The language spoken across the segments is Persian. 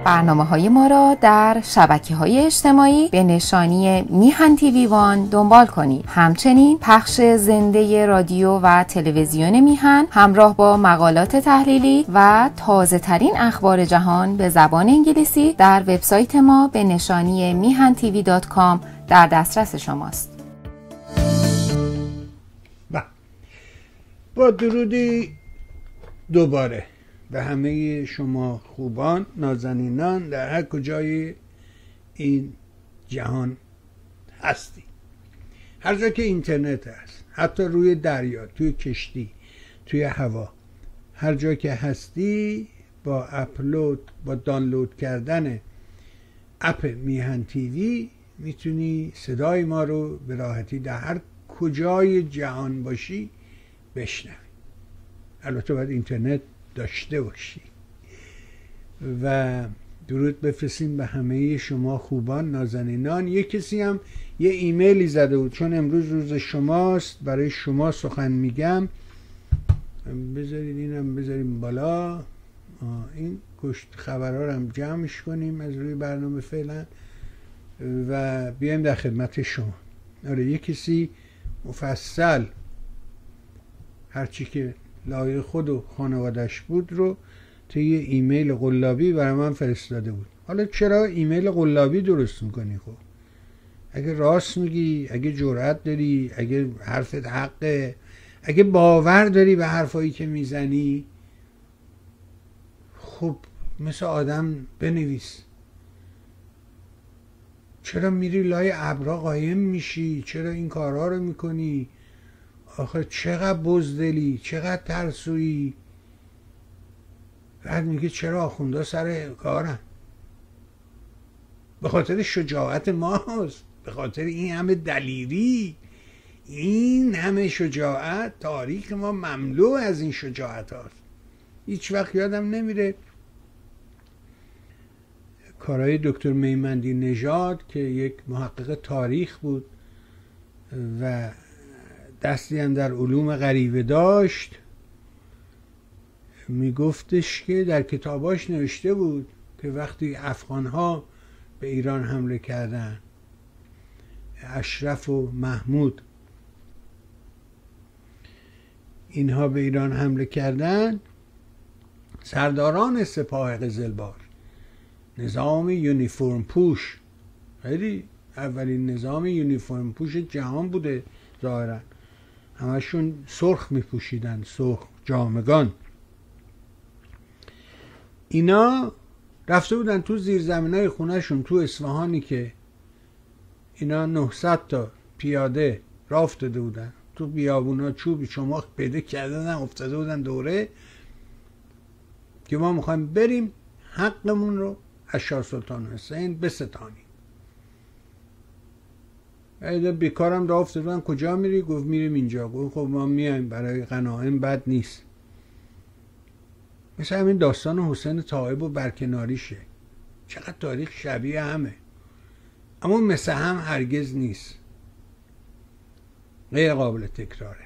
برنامه‌های ما را در شبکه‌های اجتماعی به نشانی میهن تیوی وان دنبال کنید. همچنین پخش زنده رادیو و تلویزیون میهن همراه با مقالات تحلیلی و تازه‌ترین اخبار جهان به زبان انگلیسی در وبسایت ما به نشانی mihantv.com در دسترس شماست. با درودی دوباره به همه شما خوبان، نازنینان در هر کجای این جهان هستی، هر جا که اینترنت هست، حتی روی دریا، توی کشتی، توی هوا، هر جا که هستی با دانلود کردن اپ میهن تیوی میتونی صدای ما رو به راحتی در هر کجای جهان باشی بشنوی. البته باید اینترنت داشته باشی. و درود بفرستیم به همه شما خوبان، نازنینان. یه کسی هم یه ایمیلی زده بود، چون امروز روز شماست، برای شما سخن میگم. بذارید اینم بذاریم بالا، این کشت خبرها رو هم جمعش کنیم از روی برنامه فعلا و بیایم در خدمت شما. آره، یه کسی مفصل هرچی که لایق خود و خانوادش بود رو توی یه ایمیل قلابی برای من فرستاده بود. حالا چرا ایمیل قلابی درست میکنی؟ خب اگه راست میگی، اگه جرأت داری، اگه حرفت حقه، اگه باور داری به حرفایی که میزنی، خب مثل آدم بنویس. چرا میری لای ابرا قایم میشی؟ چرا این کارها رو میکنی؟ آخه چقدر بزدلی، چقدر ترسویی. بعد میگه چرا آخوندا سر کارن؟ به خاطر شجاعت ماست، به خاطر این همه دلیری، این همه شجاعت. تاریخ ما مملو از این شجاعت هاست. هیچ وقت یادم نمیره کارهای دکتر میمندی نژاد که یک محقق تاریخ بود و دستی هم در علوم غریبه داشت، میگفتش که در کتاباش نوشته بود که وقتی افغانها به ایران حمله کردن، اشرف و محمود اینها به ایران حمله کردن، سرداران سپاه قزلباش، نظام یونیفرم پوش، خیلی اولین نظام یونیفرم پوش جهان بوده ظاهرا، همشون سرخ میپوشیدن، سرخ جامگان. اینا رفته بودن تو زیرزمینای خونهشون تو اصفهانی که اینا 900 تا پیاده راه افتاده بودن تو بیابونا، چوبی چماق پیدا کردن، افتاده بودن دوره که ما میخوایم بریم حقمون رو از شاه سلطان حسین بستانیم. ایده بیکارم راه افتاده بودن، کجا میری؟ گفت میریم اینجا. گفت خب ما میایم، برای غنایم بد نیست. مثل همین داستان حسین طایب و برکناریشه. چقدر تاریخ شبیه همه، اما مثل هم هرگز نیست، غیر قابل تکراره.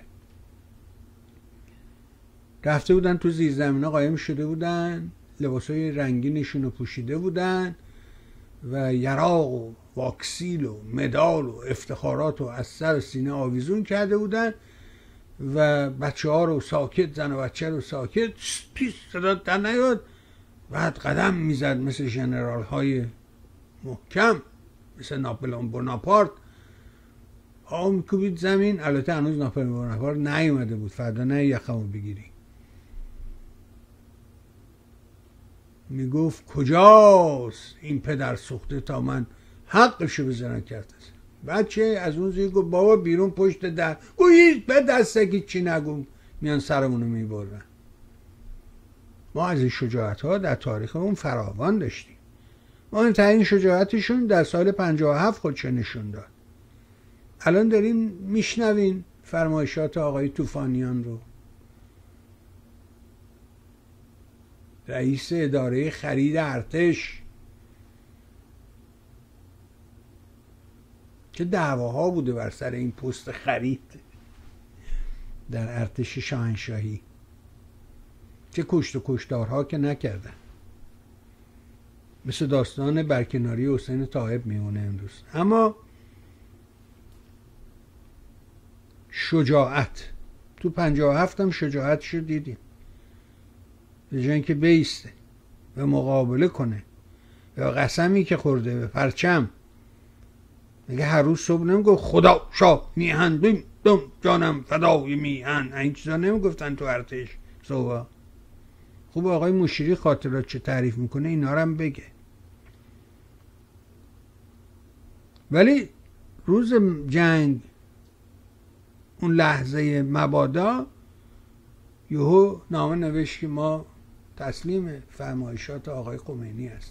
رفته بودن تو زیرزمین‌ها قایم شده بودن، لباسای رنگینشون رو پوشیده بودن و یراق و واکسیل و مدال و افتخارات رو از سر و سینه آویزون کرده بودن و بچه ها رو ساکت، زن و بچه رو ساکت، پیس صدا در نیاد. بعد قدم میزد مثل ژنرال های محکم، مثل ناپلئون بوناپارت، میکوبید زمین. البته هنوز ناپلئون بوناپارت نیومده بود، فردا نه یخمو بگیری. میگفت کجاست این پدر سوخته تا من حقشو بزنم کرده. بچه از اون زیر گفت بابا بیرون پشت در. گویید به دستگی چی نگم، میان سرمونو میبرن. ما از این شجاعت ها در تاریخمون فراوان داشتیم. مهمترین شجاعتشون در سال 57 خودشو نشون داد. الان داریم میشنوین فرمایشات آقای طوفانیان رو، رئیس اداره خرید ارتش، که دعواها بوده بر سر این پست خرید در ارتش شاهنشاهی، چه کشت و کشتارها که نکردن. مثل داستان برکناری حسین طاهب میمونه امروز. اما شجاعت تو 57 هم شجاعتش رو دیدیم، به جای اینکه بیسته و مقابله کنه یا قسمی که خورده به پرچم، میگه هر روز صبح نمیگفت خدا شاه میهن دم جانم فدای میهن، این چیزا نمیگفتن تو ارتش صبح. خوب آقای مشیری خاطرات چه تعریف میکنه اینا رو هم بگه. ولی روز جنگ اون لحظه مبادا یهو نامه نوشت که ما تسلیم فرمایشات آقای خمینی هستیم.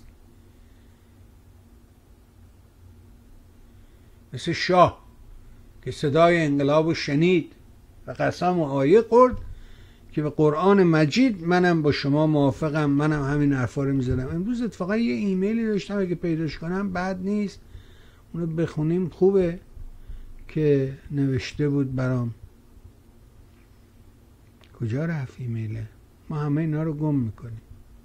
مثل شاه که صدای انقلاب رو شنید و قسم و آیه خورد که به قرآن مجید منم با شما موافقم، منم همین حرفا رو میزدم. امروز اتفاقا یه ایمیلی داشتم، اگه پیداش کنم بد نیست اونو بخونیم خوبه، که نوشته بود برام. کجا رفت ایمیله؟ ما همه اینا رو گم میکنیم.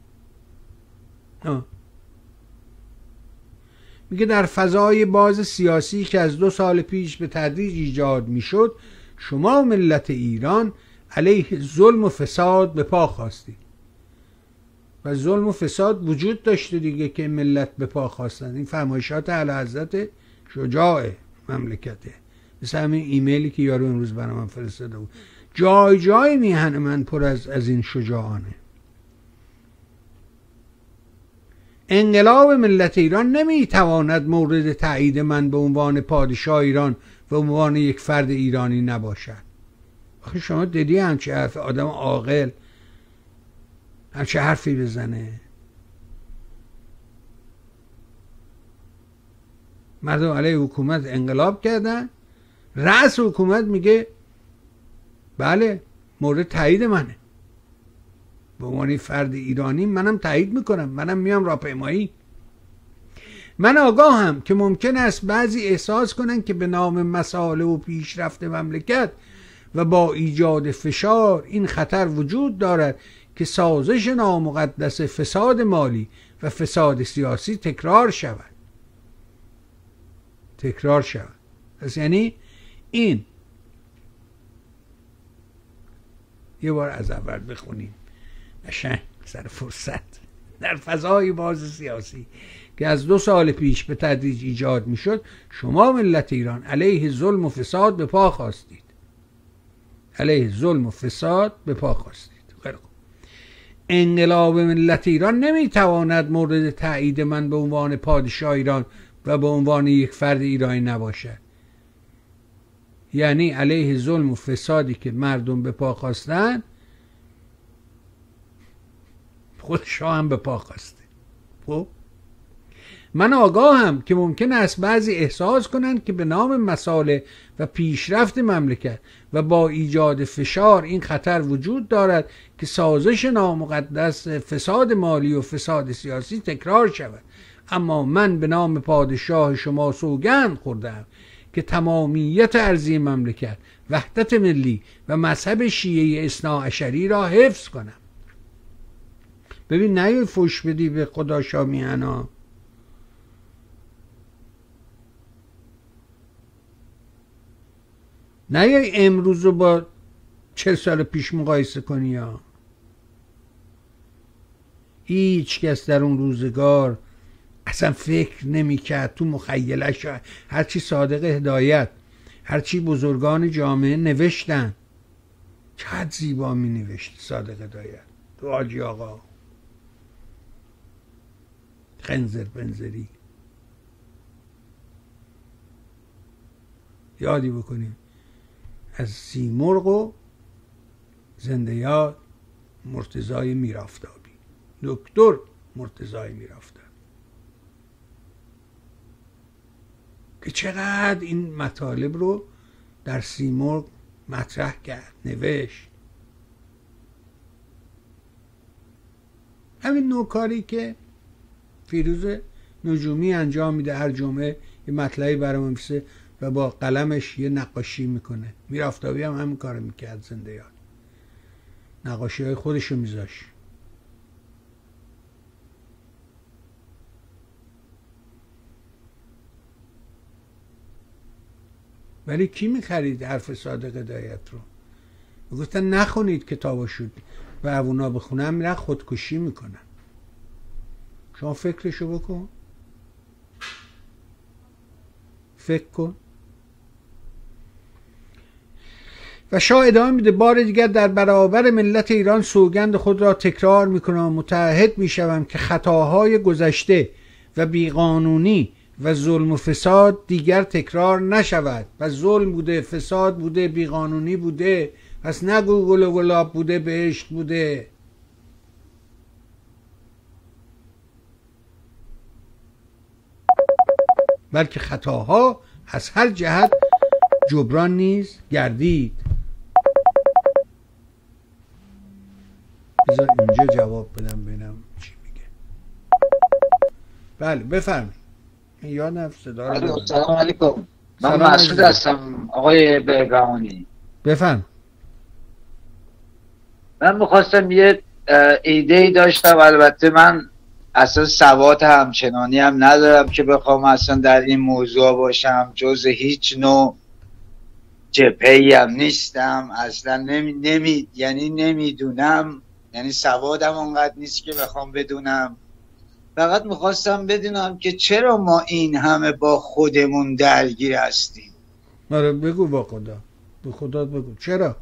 میگه در فضای باز سیاسی که از 2 سال پیش به تدریج ایجاد میشد، شما ملت ایران علیه ظلم و فساد به پا خواستید. و ظلم و فساد وجود داشته دیگه که ملت به پا خواستند. این فرمایشات اعلیحضرت شجاع مملکته. مثل همین ایمیلی که یارو امروز برای من فرستاده بود. جای جای میهن من پر از این شجاعانه. انقلاب ملت ایران نمیتواند مورد تایید من به عنوان پادشاه ایران و عنوان یک فرد ایرانی نباشد. آخه شما دیدی همچه حرف آدم عاقل همچه حرفی بزنه؟ مردم علیه حکومت انقلاب کردن، رأس حکومت میگه بله مورد تایید منه، به عنوان فرد ایرانی منم تایید میکنم، منم میام راهپیمایی. من آگاهم که ممکن است بعضی احساس کنن که به نام مسائل و پیشرفت مملکت و با ایجاد فشار این خطر وجود دارد که سازش نامقدس فساد مالی و فساد سیاسی تکرار شود. پس یعنی این یه بار از اول بخونیم قشنگ سر فرصت. در فضای باز سیاسی که از 2 سال پیش به تدریج ایجاد میشد، شما ملت ایران علیه ظلم و فساد به پا خواستید. انقلاب ملت ایران نمیتواند مورد تایید من به عنوان پادشاه ایران و به عنوان یک فرد ایرانی نباشد. یعنی علیه ظلم و فسادی که مردم به پا خواستن، خود شاه هم به پا خواسته. خب من آگاهم که ممکن است بعضی احساس کنند که به نام مصالح و پیشرفت مملکت و با ایجاد فشار این خطر وجود دارد که سازش نامقدس فساد مالی و فساد سیاسی تکرار شود. اما من به نام پادشاه شما سوگند خوردم که تمامیت ارضی مملکت، وحدت ملی و مذهب شیعه اثناعشری را حفظ کنم. ببین نه فوش بدی به خدا شاه میهنا. نه امروز رو با 40 سال پیش مقایسه کنی. یا هیچ کس در اون روزگار اصلا فکر نمی کرد، تو مخیلش هرچی صادق هدایت، هرچی بزرگان جامعه نوشتن، چقدر زیبا می نوشت صادق هدایت، تو حاجی آقا خنزر بنزری. یادی بکنیم از سیمرغ و زنده یاد مرتضای میرافتابی، دکتر مرتضای میرافتابی، که چقدر این مطالب رو در سیمرغ مطرح کرد، نوشت. همین نوع کاری که فیروز نجومی انجام میده، هر جمعه یه مطلبی برام میفرسته و با قلمش یه نقاشی میکنه. میرافتابی هم همین کارو میکرد، زنده یاد نقاشی های خودشو میذاش. ولی کی میخرید حرف صادق هدایت رو؟ گفتن نخونید کتابو شد و اونا بخونن میرن خودکشی میکنن. شما فکرشو بکن، فکر کن. و شاه ادامه میده بار دیگر در برابر ملت ایران سوگند خود را تکرار میکنم، متعهد میشوم که خطاهای گذشته و بیقانونی و ظلم و فساد دیگر تکرار نشود. و ظلم بوده، فساد بوده، بیقانونی بوده، پس نگو گل و گلاب بوده، بهشت بوده. بلکه خطاها از هر جهت جبران نیز گردید. بذار اینجا جواب بدم ببینم چی میگه. بله بفرمایید. یادم صدا رو. سلام علیکم. من مسعود هستم آقای بهبهانی. بفرم. من میخواستم یه ایده‌ای داشتم، البته من اصلا سواد همچنانی هم ندارم که بخوام اصلا در این موضوع باشم، جز هیچ نوع جبهه‌ای هم نیستم اصلا، یعنی نمیدونم، یعنی سوادم اونقدر نیست که بخوام بدونم. فقط میخواستم بدونم که چرا ما این همه با خودمون درگیر هستیم. آره بگو با خدا، به خدا بگو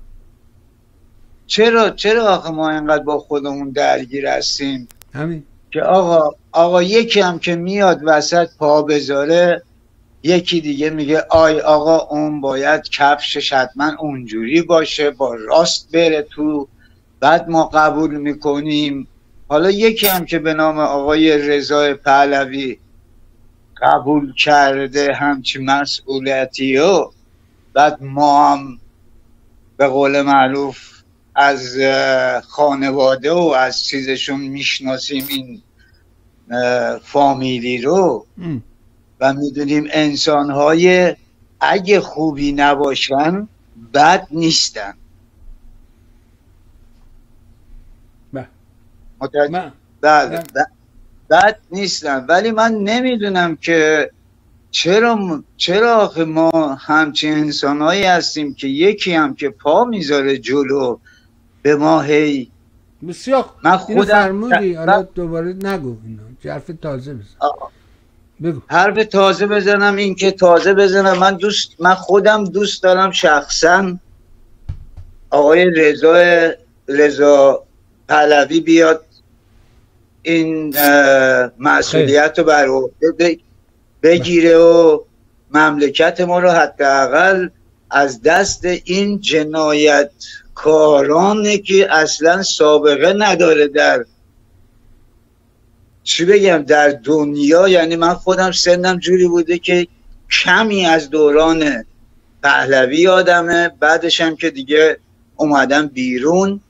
چرا آخه ما اینقدر با خودمون درگیر هستیم؟ همین که آقا یکی هم که میاد وسط پا بذاره، یکی دیگه میگه آی آقا اون باید کفشش حتما اونجوری باشه، با راست بره تو، بعد ما قبول میکنیم. حالا یکی هم که به نام آقای رضا پهلوی قبول کرده همچی مسئولیتی و بعد ما هم به قول معروف از خانواده و از چیزشون میشناسیم این فامیلی رو و میدونیم انسانهای اگه خوبی نباشن بد نیستن. بد نیستن، ولی من نمیدونم که چرا آخه ما همچین انسانهایی هستیم که یکی هم که پا میذاره جلو به ما هی بسیار من خودم فرمودی. حالا دوباره نگو اینا، حرف تازه بزن. بگو. حرف تازه بزنم، این که تازه بزنم، من خودم دوست دارم شخصا آقای رضا پهلوی بیاد این مسئولیت رو بر عهده بگیره و مملکت ما رو حداقل از دست این جنایت کارانه که اصلا سابقه نداره در چی بگم در دنیا. یعنی من خودم سنم جوری بوده که کمی از دوران پهلوی یادمه، بعدش هم که دیگه اومدم بیرون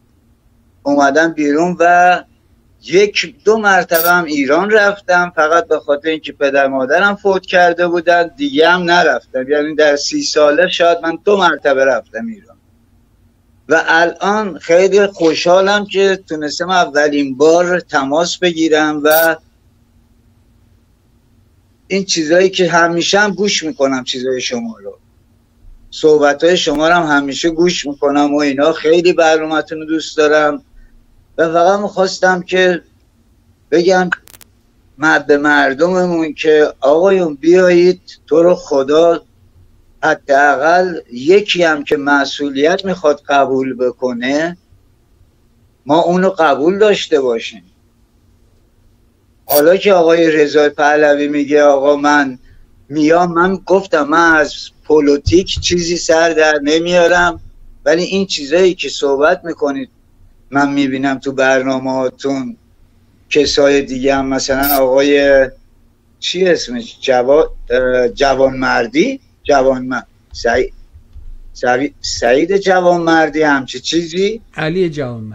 و 1-2 مرتبه هم ایران رفتم، فقط به خاطر اینکه پدر مادرم فوت کرده بودن دیگه هم نرفتم. یعنی در 30 ساله شاید من 2 مرتبه رفتم ایران و الان خیلی خوشحالم که تونستم اولین بار تماس بگیرم و این چیزایی که همیشه هم گوش میکنم، چیزای شما رو، صحبتهای شما رو هم همیشه گوش میکنم و اینا، خیلی برنامه‌تون رو دوست دارم و فقط میخواستم که بگم به مردممون که آقایون بیایید تو رو خدا حداقل یکی هم که مسئولیت میخواد قبول بکنه ما اونو قبول داشته باشیم. حالا که آقای رضا پهلوی میگه آقا من گفتم من از پلیتیک چیزی سر در نمیارم، ولی این چیزایی که صحبت میکنید من میبینم تو برنامه هاتون کسای دیگه هم، مثلا آقای چی اسمش سعید جوانمردی همچه چیزی، علی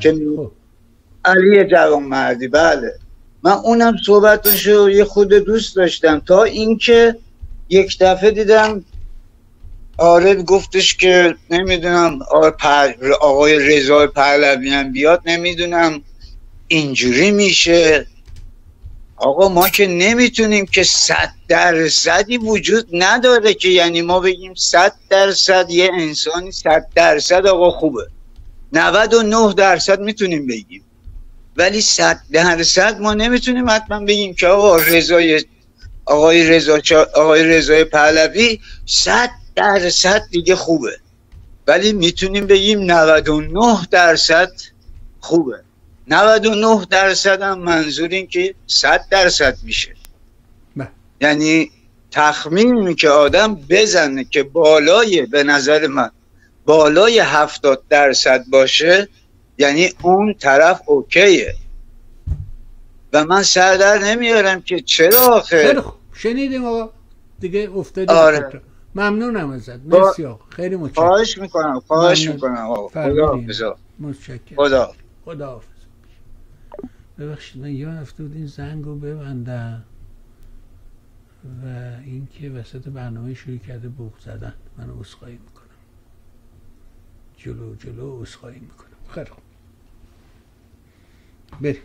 جوانمردی بله، من اونم صحبتشو یه خود دوست داشتم تا اینکه یک دفعه دیدم آره گفتش که نمیدونم آقای رضا پهلوی هم بیاد نمیدونم اینجوری میشه آقا ما که نمیتونیم که 100% وجود نداره که یعنی ما بگیم 100% یه انسانی 100% آقا خوبه. 99% میتونیم بگیم، ولی 100% ما نمیتونیم حتما بگیم که آقای رضای پهلوی 100% دیگه خوبه، ولی میتونیم بگیم 99% خوبه. 99% هم منظور این که 100% میشه. یعنی تخمینی که آدم بزنه که به نظر من بالای 70% باشه، یعنی اون طرف اوکیه. و من سر در نمیارم که چرا آخه شنیدیم آقا دیگه افتادیم. آره. ممنونم ازت. مرسی آقا، خیلی متشکرم. خواهش میکنم آقا. خدا ببخشید من یه هفته بود این زنگ رو ببندم و این که وسط برنامه شروع کرده بوق زدن. من عذرخواهی میکنم، جلو عذرخواهی میکنم. خیلی خوب بریم.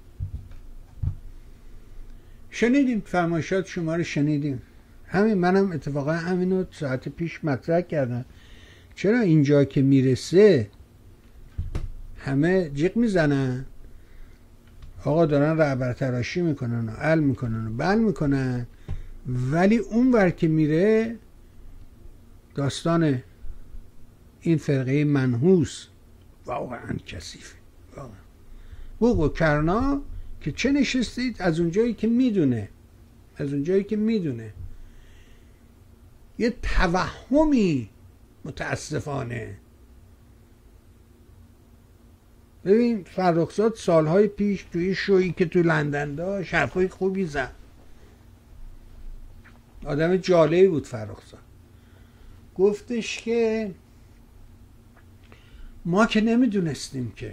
شنیدیم فرمایشات شما رو شنیدیم. منم اتفاقا همینو ساعت پیش مطرح کردم. چرا اینجا که میرسه همه جیغ میزنن، آقا دارن رهبر تراشی میکنن و ال میکنن و بل میکنن، ولی اون ور که میره داستان این فرقه منحوس واقعا کثیفه. واقعا بوق و کرنا که چه نشستید از اونجایی که میدونه یه توهمی متاسفانه. ببین فرخزاد سالهای پیش توی شویی که تو لندن داشت حرفای خوبی زد، آدم جالبی بود فرخزاد. گفتش که ما که نمیدونستیم که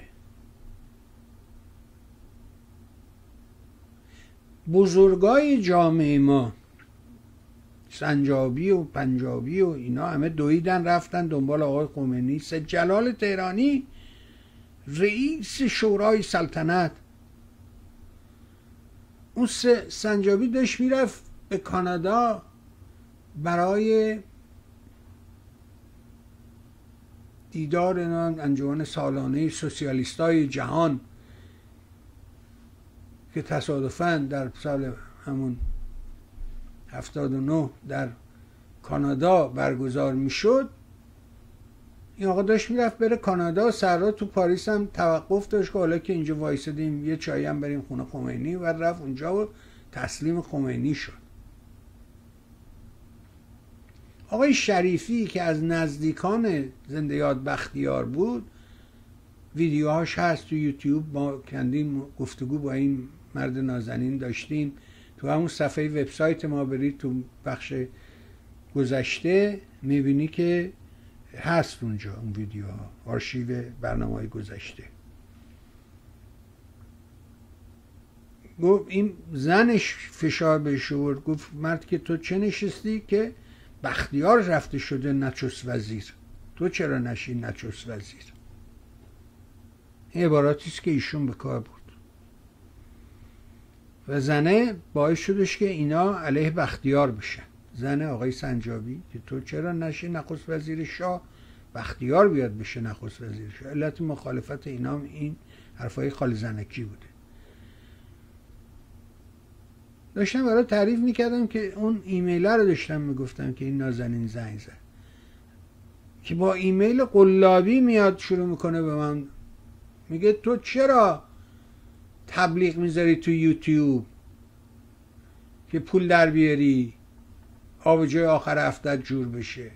بزرگای جامعه ما سنجابی و پنجابی و اینا همه دویدن رفتن دنبال آقای خمینی. سید جلال تهرانی رئیس شورای سلطنت، اون سنجابی داشت میرفت به کانادا برای دیدار انجمن سالانه سوسیالیستای جهان که تصادفاً در سال همون 79 در کانادا برگزار میشد. این آقا داشت میرفت بره کانادا، سرا تو پاریس هم توقف داشت که حالا که اینجا وایسادیم یه چایی هم بریم خونه خمینی، و رفت اونجا و تسلیم خمینی شد. آقای شریفی که از نزدیکان زنده یاد بختیار بود، ویدیوهاش هست تو یوتیوب، ما چندین گفتگو با این مرد نازنین داشتیم. تو همون صفحه وبسایت ما برید تو بخش گذشته میبینی که هست اونجا اون ویدیوها، آرشیو برنامه‌های گذشته. گفت این زنش فشار بهش آورد، گفت مرد که تو چه نشستی که بختیار رفته شده نخست وزیر، تو چرا نشی نخست وزیر؟ این عباراتی است که ایشون به کار بود و زنه باعث شدش که اینا علیه بختیار بشن. زن آقای سنجابی که تو چرا نشی نخست وزیر شاه، بختیار بیاد بشه نخست وزیر شاه. علت مخالفت اینا این حرفای خالی زنکی بوده. داشتم برای تعریف میکردم که اون ایمیل رو داشتم میگفتم که این نازنین زنگ زد که با ایمیل قلابی میاد شروع میکنه به من میگه تو چرا تبلیغ میذاری تو یوتیوب که پول در بیاری آب جای آخر هفته جور بشه.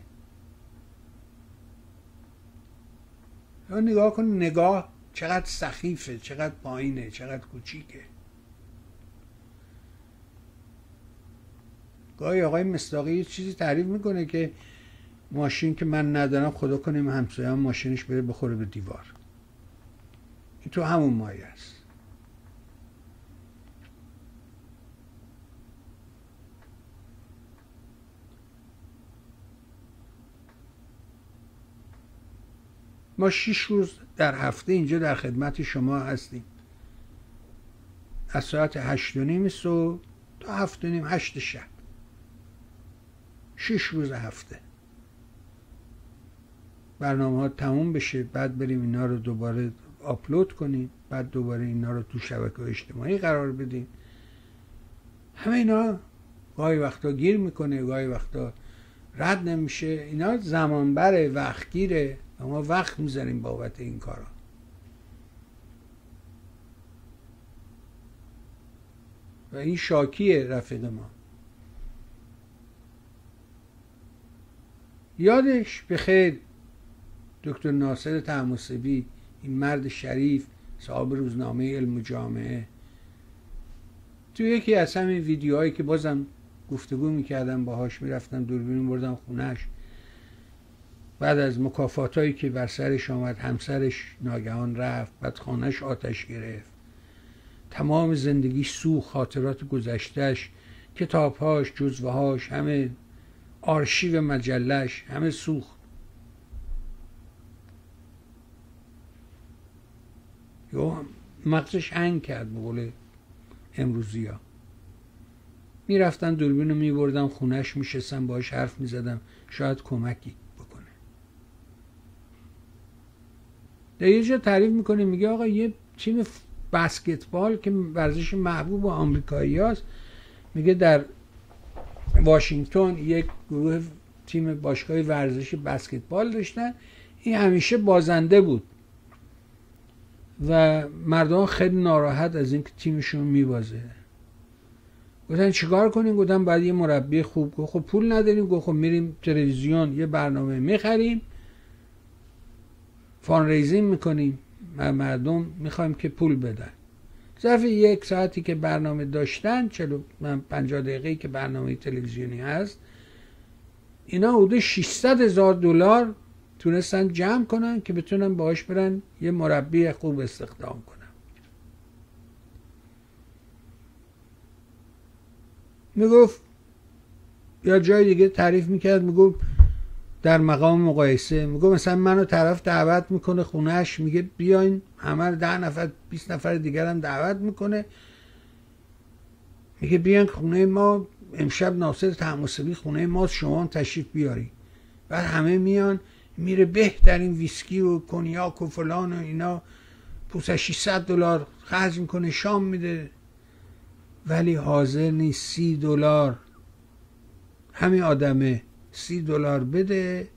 یا نگاه کن، نگاه چقدر سخیفه، چقدر پایینه، چقدر کوچیکه. گاهی آقای مصداقی یه چیزی تعریف میکنه که ماشین که من ندارم خدا کنیم همسایه‌ام ماشینش بره بخوره به دیوار. این تو همون مایه است. ما 6 روز در هفته اینجا در خدمت شما هستیم. از ساعت 8:30 صبح تا 7:30 8 شب، 6 روز هفته برنامه ها تموم بشه، بعد بریم اینا رو دوباره آپلود کنیم، بعد دوباره اینا رو تو شبکه اجتماعی قرار بدیم. همه اینا گاهی وقتا گیر میکنه، گاهی وقتا رد نمیشه. اینا زمان بره، وقت گیره و ما وقت میذاریم بابت این کارا. و این شاکیه رفیق ما. یادش بخیر دکتر ناصر طهماسبی، این مرد شریف صاحب روزنامه علم و جامعه، تو یکی از همین ویدیوهایی که بازم گفتگو میکردم باهاش، میرفتم دوربین بردم خونش، بعد از مکافاتایی که بر سرش آمد، همسرش ناگهان رفت، بعد خانهش آتش گرفت، تمام زندگیش سوخت، خاطرات گذشتهش، کتابهاش، جزوهاش، همه آرشیو مجلش، همه سوخت. یا مغزش هنگ کرد به قول امروزی ها. میرفتن دوربینو میبردم خونش، میشستم باهاش حرف میزدم، شاید کمکی بکنه. در یه جا تعریف میکنه، میگه آقا یه تیم بسکتبال که ورزش محبوب آمریکایی هست، میگه در واشنگتن یک گروه تیم باشگاه ورزشی بسکتبال داشتن، این همیشه بازنده بود و مردم خیلی ناراحت از اینکه تیمشون میبازه. گفتن چیکار کنیم؟ گفتن بعد یه مربی خوب. گفت خب پول نداریم. گفت خب میریم تلویزیون یه برنامه میخریم، فانریزینگ میکنیم، مردم میخوایم که پول بدن. ظرف 1 ساعتی که برنامه داشتن، 50 دقیقه‌ای که برنامه تلویزیونی هست، اینا حدود $600,000 تونستن جمع کنن که بتونن باهاش برن یه مربی خوب استخدام کنن. میگفت یا جای دیگه تعریف میکرد، میگفت در مقام مقایسه، میگفت مثلا منو طرف دعوت میکنه خونهش، میگه بیاین همه 10 نفر 20 نفر دیگر هم دعوت میکنه، میگه بیاین خونه ما امشب ناصر طهماسبی خونه ماست، شما هم تشریف بیاری. بعد همه میان، میره بهترین ویسکی و کنیاک و فلان و اینا، پوسش $600 خرج میکنه، شام میده، ولی حاضر نیست $30 همین آدمه $30 بده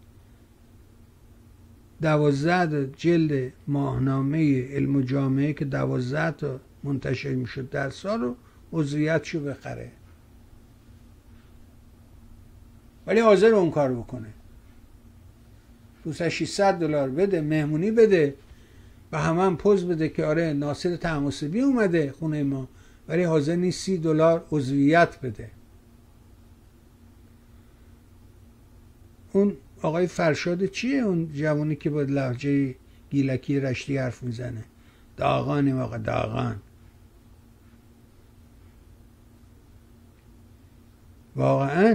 12 جلد ماهنامه علم و جامعه که 12 تا منتشر میشد در سال رو عضویتشو بخره، ولی حاضر اون کار بکنه. پوسش $600 بده، مهمونی بده و هم پوز بده که آره ناصر طهماسبی اومده خونه ما، ولی حاضر نیست $30 عضویت بده. اون آقای فرشاد چیه؟ اون جوانی که با لهجه گیلکی رشتی حرف میزنه، داغانیم آقا، داغان. واقعا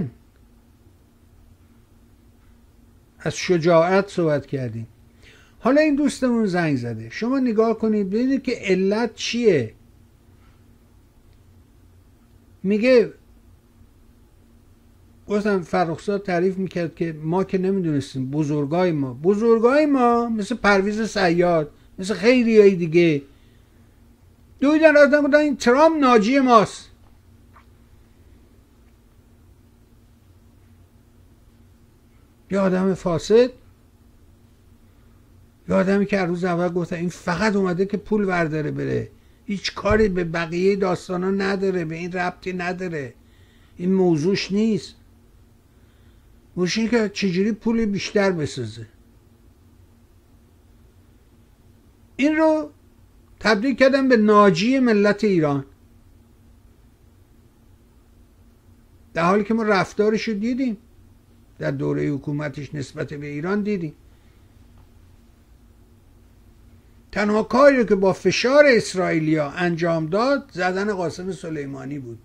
از شجاعت صحبت کردیم. حالا این دوستمون زنگ زده، شما نگاه کنید ببینید که علت چیه. میگه گفتم فرخزاد تعریف میکرد که ما که نمیدونستیم، بزرگای ما مثل پرویز صیاد، مثل خیلی های دیگه دویدن آدم بودن این ترامپ ناجی ماست. یه آدم فاسد، یه آدمی که روز اول گفت این فقط اومده که پول ورداره بره، هیچ کاری به بقیه داستانا نداره، به این ربطی نداره، این موضوعش نیست، موضوعی که چجوری پول بیشتر بسازه. این رو تبدیل کردن به ناجی ملت ایران، در حالی که ما رفتارش رو دیدیم در دوره حکومتش نسبت به ایران دیدیم. تنها کاری رو که با فشار اسرائیلیا انجام داد زدن قاسم سلیمانی بود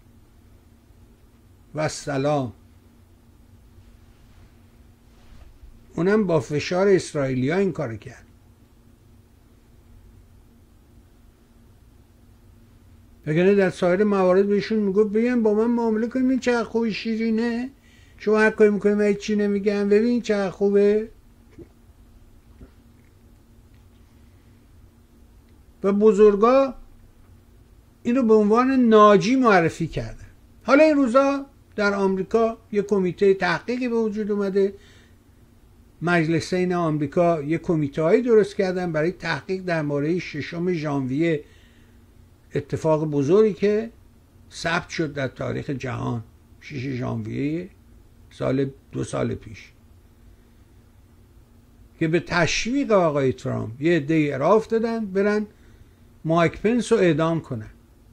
و سلام. اونم با فشار اسرائیلیا این کار کرد. وگرنه در سایر موارد بهشون میگفت بیان با من معامله کنیم، این چقدر خوبی شیرینه، شما هر کاری میکنیم من هیچی نمیگم، ببین چقدر خوبه. و بزرگا اینو به عنوان ناجی معرفی کردن. حالا این روزا در آمریکا یک کمیته تحقیقی به وجود اومده، مجلسین آمریکا یک کمیته هایی درست کردن برای تحقیق در مورد 6 ژانویه، اتفاق بزرگی که ثبت شد در تاریخ جهان، 6 ژانویه سال 2 سال پیش، که به تشویق آقای ترامپ یه عده‌ای راه افتادن برن مایک پنس رو اعدام کنن،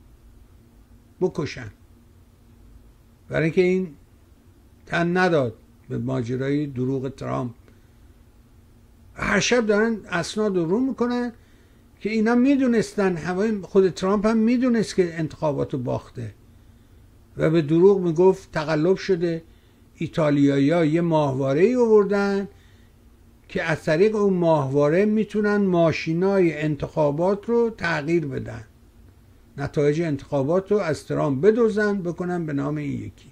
بکشن، برای اینکه این تن نداد به ماجرای دروغ ترامپ. هر شب دارن اسناد رو رو میکنن که اینا میدونستن، خود ترامپ هم میدونست که انتخاباتو باخته و به دروغ میگفت تقلب شده. ایتالیایی‌ها یه ماهواره ای آوردن که از طریق اون ماهواره میتونن ماشینای انتخابات رو تغییر بدن، نتایج انتخابات رو از ترامپ بدزدن بکنن به نام این یکی.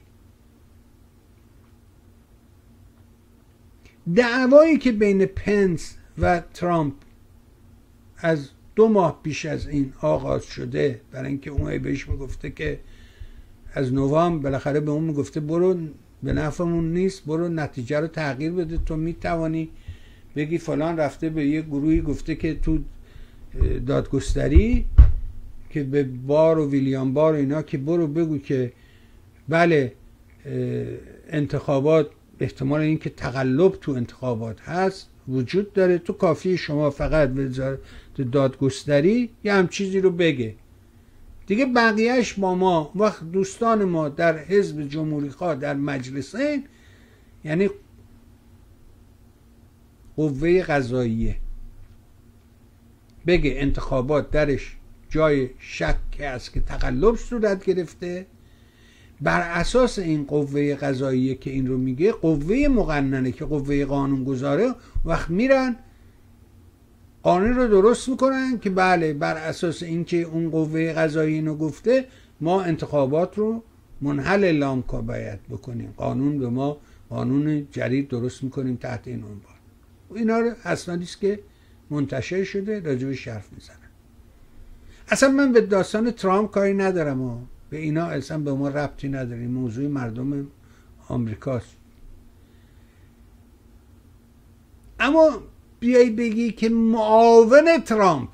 دعوایی که بین پنس و ترامپ از 2 ماه پیش از این آغاز شده، برای اینکه اون بهش میگفته که از نوامبر بالاخره به اون میگفته برو به نفعمون نیست، برو نتیجه رو تغییر بده، تو میتوانی بگی فلان رفته به یه گروهی گفته که تو دادگستری که به بار و ویلیام بار و اینا که برو بگو که بله انتخابات احتمال این که تقلب تو انتخابات هست وجود داره، تو کافی شما فقط وزارت دادگستری یه هم چیزی رو بگه دیگه، بقیهش با ما وقت دوستان ما در حزب جمهوری خواه در مجلسین، یعنی قوه قضاییه، بگه انتخابات درش جای شک است که تقلب صورت گرفته، بر اساس این قوه قضاییه که این رو میگه، قوه مقننه که قوه قانونگذاره وقت میرن قانون رو درست میکنن که بله بر اساس اینکه اون قوه قضایی اینو گفته ما انتخابات رو منحل اعلام باید بکنیم، قانون به ما قانون جدید درست میکنیم تحت این عنوان. اینا رو اسنادی است که منتشر شده راجبش حرف میزنن. اصلا من به داستان ترامپ کاری ندارم و به اینا اصلا به ما ربطی نداره، موضوع مردم آمریکاست. اما بیایی بگی که معاون ترامپ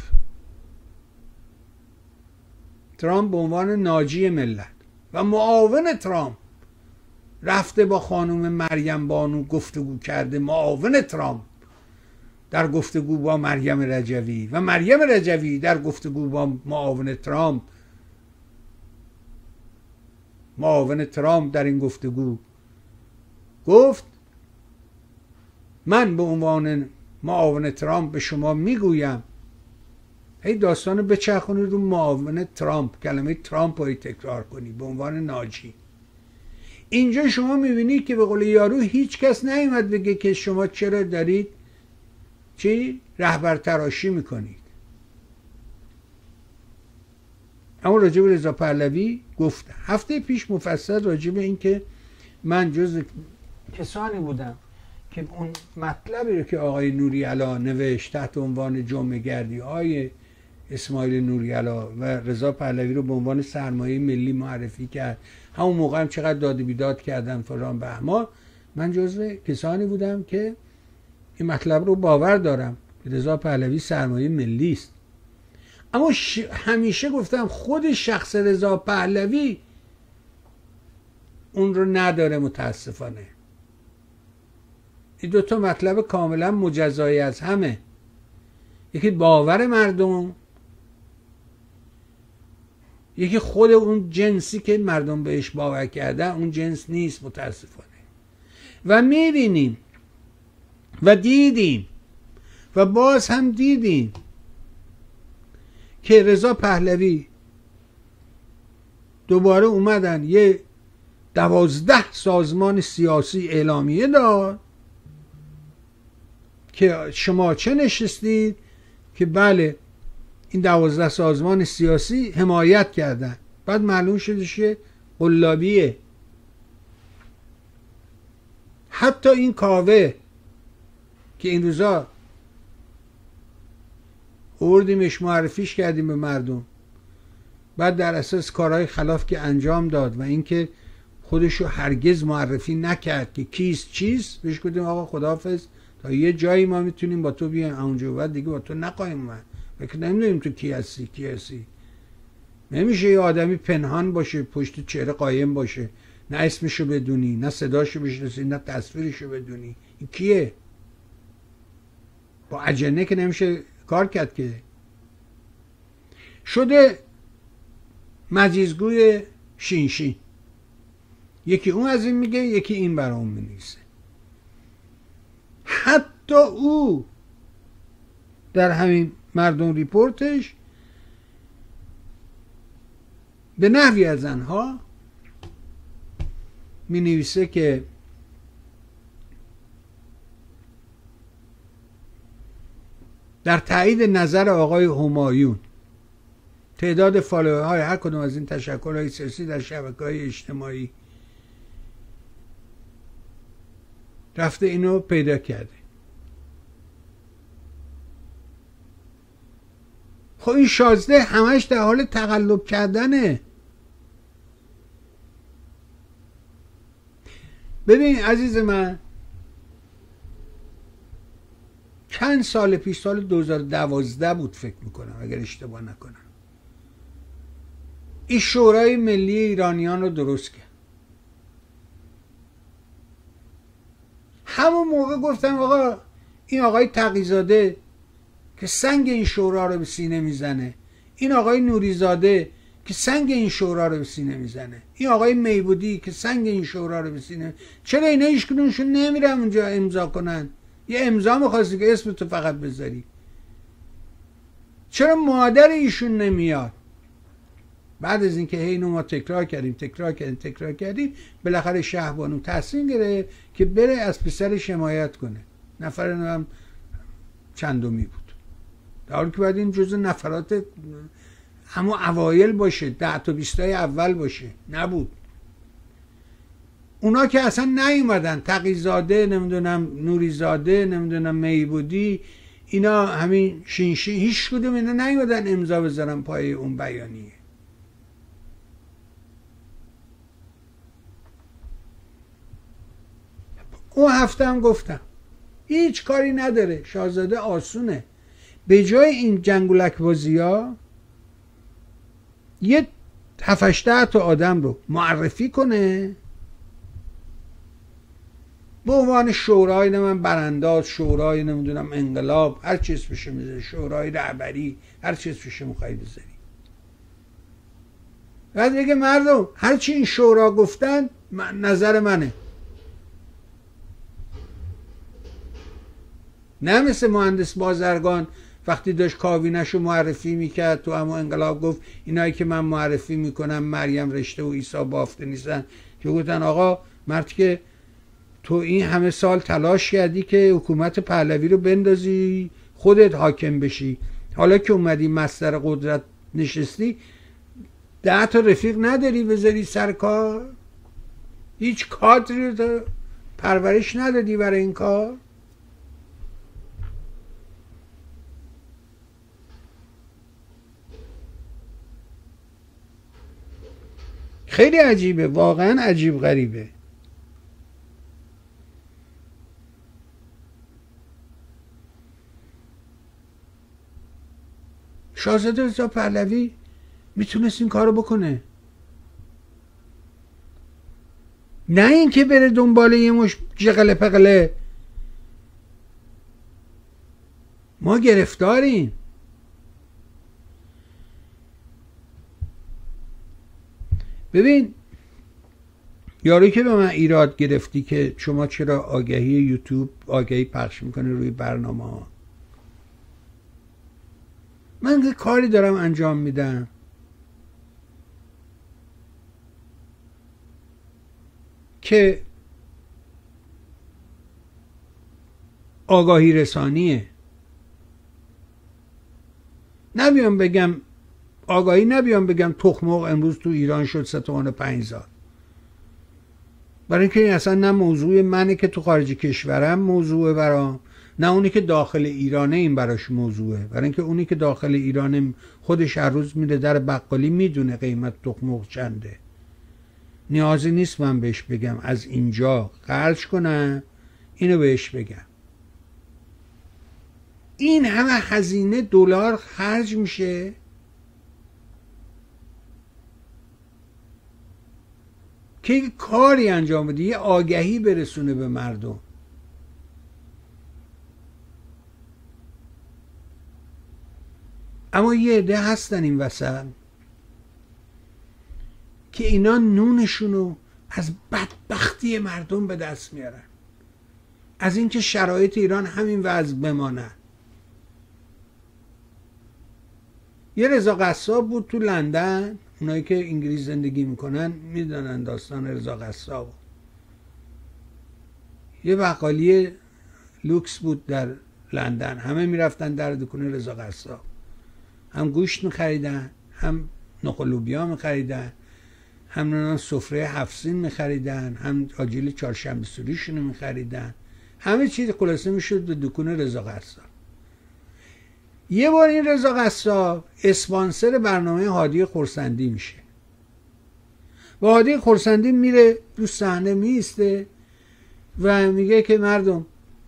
به عنوان ناجی ملت و معاون ترامپ رفته با خانم مریم بانو گفتگو کرده، معاون ترامپ در گفتگو با مریم رجوی و مریم رجوی در گفتگو با معاون ترامپ، معاون ترامپ در این گفتگو گفت من به عنوان معاون ترامپ به شما میگویم، هی داستان رو بچرخونی رو معاون ترامپ، کلمه ترامپ رو تکرار کنی به عنوان ناجی. اینجا شما میبینی که به قول یارو هیچ کس نیومد بگه که شما چرا دارید رهبر تراشی میکنید. اما راجع به رضا پهلوی گفت هفته پیش مفصل راجع به این که من جز کسانی بودم که اون مطلبی رو که آقای نوری‌علا نوشت تحت عنوان جمعه گردی های اسماعیل نوری‌علا و رضا پهلوی رو به عنوان سرمایه ملی معرفی کرد، همون موقع هم چقدر داد و بیداد کردن فلان بهمان، من جزو کسانی بودم که این مطلب رو باور دارم که رضا پهلوی سرمایه ملی است. اما همیشه گفتم خود شخص رضا پهلوی اون رو نداره متاسفانه. این 2 تا مطلب کاملا مجزایی از همه، یکی باور مردم، یکی خود اون جنسی که مردم بهش باور کردن اون جنس نیست متاسفانه. و میبینیم و دیدیم و باز هم دیدیم که رضا پهلوی دوباره اومدن یه 12 سازمان سیاسی اعلامیه داد که شما چه نشستید که بله این 12 سازمان سیاسی حمایت کردن. بعد معلوم شده که قلابیه. حتی این کاوه که این روزا آوردیمش معرفیش کردیم به مردم، بعد در اساس کارهای خلاف که انجام داد و اینکه خودشو هرگز معرفی نکرد که کیست چیست، بهش گفتیم آقا خداحافظ، تا یه جایی ما میتونیم با تو بیایم اونجا، بعد دیگه با تو نخواهیم اومد، فکر نمیدونیم تو کی هستی. نمیشه یه آدمی پنهان باشه، پشت چهره قایم باشه، نه اسمشو بدونی، نه صداشو بشناسی، نه تصویرشو بدونی. این کیه؟ با اجنه که نمیشه کار کرد که. شده مجیزگوی شینشین، یکی اون از این میگه، یکی این برای اون مینویسه. حتی او در همین مردم ریپورتش به نحوی از آنها می نویسه که در تایید نظر آقای همایون تعداد فالوورهای هر کدوم از این تشکل‌های سیاسی در شبکه‌های اجتماعی رفته اینو پیدا کرده. خب این شازده همش در حال تقلب کردنه. ببین عزیز من، چند سال پیش، سال 2012 بود فکر میکنم اگر اشتباه نکنم، این شورای ملی ایرانیان رو درست کرد. همون موقع گفتم آقا این آقای تقی‌زاده که سنگ این شورا رو به سینه میزنه، این آقای نوریزاده که سنگ این شورا رو به سینه میزنه، این آقای میبودی که سنگ این شورا رو به سینه، چرا اینا هیچ کدومشون نمیرن اونجا امضا کنن؟ یه امضا می‌خواستی که اسم تو فقط بذاری. چرا مادر ایشون نمیاد؟ بعد از اینکه اینو ما تکرار کردیم بالاخره شهبانو تصمیم گرفت که بره از پسرش حمایت کنه. نفر هم چندمی بود، در حالی که باید این جزء نفرات همون اوایل باشه، 10 تا 20 تای اول باشه. نبود. اونا که اصلا نیومدن، تقی‌زاده، نمیدونم نوریزاده، نمیدونم میبودی، اینا همین شینشین، هیچ کدوم اینا نیومدن امضا بذارن پای اون بیانیه. اون هفته هم گفتم هیچ کاری نداره، شاهزاده آسونه. به جای این جنگولک بازی ها یه 7-8 تا آدم رو معرفی کنه به عنوان شورای من برانداز، شورای نمیدونم انقلاب، هر چیز بشه میذاره، شورای رهبری، هر چیز بشه میخوای بذاری. بعد بگه مردم هر چی این شورا گفتن نظر منه. نه مثل مهندس بازرگان وقتی داشت کاوینش رو معرفی میکرد تو همون انقلاب گفت اینایی که من معرفی میکنم مریم رشته و عیسی بافته نیستن، که گفتن آقا مردی که تو این همه سال تلاش کردی که حکومت پهلوی رو بندازی خودت حاکم بشی، حالا که اومدی مصدر قدرت نشستی 10 تا رفیق نداری بذاری سر کار؟ هیچ کادری رو پرورش ندادی برای این کار؟ خیلی عجیبه، واقعا عجیب غریبه. شاهزاده رضا پهلوی میتونست این کارو بکنه، نه اینکه بره دنبال یه مش جغل پغله. ما گرفتاریم. ببین یاری که به من ایراد گرفتی که شما چرا آگهی یوتیوب آگهی پخش میکنه روی برنامه ها، من کاری دارم انجام میدم که آگاهی رسانیه. نبیام بگم آگاهی، نبیام بگم تخم مرغ امروز تو ایران شد 3.5 برای اینکه این اصلا نه موضوع منه که تو خارج کشورم موضوعه برام، نه اونی که داخل ایرانه این براش موضوعه. برای اینکه اونی که داخل ایرانه خودش هر روز میره در بقالی میدونه قیمت تخم مرغ چنده، نیازی نیست من بهش بگم از اینجا خرج کنم اینو بهش بگم. این همه هزینه دلار خرج میشه که کاری انجام بده، یه آگهی برسونه به مردم. اما یه عده هستن این وسط که اینا نونشونو از بدبختی مردم به دست میارن، از اینکه شرایط ایران همین وضع بمانه. یه رضا قصاب بود تو لندن، اونایی که انگلیس زندگی میکنن میدونن داستان رضا قصاب. یه بقالی لوکس بود در لندن، همه میرفتن در دکون رضا قصاب، هم گوشت میخریدن، هم نخل لوبیا میخریدن، هم سفره 7 سین میخریدن، هم آجیل چهارشنبه سوریشونو میخریدن، همه چیز خلاصه میشد به دکون رضا قصاب. یه بار این رضا قصاب اسپانسر برنامه هادی خرسندی میشه و هادی خرسندی میره رو صحنه میسته و میگه که مردم،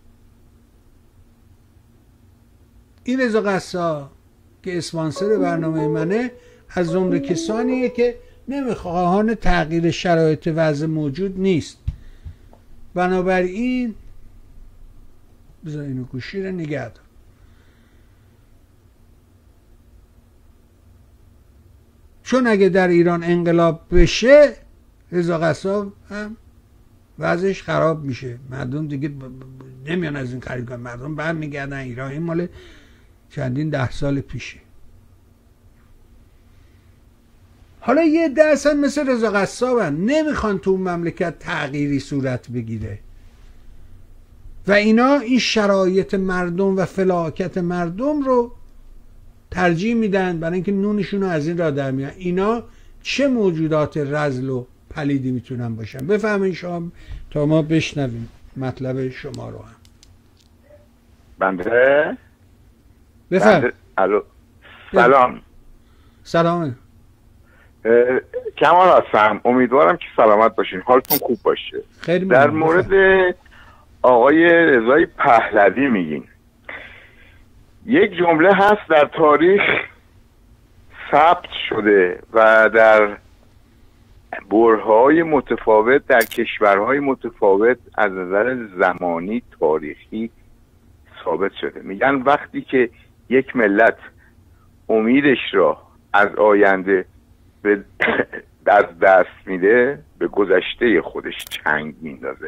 این رضا قصاب که اسپانسر برنامه منه از جمله کسانیه که نمیخواهان تغییر شرایط وضع موجود نیست، بنابراین بذار اینو گوشی رو نگه دار. چون اگه در ایران انقلاب بشه رضا قصاب هم وضعش خراب میشه، مردم دیگه نمیان از این خرید کنن، مردم برمیگردن ایران. این مال چندین 10 سال پیشه. حالا یه درصد مثل رضا قصابن نمیخوان تو مملکت تغییری صورت بگیره و اینا این شرایط مردم و فلاکت مردم رو ترجیح میدن برای اینکه نونشون رو از این را در میان. اینا چه موجودات رذل و پلیدی میتونن باشن؟ بفهمین شما تا ما بشنویم مطلب شما رو هم. بنده بفهم. الو سلام. سلام. کمال هستم، امیدوارم که سلامت باشین، حالتون خوب باشه. خیلی در مورد آقای رضای پهلوی میگین، یک جمله هست در تاریخ ثبت شده و در برهه‌های متفاوت در کشورهای متفاوت از نظر زمانی تاریخی ثابت شده. میگن وقتی که یک ملت امیدش را از آینده از دست میده به گذشته خودش چنگ میندازه.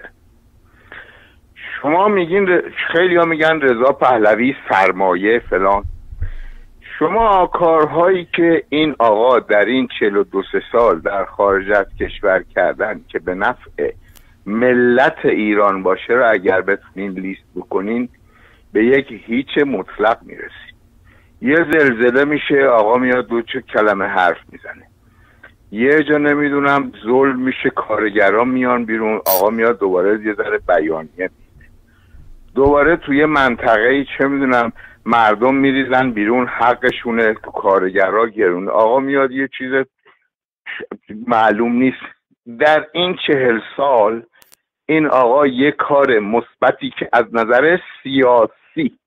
شما میگین، خیلی ها میگن رضا پهلوی سرمایه فلان. شما کارهایی که این آقا در این 42 سال در خارج از کشور کردن که به نفع ملت ایران باشه رو اگر بتونین لیست بکنین به یک هیچ مطلق میرسید. یه زلزله میشه آقا میاد 2 کلمه حرف میزنه، یه جا نمیدونم ظلم میشه کارگران میان بیرون آقا میاد دوباره یه ذره بیانیه، دوباره توی منطقه‌ای چه میدونم مردم میریزن بیرون حقشونه، کارگرها گرونه، آقا میاد یه چیز معلوم نیست. در این 40 سال این آقا یه کار مثبتی که از نظر سیاسی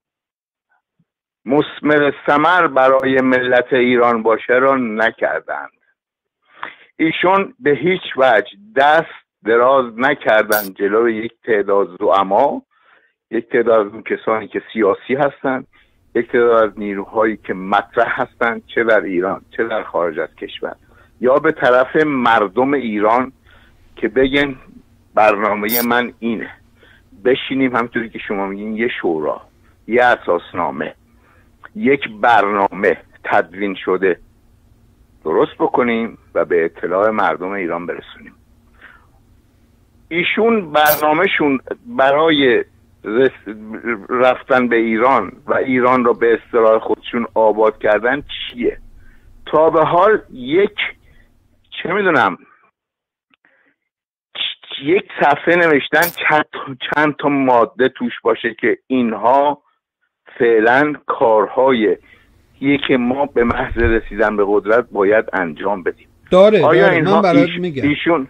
مثمر ثمر برای ملت ایران باشه را نکردند. ایشون به هیچ وجه دست دراز نکردن جلو یک تعداد زعما، یک تعداد از اون کسانی که سیاسی هستند، یک تعداد از نیروهایی که مطرح هستند چه در ایران چه در خارج از کشور، یا به طرف مردم ایران که بگن برنامه من اینه، بشینیم همونطوری که شما میگین یه شورا، یه اساسنامه، یک برنامه تدوین شده درست بکنیم و به اطلاع مردم ایران برسونیم. ایشون برنامهشون برای رفتن به ایران و ایران رو به اصطلاح خودشون آباد کردن چیه؟ تا به حال یک چه میدونم یک صفحه نوشتن چند تا ماده توش باشه که اینها فعلا کارهای که ما به محض رسیدن به قدرت باید انجام بدیم. داره من برات میگم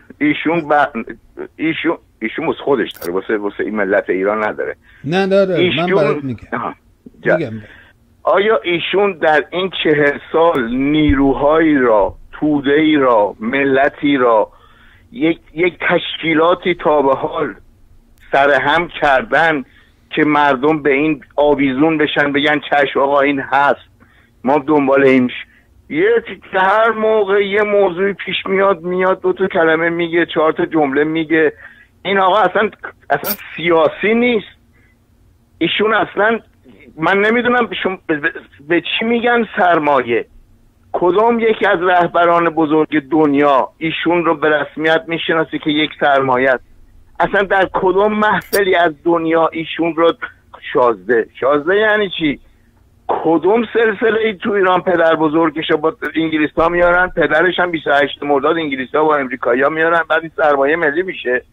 ایشون واسه خودش داره، واسه این ملت ایران نداره. نه داره، من برات میگم. آیا ایشون در این 40 سال نیروهایی را، توده‌ای را، ملتی را، یک تشکیلاتی تا به حال سرهم کردن که مردم به این آویزون بشن، بگن چشم آقا این هست، ما دنبال اینش؟ هر موقع یه موضوعی پیش میاد 2 تا کلمه میگه، 4 تا جمله میگه. این آقا اصلا سیاسی نیست. ایشون اصلا من نمیدونم به چی میگن سرمایه. کدام یکی از رهبران بزرگ دنیا ایشون رو به رسمیت میشناسه که یک سرمایه است؟ اصلا در کدام محفلی از دنیا ایشون رو شازده یعنی چی؟ کدوم سلسله ای تو ایران پدر بزرگش با انگلیس ها میارن، پدرش هم 28 مرداد انگلیس ها با امریکایی ها میارن، بعد این سرمایه ملی میشه؟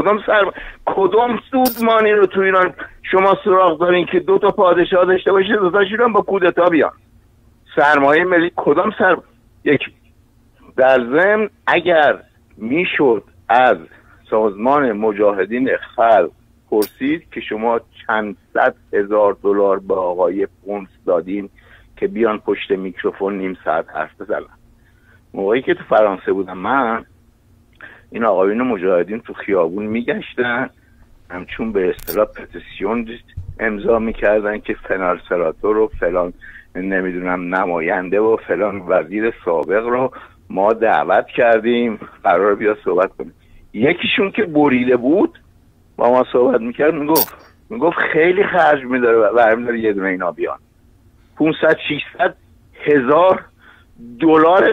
کدوم سودمانی رو تو ایران شما سراغ دارین که 2 تا پادشاه داشته باشه، 2 تاش ایران با کودتا بیان؟ سرمایه ملی کدام یکی. در ضمن اگر میشد از سازمان مجاهدین خلق پرسید که شما چند صد هزار دلار به آقای پونس دادین که بیان پشت میکروفون نیم ساعت حرف بزنن. موقعی که تو فرانسه بودم من، این آقایون مجاهدین تو خیابون میگشتن همچون به اصطلاح پتیسیون امضا میکردن که فلان سناتور و فلان نمیدونم نماینده و فلان وزیر سابق رو ما دعوت کردیم قرار بیا صحبت کنیم. یکیشون که بریده بود با ما صحبت میکرد، میگفت خیلی خرج میداره و برمیداره یه دونه اینا بیان. 500 600 هزار دلار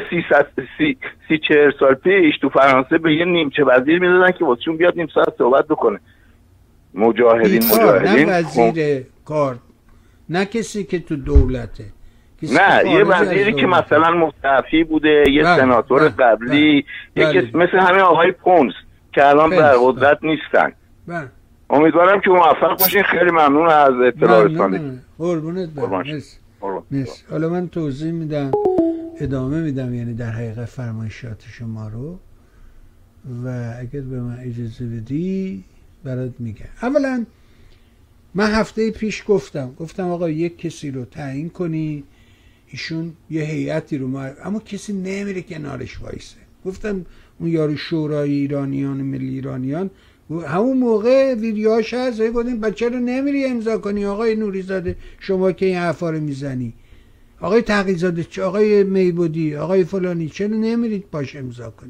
40 سال پیش تو فرانسه به یه نیمچه وزیر میدادن که واسهشون بیاد نیم ساعت صحبت بکنه. مجاهدین نه وزیر کار، نه کسی که تو دولته، نه یه وزیری که مثلا مستعفی بوده، یه سناتور قبلی، یکی مثل همین آقای پونس که الان در قدرت نیستن. امیدوارم که موفق باشین. خیلی ممنون از اطلاع رسانی. قربونت برم. مرسی. حالا من توضیح میدم، ادامه میدم، یعنی در حقیقت فرمایشات شما رو، و اگر به من اجازه بدی برات میگم. اولا من هفته پیش گفتم آقا یک کسی رو تعیین کنی، ایشون یه هیئتی رو اما کسی نمیره کنارش وایسه. گفتم اون یارو شورای ایرانیان، ملی ایرانیان، همون موقع ویدیوهاش هست، گفتیم بچه رو نمیری امضا کنی آقای نوریزاده، شما که این حرفا رو میزنی، آقای تقی‌زاده، آقای میبودی، آقای فلانی، چرا نمیرید باش امضا کنی؟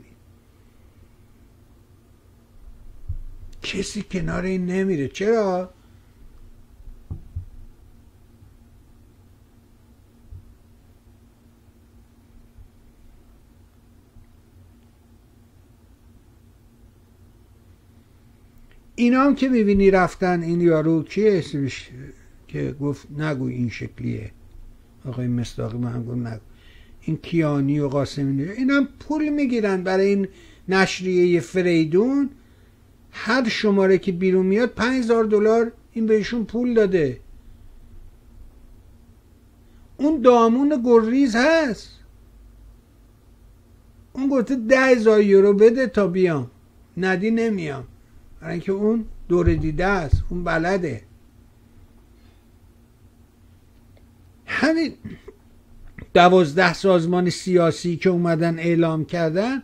کسی کنار این نمیره. چرا؟ اینا هم که میبینی رفتن، این یارو کیه اسمش که گفت نگو این شکلیه، آقای مصداقی من هم گفت نگو، این کیانی و قاسمی، این هم پول میگیرن برای این نشریه فریدون. هر شماره که بیرون میاد 5000 دلار این بهشون پول داده. اون دامون گریز هست، اون گفته 10,000 یورو بده تا بیام، ندی نمیام، برای اینکه اون دوره دیده است، اون بلده. همین 12 سازمان سیاسی که اومدن اعلام کردن،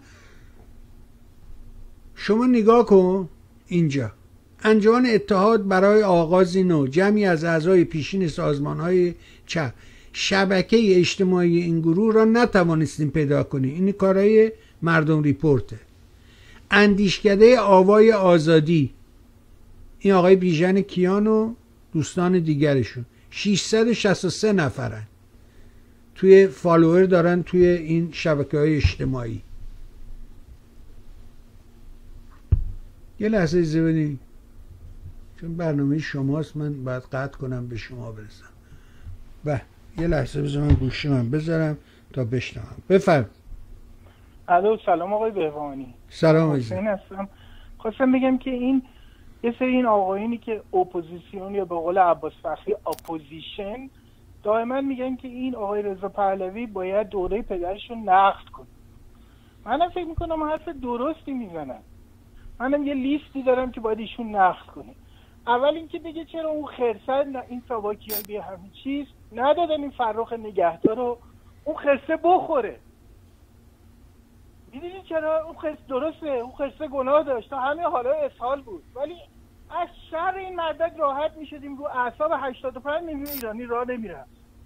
شما نگاه کن اینجا: انجمن اتحاد برای آغاز نو، جمعی از اعضای پیشین سازمان‌های چپ. شبکه اجتماعی این گروه را نتوانستیم پیدا کنیم. این کارهای مردم ریپورته. اندیشکده آوای آزادی، این آقای بیژن کیان و دوستان دیگرشون 663 نفرن توی فالوور دارن توی این شبکه‌های اجتماعی. یه لحظه زبونی چون برنامه شماست، من باید قطع کنم به شما برسم. یه لحظه بذار من گوشی من بذارم تا بشنوم. بفرم. الو، سلام آقای بهبانی. سلام حسین هستم. خواستم بگم که این یه سری این آقایونی که اپوزیسیون یا به قول عباس فخری اپوزیشن دائما میگن که این آقای رضا پهلوی باید دوره پدرشون نقد کنه. منم فکر میکنم حرف درستی میزنن. منم یه لیستی دارم که باید ایشون نقد کنه. اول اینکه بگه چرا اون خرسه این ساواکیان بی همین چیز ندادن این فرخ نگهدار رو اون خرسه بخوره. میدونی چرا؟ اون خرسه درسته، اون خرسه گناه داشت تا همه حالا اسهال بود، ولی از شر این مردک راحت میشدیم رو اعصاب 85 میلیون ایرانی راه نمیرفت.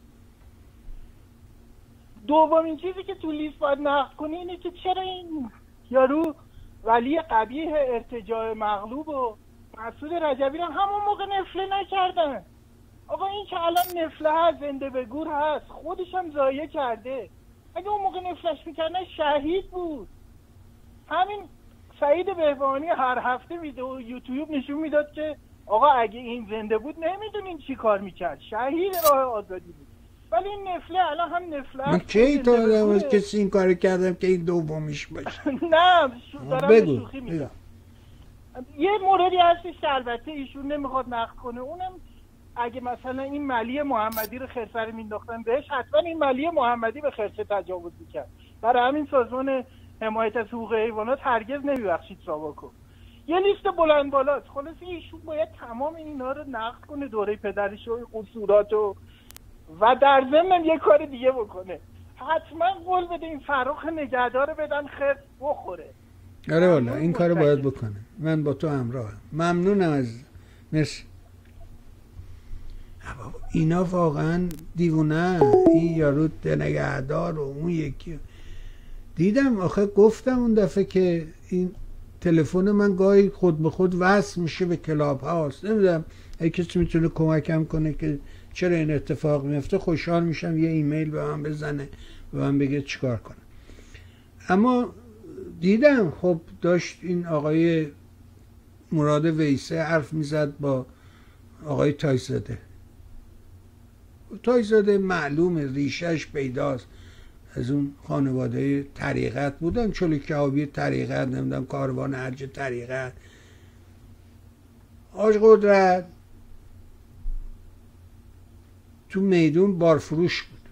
دومین چیزی که تو لیست باید نقد کنی اینه که چرا این یارو ولی قبیح ارتجاع مغلوب و مسعود رجبی رو همون موقع نفله نکردن. آقا این که الان نفله هست، زنده به گور هست، خودش هم ضایع کرده. اگه اون موقع نفلش میکردن شهید بود. همین سعید بهبانی هر هفته ویدیو یوتیوب نشون میداد که آقا اگه این زنده بود نمیدونین چی کار میکرد، شهید راه آزادی بود. ولی این نفله الان هم نفله من کی تا آدم از کسی این کار کردم که این دومیش باشه؟ نه دارم شوخی میگم. یه موردی هستش که البته ایشون نمیخواد نقد کنه، اونم اگه مثلا این ملی محمدی رو خرسه رو مینداختن بهش، حتما این ملی محمدی به خرسه تجاوز میکرد. برای همین سازمان حمایت از حقوق حیوانات هرگز نمیبخشید ساواکو. یه لیست بلند بالاست. خلاصه ایشون باید تمام اینا رو نقد کنه، دوره پدرش و قصورات و در ضمن یه کار دیگه بکنه. حتما قول بده این فرخ نگهدار بدن خرس بخوره. آره والا این کارو باید بکنه. من با تو همراهم. ممنونم از مرسی. اینا واقعا دیوونه. این یارو نگهدار و اون یکی دیدم. آخه گفتم اون دفعه که این تلفن من گاهی خود به خود وصل میشه به کلاب هاوس. نمیدونم اگه کسی میتونه کمکم کنه که چرا این اتفاق میفته، خوشحال میشم یه ایمیل به من بزنه و من بگه چیکار کنم. اما دیدم خب داشت این آقای مراد ویسه حرف میزد با آقای تایزاده معلومه ریشش پیداست، از اون خانواده طریقت بودن، چلوکیابی طریقت، نمیدونم کاروان حج طریقت. حاج قدرت تو میدون بارفروش بود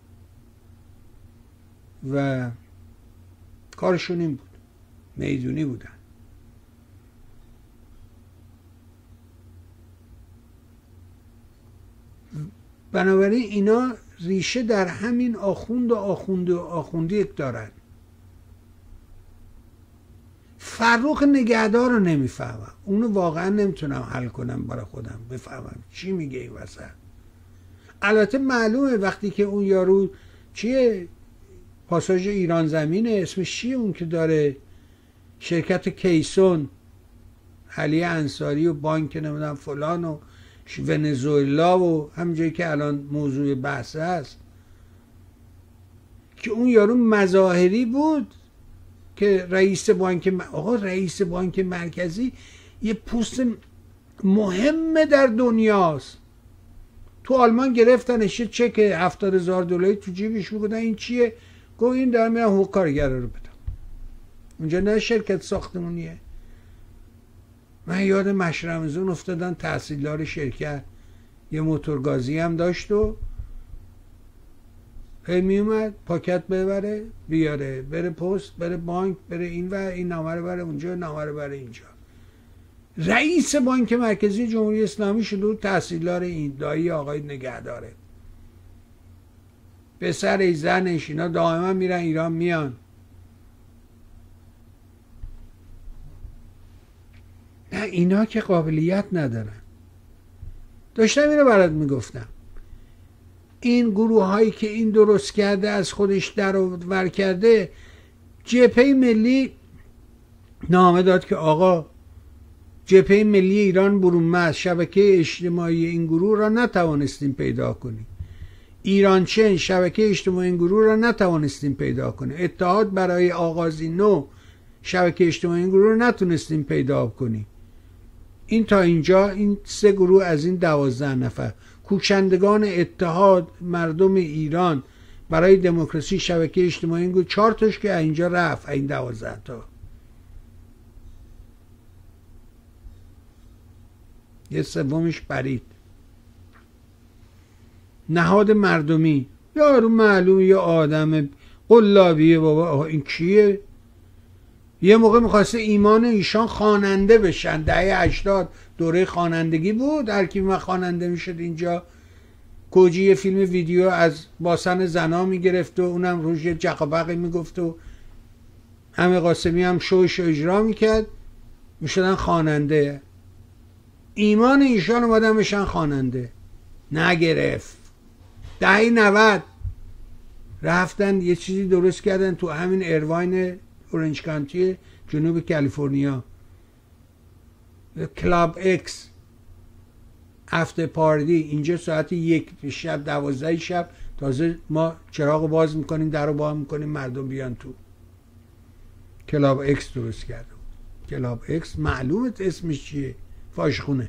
و کارشون این بود، میدونی بودن. بنابراین اینا ریشه در همین آخوند و آخوندی دارن. فرخ نگهدار رو نمیفهمم، اونو واقعا نمیتونم حل کنم برای خودم بفهمم چی میگه این وسط. البته معلومه وقتی که اون یارو چیه پاساژ ایران زمینه، اسمش چیه اون که داره شرکت کیسون، علی انصاری و بانک نمیدونم فلان و ونزوئلا و همونجایی که الان موضوع بحث هست، که اون یارو مظاهری بود که رئیس بانک مرکزی یه پست مهمه در دنیاست. تو آلمان گرفتنش یه چک $70,000 تو جیبش، میگفتن این چیه؟ گفت این دارم میرم حقوق کارگرا رو بدم. اونجا نه شرکت ساختمونیه. من یاد مشرمزون افتادن، تحصیلدار شرکت یه موتورگازی هم داشت و هی میومد پاکت ببره بیاره، بره پست، بره بانک، بره این و این نامه رو بره اونجا، نامه رو بره اینجا. رئیس بانک مرکزی جمهوری اسلامی شده، تحصیلدار این دایی آقای نگهداره. پسر زنش اینا دائما میرن ایران میان. نه اینا که قابلیت ندارن. داشتم اینو برات میگفتم، این گروه هایی که این درست کرده از خودش در ور کرده، جبهه ملی نامه داد که آقا جبهه ملی ایران برونمرز شبکه اجتماعی این گروه را نتوانستیم پیدا کنیم. ایران چین شبکه اجتماعی این گروه را نتوانستیم پیدا کنیم. اتحاد برای آغازی نو شبکه اجتماعی این گروه را نتونستیم پیدا کنیم. این تا اینجا این 3 گروه از این 12 نفر کوشندگان اتحاد مردم ایران برای دموکراسی شبکه اجتماعی، این گروه 4 تاش که اینجا رفت، این 12 تا. یه سومش برید. نهاد مردمی، یارو معلوم یه آدم قلابیه بابا، این کیه؟ یه موقع میخواسته ایمان ایشان خواننده بشن، دهه 80 دوره خوانندگی بود، هر کی من خواننده میشد اینجا کوجی یه فیلم ویدیو از باسن زنا میگرفت و اونم روش یه جقبقی میگفت و همه قاسمی هم شوش اجرا میکرد، میشدن خواننده. ایمان ایشان اومدن بشن خواننده، نگرفت. دهه 90 رفتن یه چیزی درست کردن تو همین ارواین اورنج کانتی جنوب کالیفرنیا، کلاب اکس افتر پارتی. اینجا ساعت 1 شب 12 شب تازه ما چراغ باز میکنیم، در رو باز میکنیم، مردم بیان تو. کلاب اکس درست کرده. کلاب اکس معلومه اسمش چیه، فاشخونه.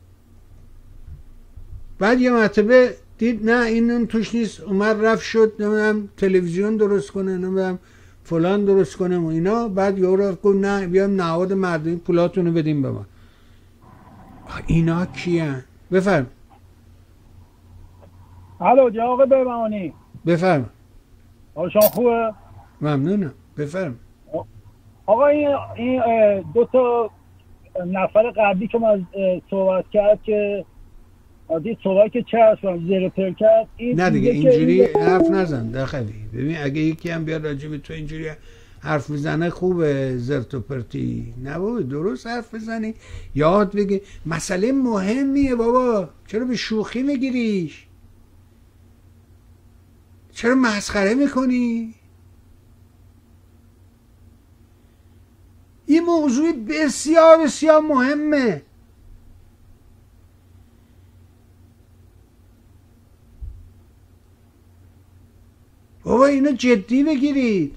بعد یه مرتبه دید نه این توش نیست، اومد رفت شد نمیدونم تلویزیون درست کنه، نمیدونم فلان درست کنه و اینا. بعد یه رفت گفت نه بیام نهاد مردمی پولاتونو بدیم به ما. اینا کیان؟ بفرم. الو جناب بهبهانی. بفرم. حال شما خوبه؟ ممنونم. بفرم. آقا این 2 تا نفر قبلی که من صحبت کرد که دید صحبت که چه هست زیر پر کرد، نه دیگه اینجوری حرف نزن داخلی. ببین اگه یکی هم بیاد راجع به تو اینجوری حرف بزنه خوبه، زرت و پرتی نبود، درست حرف بزنی، یاد بگی مسئله مهمیه بابا، چرا به شوخی میگیریش؟ چرا مسخره میکنی؟ این موضوع بسیار بسیار مهمه. بابا اینو جدی بگیرید.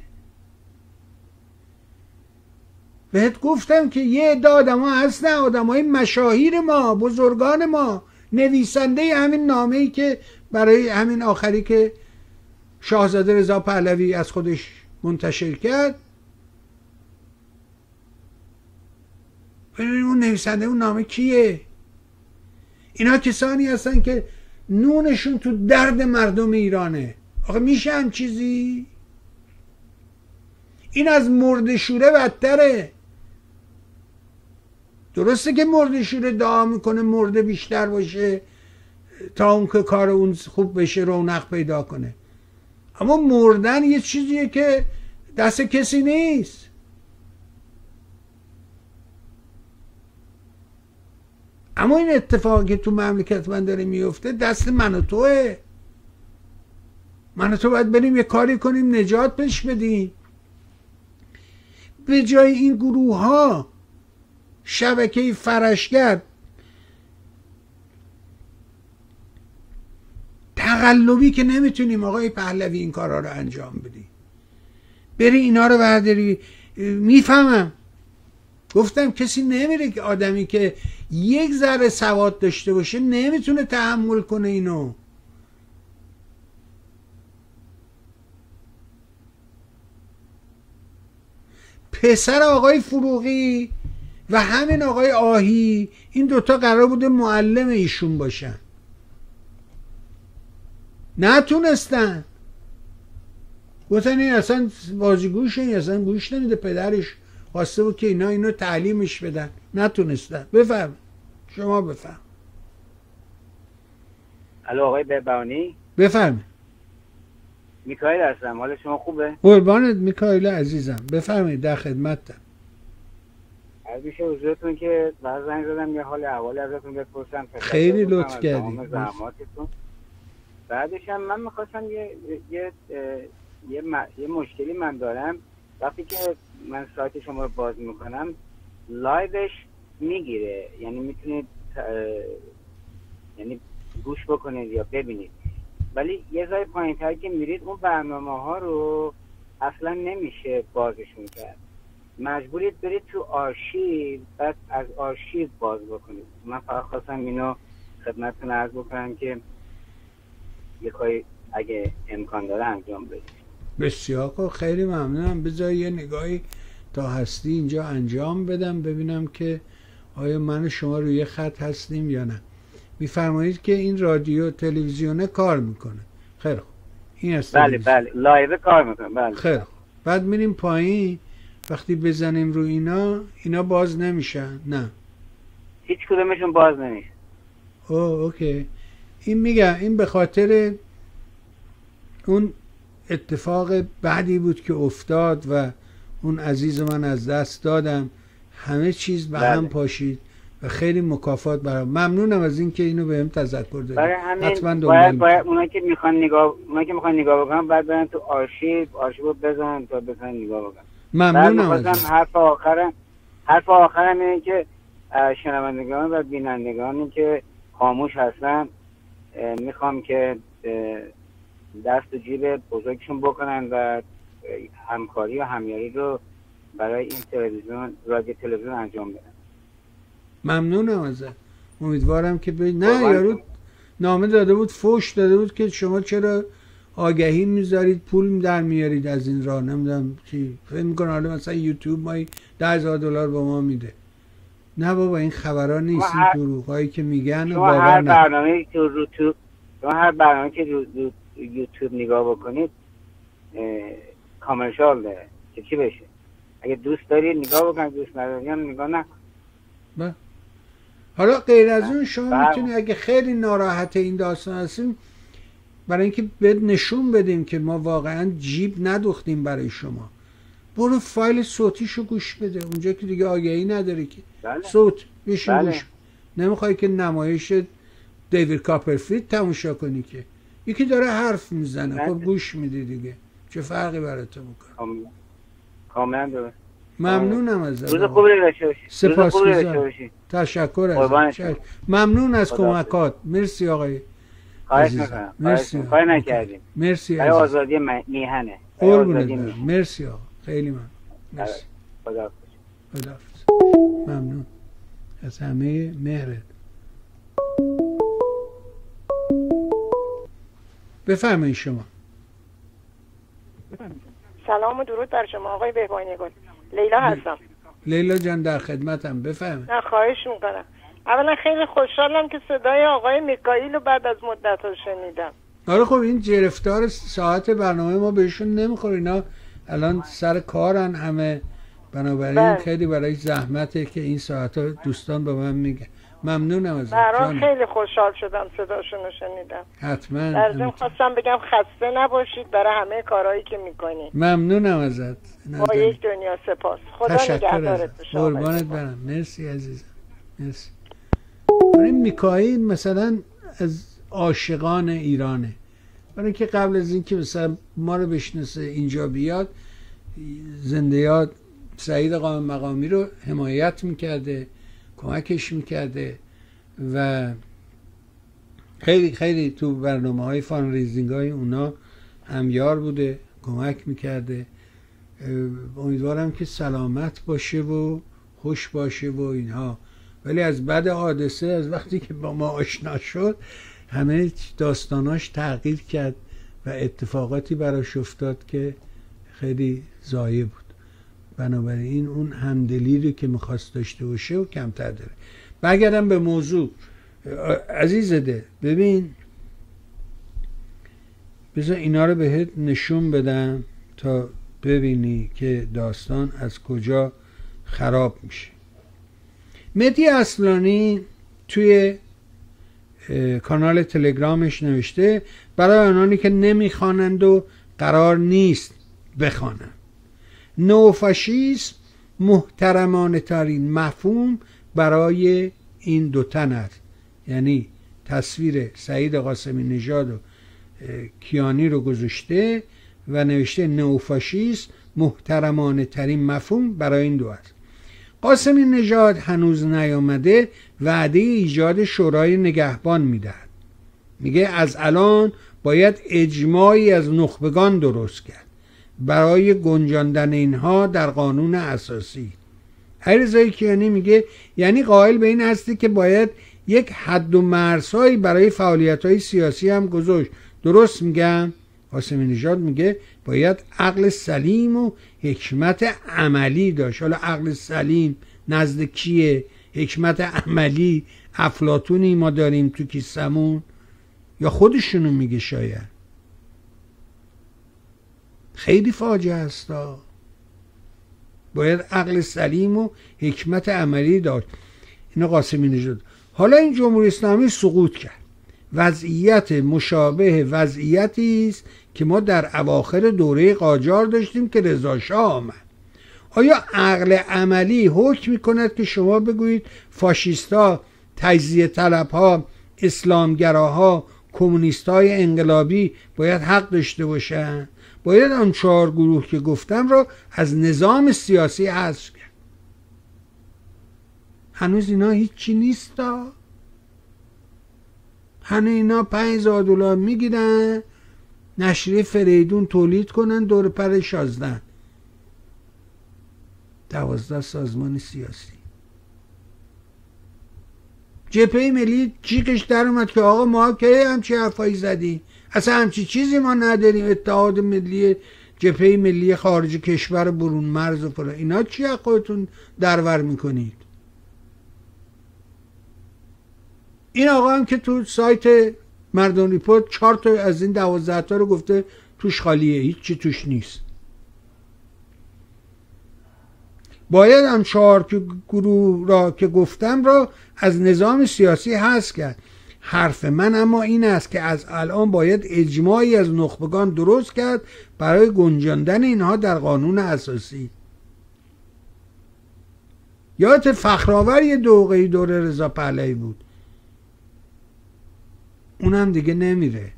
بهت گفتم که یه عده آدم‌ها هستن، آدم‌های مشاهیر ما، بزرگان ما، نویسنده همین نامه‌ای که برای همین آخری که شاهزاده رضا پهلوی از خودش منتشر کرد، ببینید اون نویسنده اون نامه کیه؟ اینا کسانی هستن که نونشون تو درد مردم ایرانه. آخه میشه هم چیزی؟ این از مردشوره بدتره. درسته که مردشوره دعا میکنه مرده بیشتر باشه تا اون که کار اون خوب بشه، رونق پیدا کنه، اما مردن یه چیزیه که دست کسی نیست. اما این اتفاقی که تو مملکت من داره میفته دست من و توه. من و تو باید بریم یه کاری کنیم نجات پیش بدیم. به جای این گروه ها شبکه فرشگر تقلبی که نمیتونیم آقای پهلوی این کارها رو انجام بدیم، بری اینا رو برداری. میفهمم، گفتم کسی نمیره که آدمی که یک ذره سواد داشته باشه نمیتونه تحمل کنه اینو. پسر آقای فروغی و همین آقای آهی، این دوتا قرار بوده معلم ایشون باشن، نتونستن. گفتن این اصلا بازیگوشه، این اصلا گوش نمیده، پدرش خواسته بود که اینا اینو تعلیمش بدن، نتونستن. بفرم شما بفرم. الو آقای بهبهانی. بفرم. میکائیل هستم، حال شما خوبه؟ قربانت میکائیل عزیزم، بفرمایید در خدمتم. از میشه حضورتون که بعد زنگ زدم یه حال احوال ازتون بپرسم. خیلی لطف کردی. بعدش هم من میخواستم یه مشکلی من دارم. وقتی که من سایت شما رو باز میکنم لایوش میگیره، یعنی میتونید یعنی گوش بکنید یا ببینید، ولی یه ذره پایین‌تر که میرید اون برنامه ها رو اصلا نمیشه بازشون کرد. مجبورید برید تو آرشیو، بعد از آرشیو باز بکنید. من فقط خواستم اینو خدمتتون عرض بکنم که یه کاری اگه امکان داره انجام بدید. بسیار خوب، خیلی ممنونم. بذار یه نگاهی تا هستی اینجا انجام بدم ببینم که آیا من و شما روی خط هستیم یا نه. میفرمایید که این رادیو تلویزیونه کار میکنه. خیلی خوب، این است. بله لایو کار میکنه. بله خیلی خوب. بعد میریم پایین، وقتی بزنیم رو اینا باز نمیشن. نه هیچ کدومشون باز نمیشه. اوکی. این میگم این به خاطر اون اتفاق بعدی بود که افتاد و اون عزیز من از دست دادم، همه چیز به هم پاشید و خیلی مکافات برام. ممنونم از اینکه اینو بهم تذکر دادید. حتما باید اونایی که میخوان نگاه بکنن بعد برن تو آرشیو بزنن تا بتونن نگاه بکنن. ممنونم. حرف آخرم اینه که شنوندگان و بینندگانی که خاموش هستن میخوام که دست و جیب بزرگشون بکنن و همکاری و همیاری رو برای این تلویزیون، رادیو تلویزیون انجام بدن. ممنونم ازت. امیدوارم که نه یارو نامه داده بود، فوش داده بود که شما چرا آگهی میذارید پول در میارید از این راه، نمیدونم چی، فکر میکنه حالا مثلا یوتیوب مایی $10,000 به ما میده. نه بابا این خبرها نیست، این دروغایی که میگن شما هر برنامه که رو یوتیوب نگاه بکنید کامرشال داره که چی بشه. اگه دوست داری نگاه بکن، دوست نداری هم نگاه نکن. حالا غیر از اون شما میتونی اگه خیلی ناراحت این داستان هستیم، برای اینکه نشون بدیم که ما واقعا جیب ندوختیم برای شما، برو فایل صوتیشو گوش بده اونجا که دیگه آگهی نداری که صوت بشین گوش. نمیخوای که نمایش دیوید کاپرفیلد تماشا کنی که یکی داره حرف میزنه، خب گوش میدی دیگه، چه فرقی برات میکنه؟ کاملا درست. ممنونم ازت. روز خوبی داشته باشی. سپاسگزارم. تشکر ازت. ممنون از کمکات. مرسی آقای. خواهش می‌کنم. مرسی. کاری نکردیم. مرسی. برای آزادی میهنه. مرسی آقا. خیلی ممنون. مرسی. خداحافظ. ممنون از همه مهرت. بفرمایید شما. سلام و درود بر شما آقای بهبانی گل. لیلا هستم. لیلا جان در خدمتم، بفرمایید. نه خواهش میکنم. اولا خیلی خوشحالم که صدای آقای میکائیل رو بعد از مدت ها شنیدم. آره خب این گرفتار ساعت برنامه ما بهشون نمیخوره، اینا الان سر کارن همه، بنابراین خیلی برای زحمته که این ساعت ها دوستان به من میگه. ممنونم ازت. برام خیلی خوشحال شدم صداشون رو شنیدم. حتما. در ضمن خواستم بگم خسته نباشید برای همه کارهایی که میکنی. ممنونم ازت. با یک دنیا سپاس. خدا نگهدارت باشه. قربانت برم. مرسی عزیزم. مرسی. این میکائیل مثلا از عاشقان ایرانه، برای اینکه قبل از اینکه مثلا ما رو بشناسه اینجا بیاد، زنده یاد سعید قائم مقامی رو حمایت میکرده، کمکش میکرده و خیلی خیلی تو برنامه های فان ریزینگ های اونا همیار بوده، کمک میکرده. امیدوارم که سلامت باشه و خوش باشه و اینها. ولی از بعد حادثه، از وقتی که با ما آشنا شد، همه داستاناش تغییر کرد و اتفاقاتی براش افتاد که خیلی ضایع بود. بنابراین اون همدلی رو که میخواست داشته باشه و کمتر داره. برگردم به موضوع. عزیزده ببین، بذار اینا رو بهت نشون بدم تا ببینی که داستان از کجا خراب میشه. مهدی اصلانی توی کانال تلگرامش نوشته برای آنانی که نمیخوانند و قرار نیست بخوانند، نوفاشیسم محترمانه ترین مفهوم برای این دو تن است. یعنی تصویر سعید قاسمی نژاد و کیانی رو گذاشته و نوشته نوفاشیسم محترمانه ترین مفهوم برای این دو است. قاسمی نژاد هنوز نیامده، وعده ایجاد شورای نگهبان میدهد. میگه از الان باید اجماعی از نخبگان درست کرد. برای گنجاندن اینها در قانون اساسی. علیرضا کیانی میگه یعنی قائل به این هستی که باید یک حد و مرزهایی برای فعالیت‌های سیاسی هم گذاشت. درست میگم؟ قاسمی نژاد میگه باید عقل سلیم و حکمت عملی داشت. حالا عقل سلیم نزد کیه؟ حکمت عملی افلاطونی ما داریم تو کیسمون یا خودشونو میگه؟ شاید خیلی فاجعه هستا. باید عقل سلیم و حکمت عملی داشت. اینو قاسمی نژاد. حالا این جمهوری اسلامی سقوط کرد. وضعیت مشابه وضعیتی است که ما در اواخر دوره قاجار داشتیم که رضا شاه آمد. آیا عقل عملی حکم می‌کند که شما بگویید فاشیستا، تجزیه طلبها، اسلامگراها، کمونیستای انقلابی باید حق داشته باشن؟ باید آن 4 گروه که گفتم را از نظام سیاسی حذف کرد. هنوز اینا هیچی نیستا. هنوز اینا $5,000 میگیرن نشریه فریدون تولید کنن دور پر 16 12 سازمان سیاسی. جبهه ملی جیغش در اومد که آقا ما که همچی حرفایی زدیم، اصلا همچی چیزی ما نداریم، اتحاد ملی، جبهه ملی خارج کشور، برون مرز و فلان. اینا چی از خودتون درور میکنید؟ این آقا هم که تو سایت مردم ریپورت 4 تا از این 12 تا رو گفته توش خالیه، هیچ چی توش نیست. باید هم 4 گروه را که گفتم را از نظام سیاسی حذف کرد. حرف من اما این است که از الان باید اجماعی از نخبگان درست کرد برای گنجاندن اینها در قانون اساسی. یادت فخرآور یه دوقه‌ای دوره رضا پهلوی بود، اونم دیگه نمیره.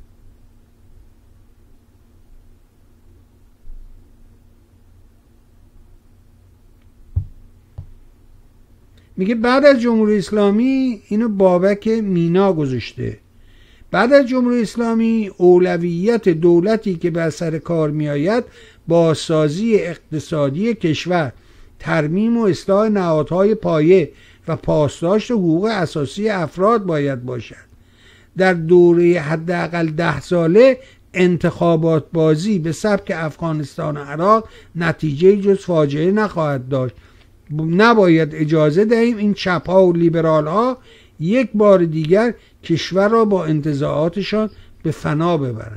میگه بعد از جمهوری اسلامی، اینو بابک مینا گذاشته، بعد از جمهوری اسلامی اولویت دولتی که بر سر کار میآید بازسازی اقتصادی کشور، ترمیم و اصلاح نهادهای پایه و پاسداشت حقوق اساسی افراد باید باشد. در دوره حداقل 10 ساله انتخابات بازی به سبک افغانستان و عراق نتیجه جز فاجعه نخواهد داشت. نباید اجازه دهیم این چپ‌ها و لیبرال‌ها یک بار دیگر کشور را با انتزاعاتشان به فنا ببرند.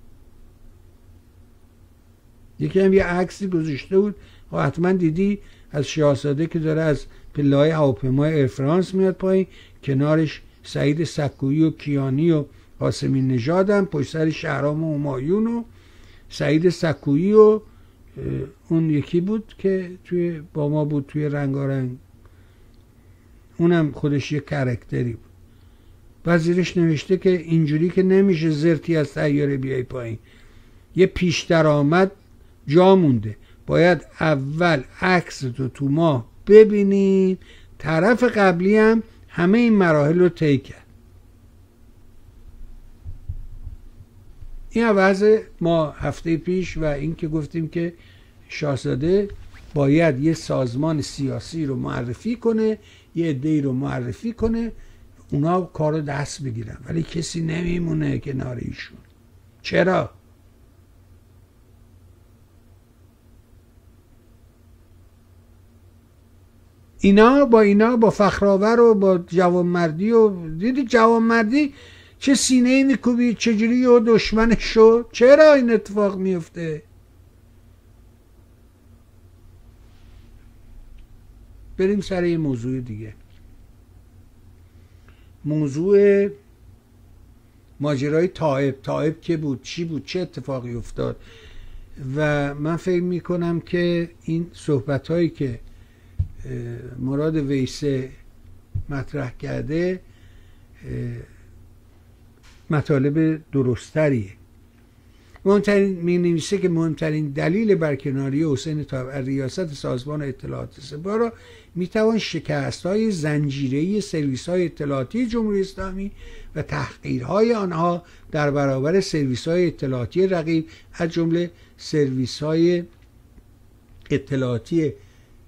یکی هم یه عکسی گذاشته بود، حتما دیدی، از شاهزاده که داره از پله‌های هواپیمای ایر فرانس میاد پایین، کنارش سعید سکویی و کیانی و قاسمی نژاد هم، پشت سر شهرام و همایون و سعید سکویی و اون یکی بود که توی با ما بود توی رنگارنگ، اونم خودش یه کرکتری بود. وزیرش نوشته که اینجوری که نمیشه زرتی از طیاره بیای پایین، یه پیش درآمد جا مونده، باید اول عکس تو ماه ببینیم. طرف قبلی هم همه این مراحل رو طی کرد. این وضع ما هفته پیش و این که گفتیم که شاهزاده باید یه سازمان سیاسی رو معرفی کنه، یه عده‌ای رو معرفی کنه، اونا کارو دست بگیرن، ولی کسی نمیمونه کنار ایشون. چرا؟ اینا با فخرآور و با جوانمردی و دیدی جوانمردی چه سینه‌ای میکوبی، چجوری و دشمنش شد. چرا این اتفاق میفته؟ بریم سر یه موضوع دیگه. موضوع ماجرای طائب که بود، چی بود، چه اتفاقی افتاد. و من فکر میکنم که این صحبت‌هایی که مراد ویسه مطرح کرده مطالب درستریه. می نویسه که مهمترین دلیل برکناری حسین طایب از ریاست سازمان اطلاعات سپاه را میتوان شکست‌های زنجیره‌ای سرویس‌های اطلاعاتی جمهوری اسلامی و تحقیرهای آنها در برابر سرویس‌های اطلاعاتی رقیب از جمله سرویس‌های اطلاعاتی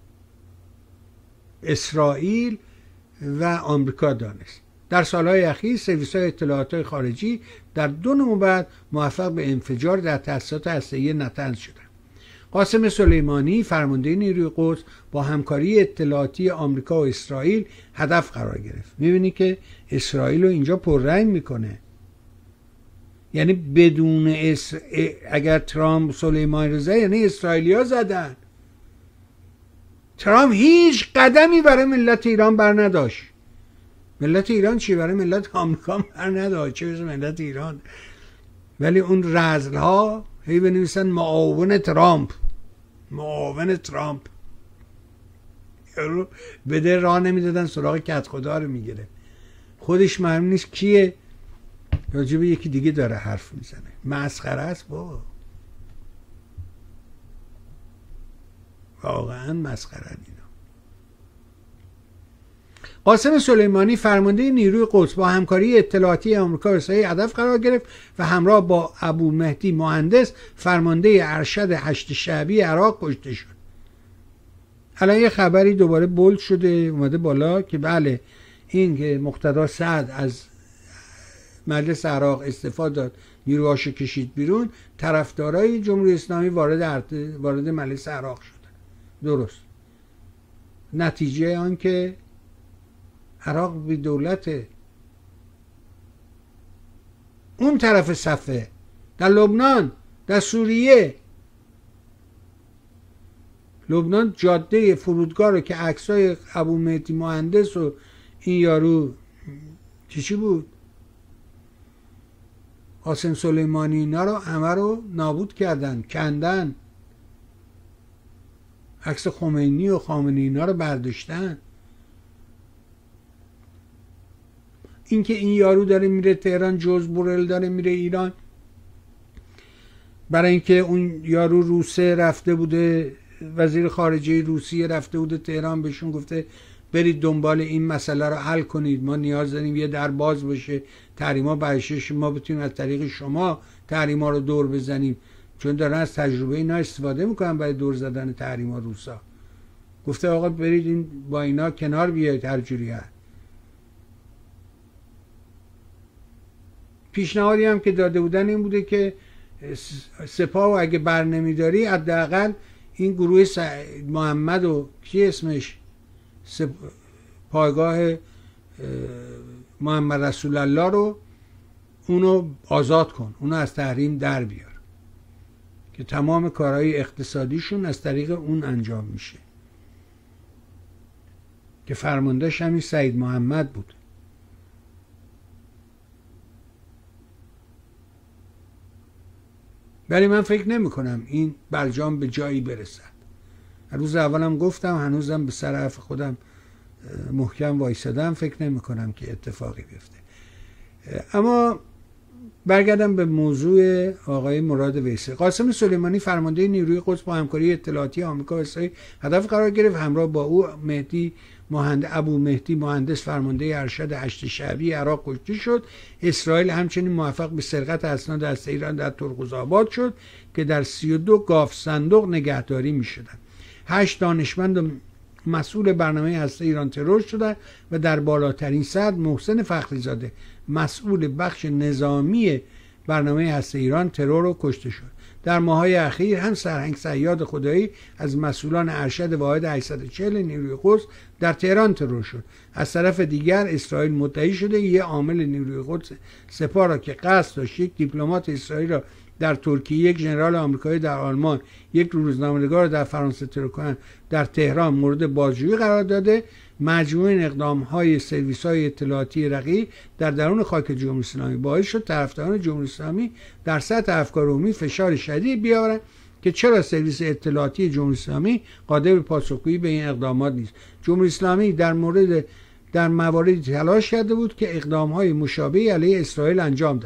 اسرائیل و آمریکا دانست. در سالهای اخیر سرویس‌های اطلاعات خارجی در 2 نوبت موفق به انفجار در تأسیسات هسته‌ای نتنز شدند. قاسم سلیمانی فرمانده نیروی قدس با همکاری اطلاعاتی آمریکا و اسرائیل هدف قرار گرفت. می‌بینی که اسرائیل رو اینجا پررنگ میکنه. یعنی بدون اگر ترامپ سلیمانی رو زد، یعنی اسرائیلی‌ها زدن. ترامپ هیچ قدمی برای ملت ایران بر نداشت. ملت ایران چی؟ برای ملت آمریکا بر نداشت، چه برسه ملت ایران. ولی اون رذل‌ها هی بنویسن معاون ترامپ، معاون ترامپ، یارو بده راه نمیدادن سراغ کت خدا رو میگیره. خودش معلوم نیست کیه، راجب یکی دیگه داره حرف میزنه. مسخره است بابا، واقعا مسخره اینا. قاسم سلیمانی فرمانده نیروی قدس با همکاری اطلاعاتی آمریکا و اسرائیل هدف قرار گرفت و همراه با ابو مهدی مهندس فرمانده ارشد 8 شعبی عراق کشته شد. الان یه خبری دوباره بولد شده اومده بالا که بله این که مقتدا سعد از مجلس عراق استعفا داد، نیروهاشو کشید بیرون، طرفدارای جمهوری اسلامی وارد مجلس عراق شدن. درست. نتیجه آن که عراق بی دولته. اون طرف صفحه در لبنان، در سوریه، لبنان جاده فرودگاه رو که عکسای ابو مهدی مهندس و این یارو چی بود قاسم سلیمانی اینا رو همه رو نابود کردن، کندن. عکس خمینی و خامنه‌ای اینا رو برداشتن. اینکه این یارو داره میره تهران، جوز بورل داره میره ایران، برای اینکه اون یارو روسه رفته بوده، وزیر خارجه روسیه رفته بوده تهران، بهشون گفته برید دنبال این مسئله رو حل کنید، ما نیاز داریم یه در باز بشه، تحریما برشش ما بتونیم از طریق شما تحریما رو دور بزنیم، چون دارن از تجربه اینا استفاده میکنن برای دور زدن تحریما روسا. گفته آقا برید این با اینا کنار بیایید هر جوری هست. پیشنهادی هم که داده بودن این بوده که سپاه و اگه بر نمیداری حداقل این گروه محمد و کی اسمش پایگاه محمد رسول الله رو اونو آزاد کن، اونو از تحریم در بیار که تمام کارهای اقتصادیشون از طریق اون انجام میشه که فرماندهش همین سید محمد بود. ولی من فکر نمی کنم این برجام به جایی برسد. روز اولم گفتم، هنوزم به سر حرف خودم محکم وایسادم، فکر نمی کنم که اتفاقی بیفته. اما برگردم به موضوع آقای مراد ویسه. قاسم سلیمانی فرمانده نیروی قدس با همکاری اطلاعاتی آمریکا و اسرائیل هدف قرار گرفت. همراه با او ابو مهدی مهندس فرمانده ارشد 8 شعبی عراق کشته شد. اسرائیل همچنین موفق به سرقت اسناد از ایران در ترقزآباد شد که در 32 گاف صندوق نگهداری می شدند. 8 دانشمند مسئول برنامه هسته ایران ترور شدند و در بالاترین سطح محسن فخریزاده مسئول بخش نظامی برنامه هسته ایران ترور و کشته شد. در ماه‌های اخیر هم سرهنگ صیاد خدایی از مسئولان ارشد واحد 840 نیروی قدس در تهران ترور شد. از طرف دیگر اسرائیل مدعی شده یک عامل نیروی قدس سپاه را که قصد داشت یک دیپلمات اسرائیل را در ترکیه، یک ژنرال آمریکایی در آلمان، یک روزنامه‌نگار در فرانسه ترکان در تهران مورد بازجویی قرار داده. مجموعه اقدام‌های سرویس‌های اطلاعاتی رقیب در درون خاک جمهوری اسلامی باعث شد طرفداران جمهوری اسلامی در سطح افکار عمومی فشار شدید بیاورند که چرا سرویس اطلاعاتی جمهوری اسلامی قادر به پاسخگویی به این اقدامات نیست. جمهوری اسلامی در مواردی تلاش کرده بود که اقدام‌های مشابهی علیه اسرائیل انجام دهد.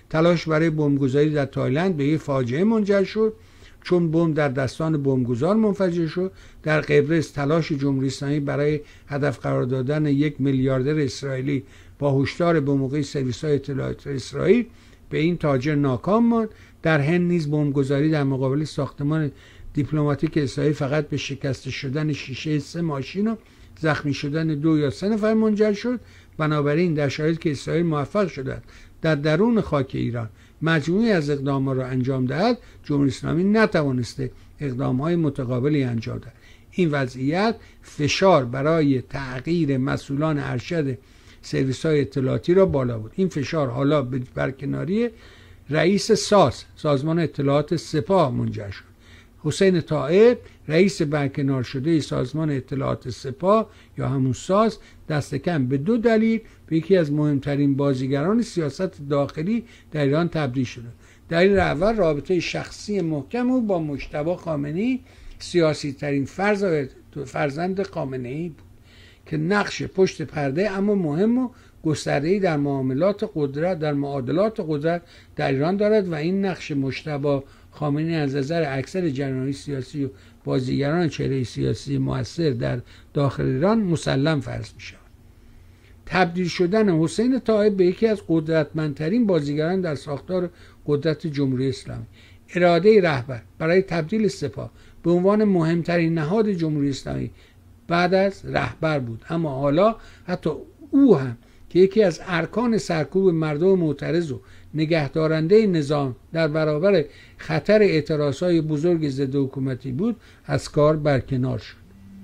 تلاش برای بمبگذاری در تایلند به یک فاجعه منجر شد چون بمب در دستان بمبگذار منفجر شد. در قبرس تلاش جمهوری اسلامی برای هدف قرار دادن یک میلیاردر اسرائیلی با هشدار به موقع سرویس‌های اطلاعات اسرائیل به این تاجر ناکام ماند. در هند نیز بمبگذاری در مقابل ساختمان دیپلماتیک اسرائیل فقط به شکست شدن شیشه 3 ماشین و زخمی شدن 2 یا 3 نفر منجر شد. بنابراین در شرایطی که اسرائیل موفق شده در درون خاک ایران مجموعی از اقدامات را انجام دهد، جمهوری اسلامی نتوانسته اقدامهای متقابلی انجام دهد. این وضعیت فشار برای تغییر مسئولان ارشد سرویس‌های اطلاعاتی را بالا برد. این فشار حالا به برکناری رئیس سازمان اطلاعات سپاه منجر شد. حسین طائب رئیس برکنار شده سازمان اطلاعات سپاه یا همون ساز دست کم به 2 دلیل به یکی از مهمترین بازیگران سیاست داخلی در ایران تبدیل شده. دلیل اول رابطه شخصی محکم او با مجتبی خامنه‌ای، سیاسی ترین فرزند خامنه‌ای بود که نقش پشت پرده اما مهم و گسترده‌ای در معادلات قدرت در ایران دارد و این نقش مجتبی خامنه‌ای از نظر اکثر جریان‌های سیاسی و بازیگران چهره سیاسی مؤثر در داخل ایران مسلم فرض می‌شود. تبدیل شدن حسین طائب به یکی از قدرتمندترین بازیگران در ساختار قدرت جمهوری اسلامی، اراده رهبر برای تبدیل سپاه به عنوان مهمترین نهاد جمهوری اسلامی بعد از رهبر بود، اما حالا حتی او هم که یکی از ارکان سرکوب مردم معترض و نگهدارنده نظام در برابر خطر اعتراضهای بزرگ ضد حکومتی بود، از کار برکنار شد.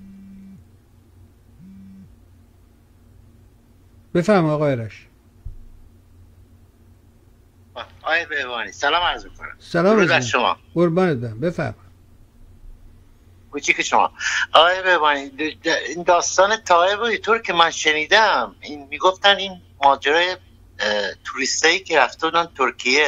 بفهم آقای رش. آقای بهبانی سلام عرض می‌کنم. سلام از شما. قربانت برم. بفهم. کوچیک شما. آقای بهبانی این داستان طائب رو اینطور که من شنیدم این میگفتن این ماجرای توریستایی که رفته بودن ترکیه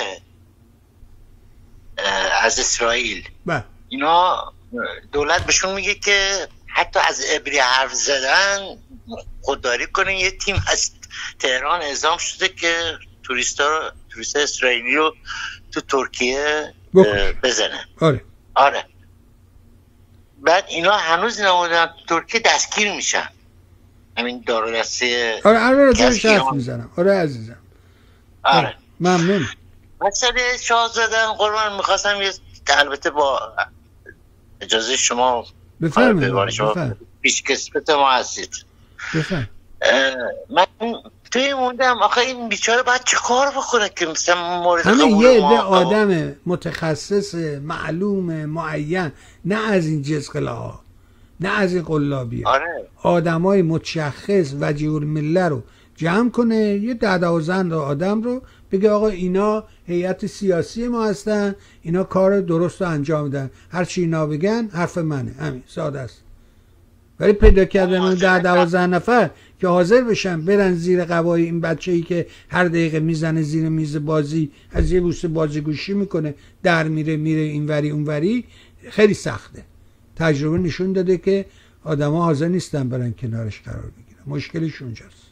از اسرائیل اینا دولت بهشون میگه که حتی از ابری حرف زدن خودداری کنن. یه تیم از تهران اعزام شده که توریست اسرائیلی رو تو ترکیه بزنه. آره بعد اینا هنوز نمودن تو ترکیه دستگیر میشن. همین دارودسته آره حرف میزنم. آره عزیزم. آره ممنون. مسئله شاهزادن قربان میخواستم یه البته با اجازه شما بفرمایید. پیشکسوت ما هستید. بفرمایید. من توی موندم آخه این بیچاره باید چه کار بکنه که مثلا مورد همه یه عده آدم متخصص معلوم معین، نه از این جزقلاها، نه از این قلابی ها. آدمای متشخص وجیه المله رو جمع کنه، یه 10-12 آدم رو بگه آقا اینا هیئت سیاسی ما هستن، اینا کار درست رو انجام میدن، هر چی اینا بگن حرف منه. همین ساده است. ولی پیدا کردن اون 10-12 نفر که حاضر بشن برن زیر قبای این بچه‌ای که هر دقیقه میزنه زیر میز بازی، از یه بوسه بازیگوشی میکنه، در میره اینوری اونوری، خیلی سخته. تجربه نشون داده که آدما حاضر نیستن برن کنارش قرار بگیرن. مشکلش اونجاست.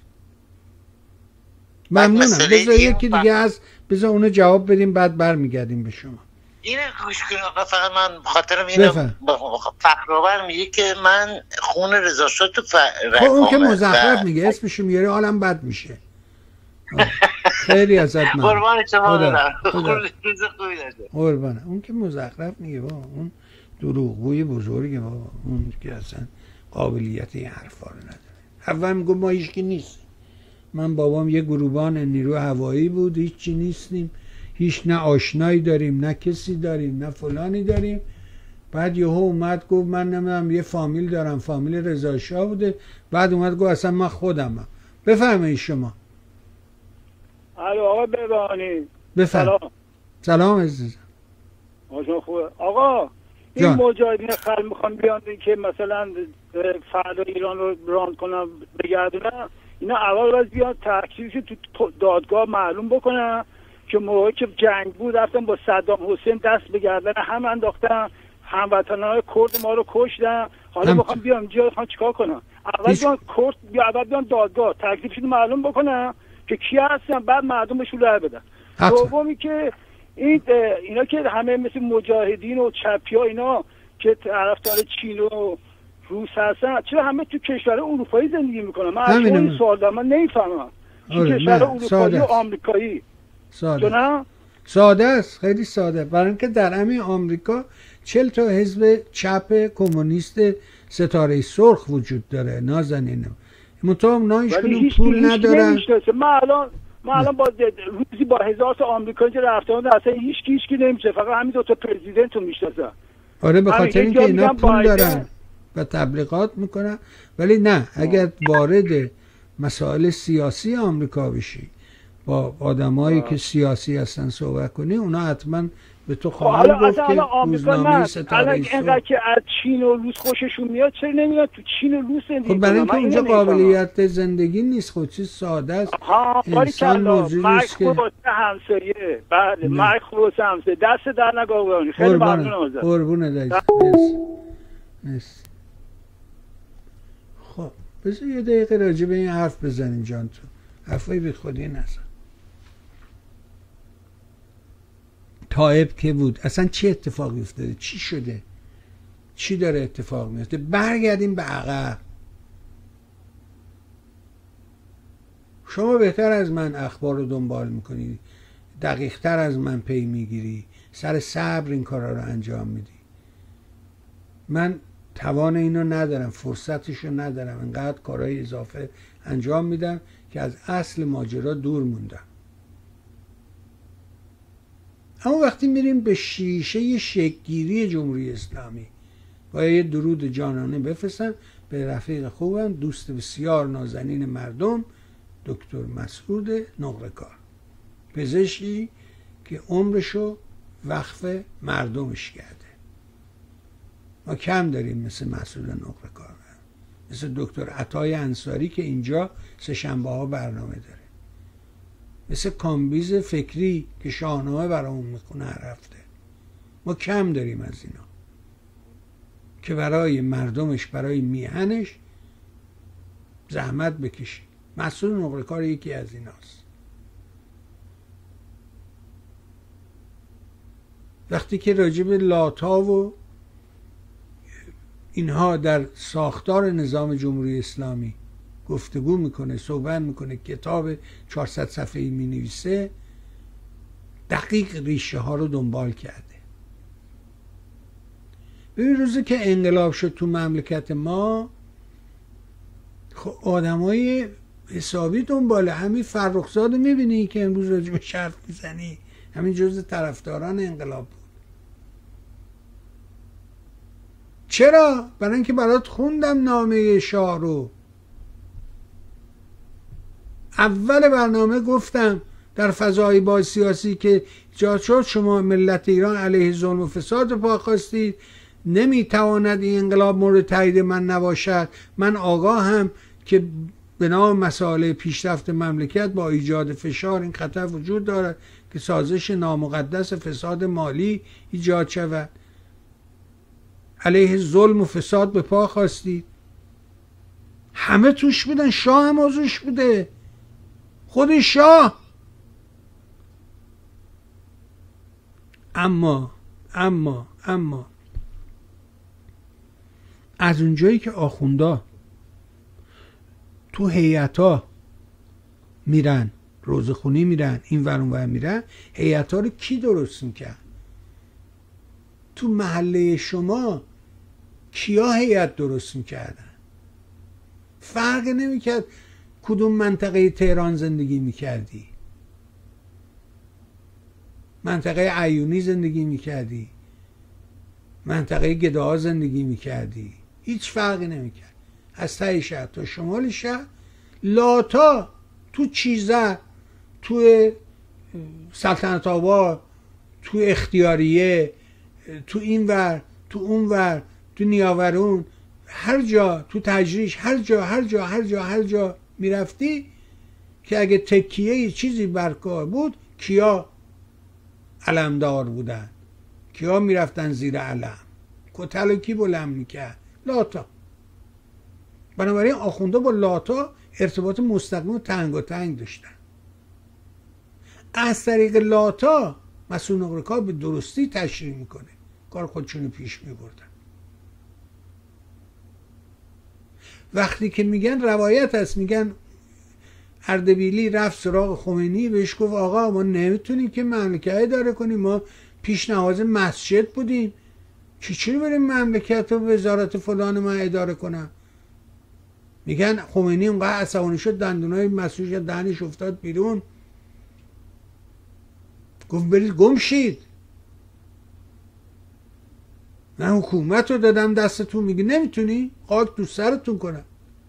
ممنونم. بذار یکی دیگه هست، بذار اونو جواب بدیم بعد برمیگردیم به شما. اینه گوش کنید. فقط من بخاطر اینو فخرآور میگه که من خون رضا شاه تو اون که مزخرف میگه، اسمشو میاره حالم بد میشه. خیلی ازت ممنون. قربان شما برم. قربان. اون که مزخرف میگه بابا، اون دروغگوی بزرگه بابا، اون که اصلا قابلیت این حرفا رو نداره. اول میگم ما هیچکی نیست. من بابام یه گروبان نیرو هوایی بود، هیچی نیستیم، هیچ نه آشنایی داریم، نه کسی داریم، نه فلانی داریم. بعد یهو اومد گفت من نمیدونم یه فامیل دارم، فامیل رضا شاه بوده. بعد اومد گفت اصلا من خودمم. بفرمایید شما. الو آقا بهبانی. بفرمایید. سلام عزیزم. خوبه آقا. این مجاهدین خلق میخوان بیان که مثلا فردا ایران رو ران کنن بگردونن، اینا اول باید بیان تحقیقش تو دادگاه معلوم بکنن که موقعی که جنگ بود رفتن با صدام حسین دست به گردن هم انداختن، هموطنان کرد ما رو کشتن. حالا میخوام بیان اینجا میخوام چیکار کنن؟ اول بیان کرد اول بیان دادگاه تکلیفشون معلوم بکنن که کی هستن، بعد مردم بهشون رأی بدن. دومی که اینا که همه مثل مجاهدین و چپیا اینا که طرفدار چین و روس هستن، چرا همه تو کشور اروپایی زندگی میکنن؟ من این سوال دارم، من نمیفهمم. کشور اروپایی و آمریکایی ساده است، خیلی ساده. برای اینکه در همین آمریکا 40 تا حزب چپ کمونیست ستاره سرخ وجود داره، نازنینم. منتها اونا هیچکدوم پول ندارن. من الان با روزی با 1000 تا آمریکایی که رفتن اصلا هیچ کی نمیشه، فقط همین دو تا پرزیدنت رو میشناسن. آره به خاطر اینکه اینا پول دارن و تبلیغات میکنن. ولی نه، اگر وارد مسائل سیاسی آمریکا بشی، با آدمایی که سیاسی هستن صحبت کنی، اونا حتما به تو خواهند گفت که روزنامه ستاره اینقدر که از چین و روس خوششون میاد، چرا نمیاد تو چین و روس زندگی کنن؟ خب برای اینکه اونجا قابلیت زندگی نیست. خود چیز ساده است. انسان موجودی است که همسایه، بله مرگ خروس همسایه، دست در نگاه. خیلی ممنونم. قربونه مرسی. خب بذار یه دقیقه راجع به این حرف بزنیم جان. تو حرفای بی خودی نزن. طائب که بود، اصلا چه اتفاقی افتاده؟ چی شده؟ چی داره اتفاق میفته؟ برگردیم به عقب. شما بهتر از من اخبار رو دنبال میکنی، دقیق تر از من پی میگیری، سر صبر این کارا رو انجام میدی. من توان اینو ندارم، فرصتشو ندارم، انقدر کارهای اضافه انجام میدم که از اصل ماجرا دور موندم. اما وقتی میریم به شیشه شکل‌گیری جمهوری اسلامی، باید یه درود جانانه بفرستم به رفیق خوبم، دوست بسیار نازنین مردم، دکتر مسعود نقره‌کار، پزشکی که عمرشو وقف مردمش کرده. ما کم داریم مثل مسعود نقره‌کار، مثل دکتر عطای انصاری که اینجا سه‌شنبه‌ها برنامه داره، مثل کامبیز فکری که شاهنامه برامون میخونه هر هفته. ما کم داریم از اینا که برای مردمش، برای میهنش زحمت بکشی. مسعود نقره‌کار یکی از ایناست. وقتی که راجب لاتا و اینها در ساختار نظام جمهوری اسلامی گفتگو میکنه، صحبت میکنه، کتاب 400 صفحه‌ای مینویسه، دقیق ریشه ها رو دنبال کرده. ببین روزی که انقلاب شد تو مملکت ما، خب آدمای حسابی دنباله. همین فرخزاد میبینی که امروز راجع به حرف میزنی، همین جزء طرفداران انقلاب بود. چرا؟ برای اینکه برات خوندم نامه شاه رو. اول برنامه گفتم در فضای با سیاسی که ایجاد شد، شما ملت ایران علیه ظلم و فساد پا خواستید، نمیتواند این انقلاب مورد تایید من نباشد. من آگاهم که به نام مسائل پیشرفت مملکت با ایجاد فشار این خطر وجود دارد که سازش نامقدس فساد مالی ایجاد شود. علیه ظلم و فساد به پا خواستید. همه توش بودن، شاه هم عضوش بوده، خود شاه. اما از اونجایی که آخوندا تو هیئتا میرن، روزخونی میرن، این ور اون ور میرن، هیئتا رو کی درست میکرد؟ تو محله شما کیا هیئت درست میکردن؟ فرق نمیکرد کدوم منطقه تهران زندگی میکردی، منطقه عیونی زندگی میکردی، منطقه گداها زندگی میکردی، هیچ فرقی نمیکرد. از ته شهر تا شمال شهر، لاتا تو چیزه، تو سلطنت آباد، تو اختیاریه، تو این ور، تو اون ور، تو نیاورون، هر جا، تو تجریش، هر جا میرفتی که اگه تکیه چیزی برکار بود، کیا علمدار بودن؟ کیا میرفتن زیر علم؟ کتل کی بلند میکرد؟ لاتا. بنابراین آخونده با لاتا ارتباط مستقیم و تنگ داشتن. از طریق لاتا مسئول نقره کار به درستی تشریح میکنه، کار خودشونو پیش میبردن. وقتی که میگن روایت هست، میگن اردبیلی رفت سراغ خمینی بهش گفت آقا ما نمیتونیم که مملکت اداره کنیم، ما پیشنهاد مسجد بودیم، چی بریم مملکت و وزارت فلان من اداره کنم؟ میگن خمینی اونقدر عصبانی شد دندونای مسجد دهنش افتاد بیرون، گفت برید گم شید، من حکومت رو دادم دستتون، میگه نمیتونی؟ خاک تو سرتون کنم.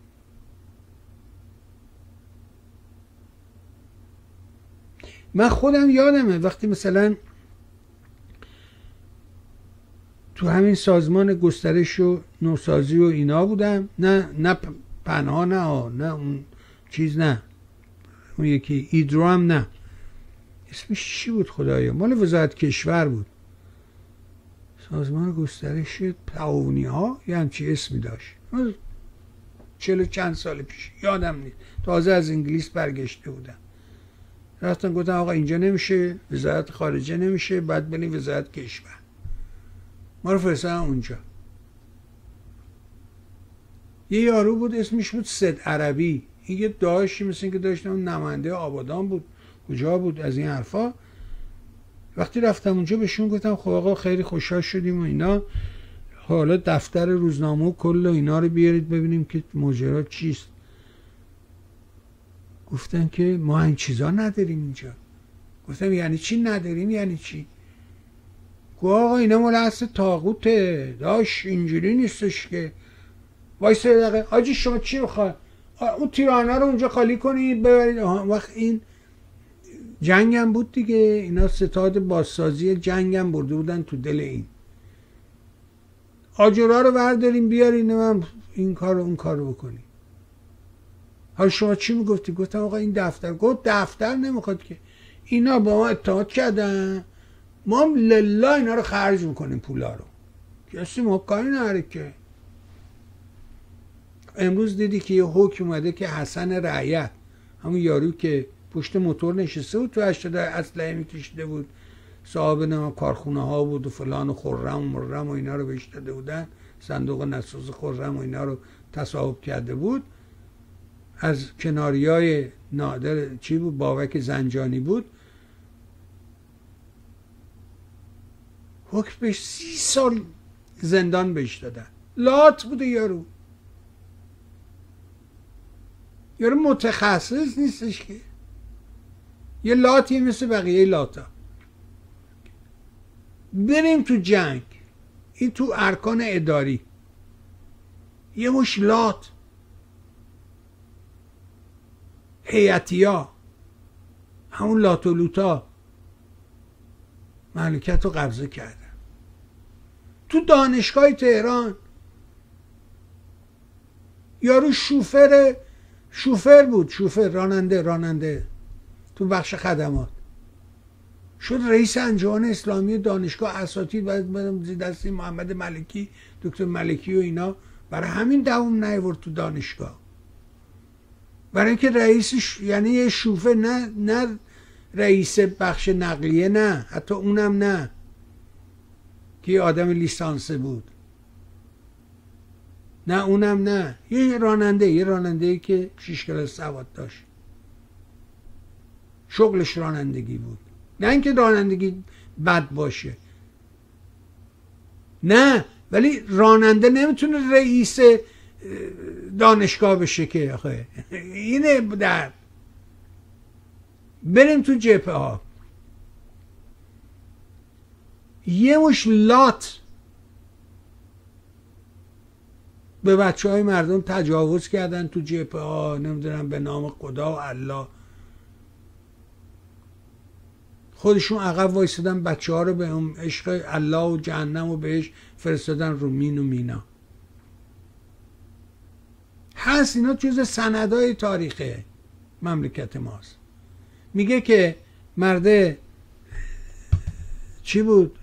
من خودم یادمه وقتی مثلا تو همین سازمان گسترش و نوسازی و اینا بودم، نه پنها نه اون چیز، نه اون یکی ایدرام، نه اسمش چی بود خدایا، مال وزارت کشور بود، سازمان گسترش تعاونی ها یه همچی اسمی داشت، 40 چند سال پیش یادم نیست، تازه از انگلیس برگشته بودم. رفتن گفتن آقا اینجا نمیشه، وزارت خارجه نمیشه، بعد بریم وزارت کشور. ما رو فرستادن اونجا. یه یارو بود اسمش بود سید عربی، این یه داشتی مثل اینکه داشتم نماینده آبادان بود، کجا بود از این حرفا. وقتی رفتم اونجا بهشون گفتم خب آقا خیلی خوشحال شدیم و اینا، حالا دفتر روزنامه و کل اینا رو بیارید ببینیم که ماجرا چیست. گفتن که ما این چیزا نداریم اینجا. گفتم یعنی چی نداریم؟ یعنی چی؟ گفت آقا اینا مال اصل طاغوته، داش اینجوری نیستش که. وایسا یه دقیقه حاجی شما چی میخواد؟ اون تیرانا رو اونجا خالی کنید ببرید. وقت این جنگم بود دیگه، اینا ستاد بازسازی جنگم برده بودن تو دل این. آجرها رو برداریم بیارین من این کار اون کار رو بکنیم. حالا شما چی میگفتی؟ گفتم آقا این دفتر. گفت دفتر نمیخواد که، اینا با ما اتحاد کردن، ما هم لله اینا رو خرج میکنیم پولا رو، کسی ما کاری نداره که. امروز دیدی که یه حکم اومده که حسن رعیت، همون یارو که پشت موتور نشسته بود تو 80 اسلحه میکشیده بود، صاحب کارخونه ها بود و فلان و خرم و مرم و اینا رو بهش داده بودن، صندوق نسوز خرم و اینا رو تصاحب کرده بود، از کناریای نادر چی بود، بابک زنجانی بود، حکم بهش 30 سال زندان بهش دادن. لات بوده یارو متخصص نیستش که، یه لاتی مثل بقیه لاتا. بریم تو جنگ، این تو ارکان اداری یه مش لات هیئتیا، همون لات و لوتا مملکت رو قبضه کردن. تو دانشگاه تهران یارو شوفر بود، شوفر راننده تو بخش خدمات، شد رئیس انجمن اسلامی دانشگاه اساتید، بعد زیر دست محمد ملکی، دکتر ملکی و اینا. برای همین دوام نیاورد تو دانشگاه، برای اینکه رئیسش یعنی یه شوفر، نه رئیس بخش نقلیه، نه حتی اونم نه، که یه آدم لیسانسه بود، نه اونم نه، یه راننده که 6 کلاس سواد داشت، شغلش رانندگی بود. نه اینکه رانندگی بد باشه، نه، ولی راننده نمیتونه رئیس دانشگاه بشه که آخه. اینه در بریم تو جبهه ها، یه مش لات به بچه های مردم تجاوز کردن تو جبهه ها، نمیدونم به نام خدا و الله، خودشون عقب وایسادن بچه ها رو به اون عشق الله و جهنم و بهش فرستادن رو مین و مینا. هست اینا جز سندهای تاریخ مملکت ماست. میگه که مرده چی بود؟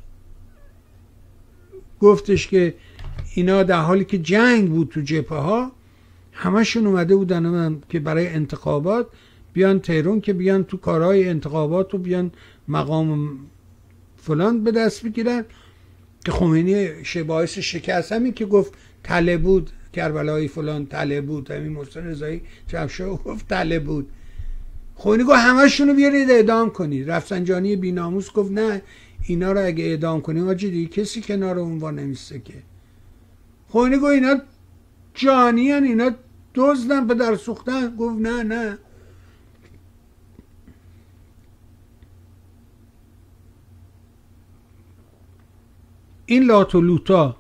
گفتش که اینا در حالی که جنگ بود تو جبهه ها، همشون اومده بودن که برای انتخابات بیان تهران که بیان تو کارهای انتخابات و بیان مقام فلان به دست بگیرن، که خمینی باعث شکست همین که گفت تله بود کربلای فلان تله بود، همین محسن رضایی جمشو گفت تله بود. خمینی گفت همشونو بیارید اعدام کنید. رفسنجانی بی‌ناموس گفت نه اینا رو اگه اعدام کنیم آجی دیگه کسی کنار اون وا نمیسته که. خمینی گفت اینا جانی هن، اینا دزدن پدر سوختن. گفت نه این لات و لوتا.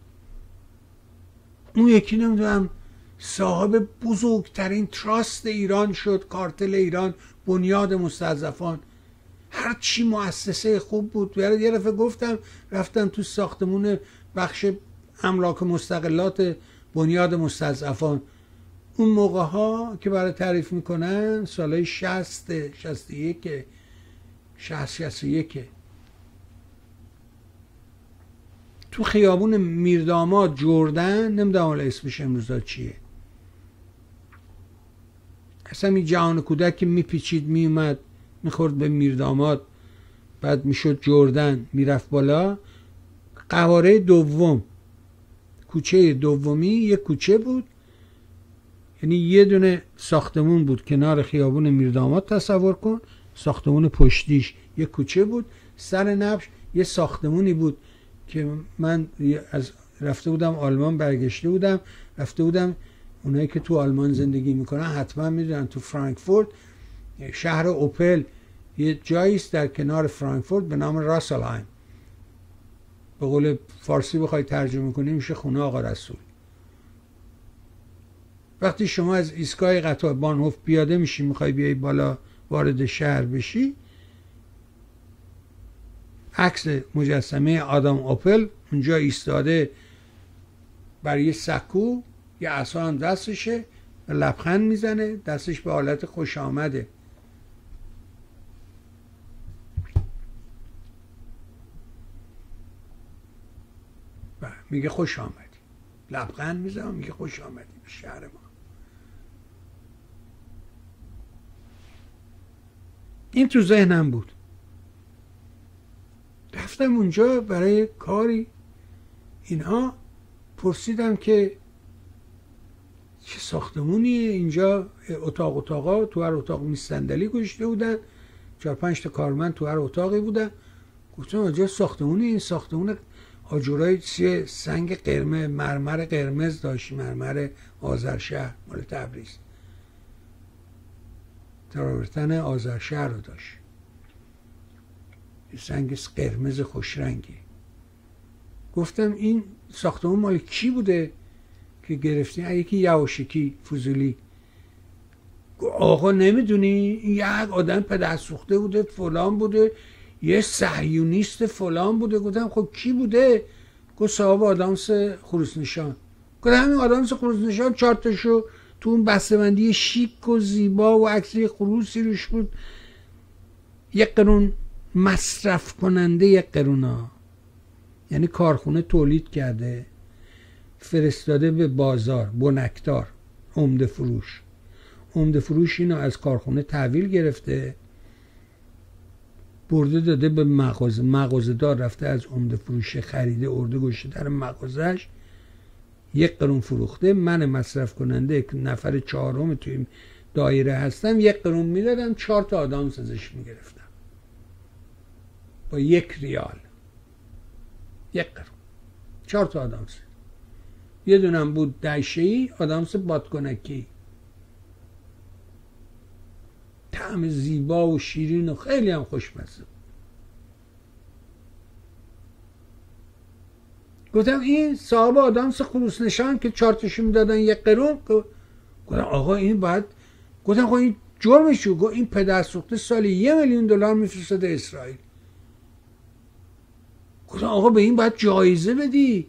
اون یکی نمیدونم صاحب بزرگترین تراست ایران شد، کارتل ایران، بنیاد مستضعفان، هر چی مؤسسه خوب بود. یه دفعه گفتم رفتم تو ساختمون بخش املاک مستقلات بنیاد مستضعفان، اون موقع ها که برای تعریف میکنن سالهای 60 61 61 تو خیابون میرداماد جردن، نمیدونم حالا اسمش امروزا چیه، اصلا این جهان کودک که میپیچید میومد میخورد به میرداماد، بعد میشد جردن میرفت بالا. قواره دوم، کوچه دومی یک کوچه بود، یعنی یه دونه ساختمون بود کنار خیابون میرداماد، تصور کن ساختمون پشتیش یک کوچه بود، سر نبش یه ساختمونی بود که من از رفته بودم آلمان، برگشته بودم رفته بودم، اونایی که تو آلمان زندگی میکنن حتما میدونن تو فرانکفورت شهر اوپل یه جاییست در کنار فرانکفورت به نام راسلهایم، به قول فارسی بخوای ترجمه کنی میشه خونه آقا رسول. وقتی شما از ایستگاه قطار بانهوف پیاده میشی میخوای بیای بالا وارد شهر بشی، عکس مجسمه آدم اوپل اونجا ایستاده بر یه سکو، یه عصا هم دستشه، لبخند میزنه، دستش به حالت خوش آمده. میگه خوش آمدی، لبخند میزنه میگه خوش آمدی به شهر ما. این تو ذهنم بود. رفتم اونجا برای کاری، اینها پرسیدم که چه ساختمونیه اینجا، اتاقا تو هر اتاق میز صندلی گذاشته بودن، 4-5 تا کارمند تو هر اتاقی بودن. گفتم اونجا ساختمونی، این ساختمون آجورای سنگ قرمز، مرمر قرمز داشت، مرمر آذرشهر مال تبریز، تراورتن آذرشهر رو داشت، سنگ قرمز خوش رنگی. گفتم این ساختمون مال کی بوده که گرفتین؟ یکی یواشکی فضولی. آقا نمیدونی این یک آدم پدر سوخته بوده فلان بوده، یه صهیونیست فلان بوده. گفتم خب کی بوده؟ گفت صاحب آدامس خروس نشان. گفتم همین آدامس خروس نشان 4 تاشو تو اون بسته‌بندی شیک و زیبا و عکس خروسی روش بود، یک قرون مصرف کننده، یک قرونا، یعنی کارخونه تولید کرده فرستاده به بازار، بنکدار، عمده فروش اینو از کارخونه تحویل گرفته برده داده به مغازه دار، رفته از عمده فروش خریده ارده گوشه در مغازش، 1 قرون فروخته. من مصرف کننده که نفر 4م توی دایره هستم 1 قرون میدادم، 4 تا آدامس ازش میگرفتم با 1 ریال، 1 قرون 4 تا آدامس. یه دونم بود دشه‌ای، آدامس بادکنکی، طعم زیبا و شیرین و خیلی هم خوشمزه. گفتم این صاحب آدامس خروس نشان که 4 تاشو میدادن 1 قرون. گفتم آقا این باید، گفتم آقا این جرمش چیه؟ گفت این پدر سوخته سالی 1 میلیون دلار میفرسته اسرائیل. گفتم آقا به این باید جایزه بدی.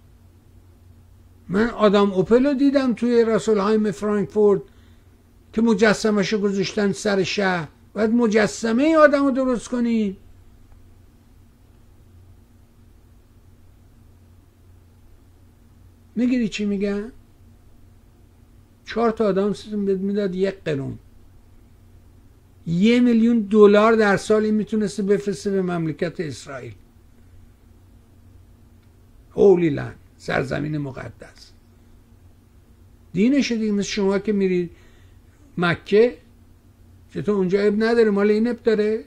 من آدم اوپل رو دیدم توی راسلهایم فرانکفورت که مجسمه‌شو گذاشتن سر شهر، باید مجسمه این آدم رو درست کنی. میگیری چی میگن؟ 4 تا آدم میداد 1 قرون. $1,000,000 در سال این میتونسته بفرسته به مملکت اسرائیل. هولی لند، سرزمین مقدس. دینشه دیگه. مثل شما که میرید مکه، چطور اونجا اب نداره مال این اب داره؟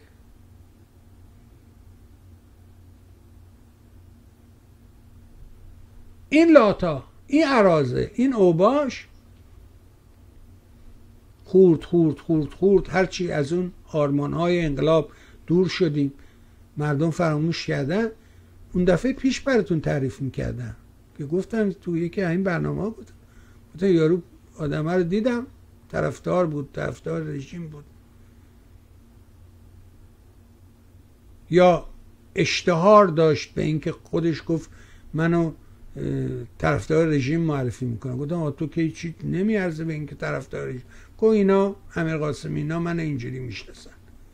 این لاتا، این عرازه، این اوباش خورد هرچی از اون آرمانهای انقلاب دور شدیم، مردم فراموش کردن. اون دفعه پیش براتون تعریف میکردم که گفتم تو یکی این برنامه بود، گفتم یارو آدم رو دیدم طرفدار بود، طرفدار رژیم بود، یا اشتهار داشت به اینکه خودش گفت منو طرفدار رژیم معرفی میکنه. گفتم تو که چی نمیارزه به اینکه طرفدار رژیم. گفت اینا امیر قاسمی اینا من اینجوری میشناسن.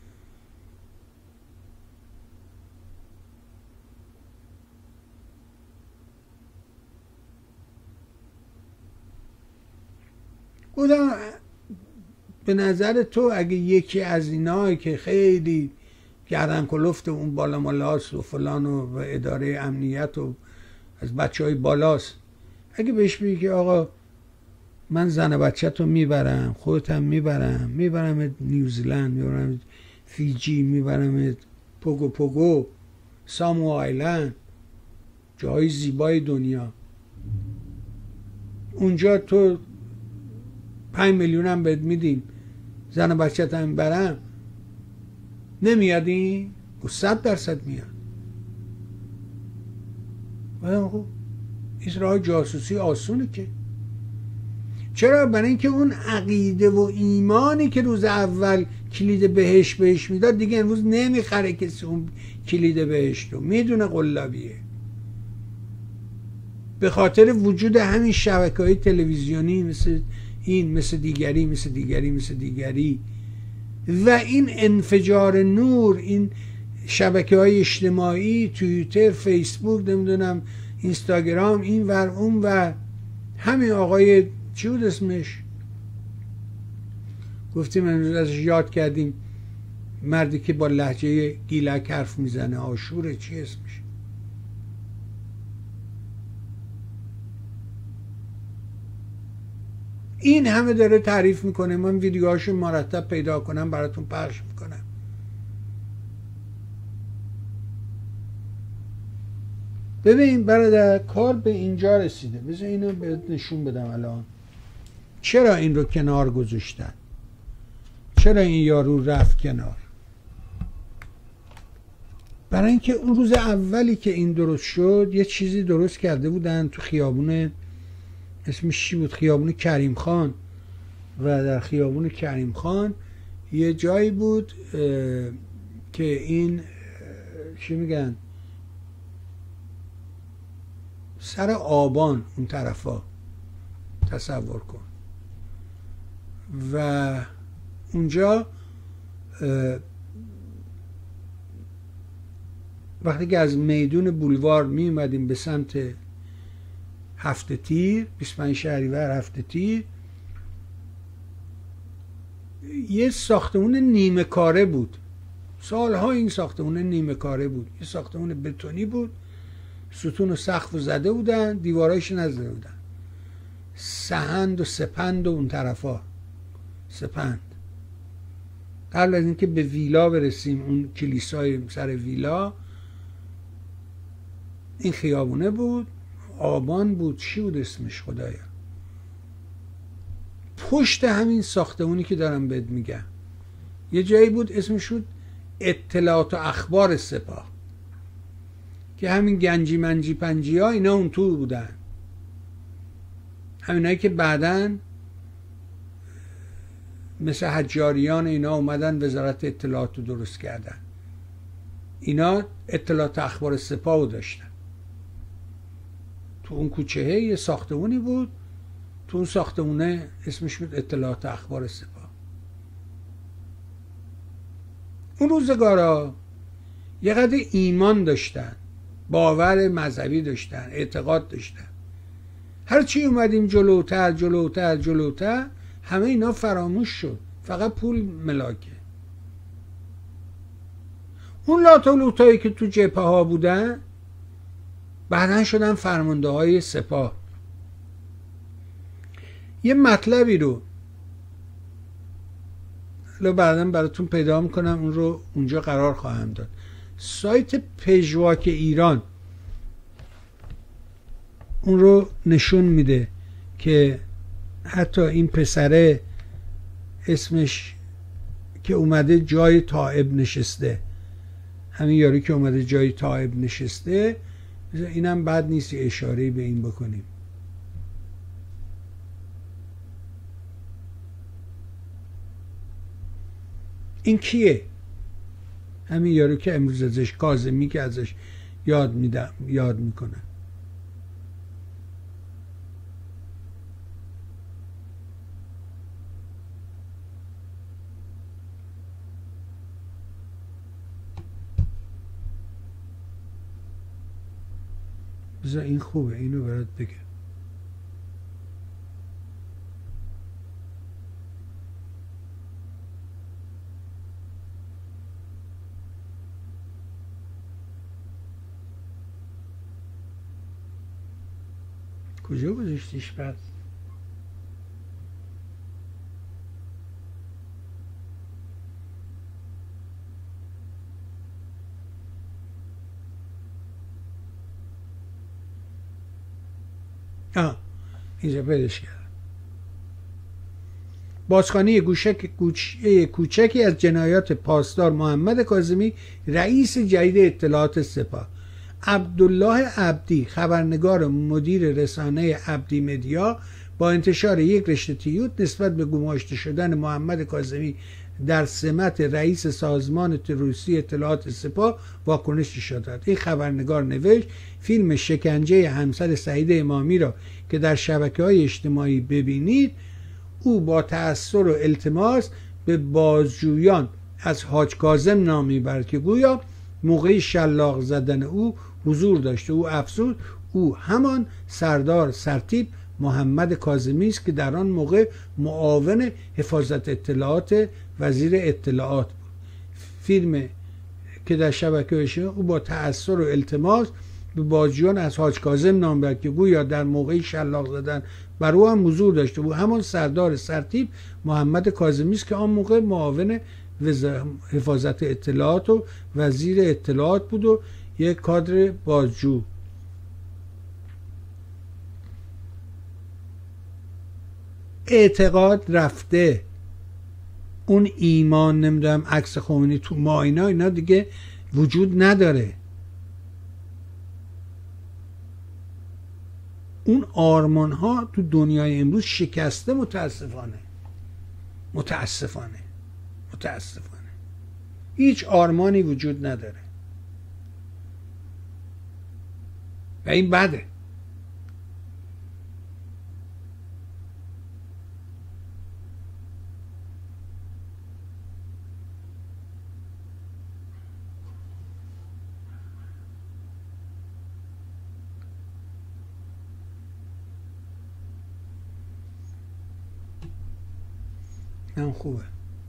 گفتم به نظر تو اگه یکی از اینا که خیلی گردن کلفت اون بالا مالاست و فلان و اداره امنیت و از بچه های بالاست، اگه بهش بگی که آقا من زن بچه تو میبرم، خودتم میبرم نیوزیلند، میبرم فیجی، میبرم پوگو سامو آیلند، جای زیبای دنیا، اونجا تو 5 میلیون هم بهت میدیم، زن بچه تا هم برم، نمیادی؟ 100% میاد. خب این راه جاسوسی آسونه که. چرا؟ برای اینکه اون عقیده و ایمانی که روز اول کلید بهشت بهش میداد دیگه امروز نمیخره کسی اون کلید بهشت رو، میدونه قلابیه. به خاطر وجود همین شبکه‌های تلویزیونی مثل این، مثل دیگری و این انفجار نور، این شبکه‌های اجتماعی، توییتر، فیسبوک، نمیدونم اینستاگرام، این ور اون و همین آقای چی بود اسمش؟ گفتیم امروز ازش یاد کردیم، مردی که با لهجه گیلک حرف میزنه، آشوره، چی اسمش؟ این همه داره تعریف میکنه. من ویدیوهاشو مرتب پیدا کنم براتون پخش میکنم. ببین برادر، کار به اینجا رسیده. بذار اینو بهت نشون بدم الان چرا این رو کنار گذاشتن، چرا این یارو رفت کنار. برای اینکه اون روز اولی که این درست شد یه چیزی درست کرده بودن تو خیابون، اسمش چی بود؟ خیابون کریم خان. و در خیابون کریم خان یه جایی بود که این چی میگن، سر آبان اون طرفا، تصور کن. و اونجا وقتی که از میدون بولوار می اومدیم به سمت هفته تیر، 25 شهریور هفته تیر، یه ساختمون نیمه کاره بود. سالها این ساختمون نیمه کاره بود. یه ساختمون بتونی بود، ستون و سقف زده بودن، دیوارایش نزده بودن، سهند و سپند و اون طرفا سپند. قبل از اینکه به ویلا برسیم، اون کلیسای سر ویلا، این خیابونه بود، آبان بود، چی بود اسمش خدایا؟ پشت همین ساختمونی که دارم بهت میگم یه جایی بود اسمش شد اطلاعات و اخبار سپاه، که همین گنجی منجی پنجی ها اینا اون تو بودن، همینایی که بعدن مثل حجاریان اینا اومدن وزارت اطلاعات رو درست کردن. اینا اطلاعات و اخبار سپاه رو داشتن. تو اون کوچه یه ساختمونی بود، تو اون ساختمونه اسمش بود اطلاعات و اخبار سپاه. اون روزگارا یه قدر ایمان داشتن، باور مذهبی داشتن، اعتقاد داشتن. هر چی اومدیم جلوتر همه اینا فراموش شد، فقط پول ملاکه. اون لاتولوتایی که تو جبهه ها بودن بعدن شدن فرمانده های سپاه. یه مطلبی رو بعداً براتون پیدا میکنم، اون رو اونجا قرار خواهم داد. سایت پژواک ایران اون رو نشون میده که حتی این پسره اسمش که اومده جای طائب نشسته، همین یاری که اومده جای طائب نشسته، اینم بد نیست اشاره به این بکنیم. این کیه؟ همین یارو که امروز ازش کاظمی که ازش یاد میکنه. بذار این خوبه، اینو برات بگم. کجا گذاشتیش پس؟ اینجا پیداش کردم. بازخوانی کوچکی از جنایات پاسدار محمد کاظمی رئیس جدید اطلاعات سپاه. عبدالله عبدی، خبرنگار مدیر رسانه عبدی مدیا، با انتشار یک رشته تیوت نسبت به گماشته شدن محمد کاظمی در سمت رئیس سازمان تروریستی اطلاعات سپاه واکنش داد. این خبرنگار نوشت فیلم شکنجه همسر سعید امامی را که در شبکه‌های اجتماعی ببینید، او با تأثر و التماس به بازجویان از حاج کاظم نام میبرد که گویا موقع شلاق زدن او حضور داشته. او افزود او همان سردار سرتیپ محمد کاظمی است که در آن موقع معاون حفاظت اطلاعات وزیر اطلاعات بود. فیلم که در شبکه اجتماعی او با تأثر و التماس به بازجویان از حاج کاظم نام برد که گویا در موقع شلاق زدن بر او هم حضور داشته بود. همان سردار سرتیپ محمد کاظمی است که آن موقع معاون حفاظت اطلاعات و وزیر اطلاعات بود و یک کادر بازجو. اعتقاد رفته، اون ایمان نمیدونم عکس خمینی تو ما اینا دیگه وجود نداره. اون آرمان ها تو دنیای امروز شکسته. متاسفانه هیچ آرمانی وجود نداره و این بده. هم خوبه.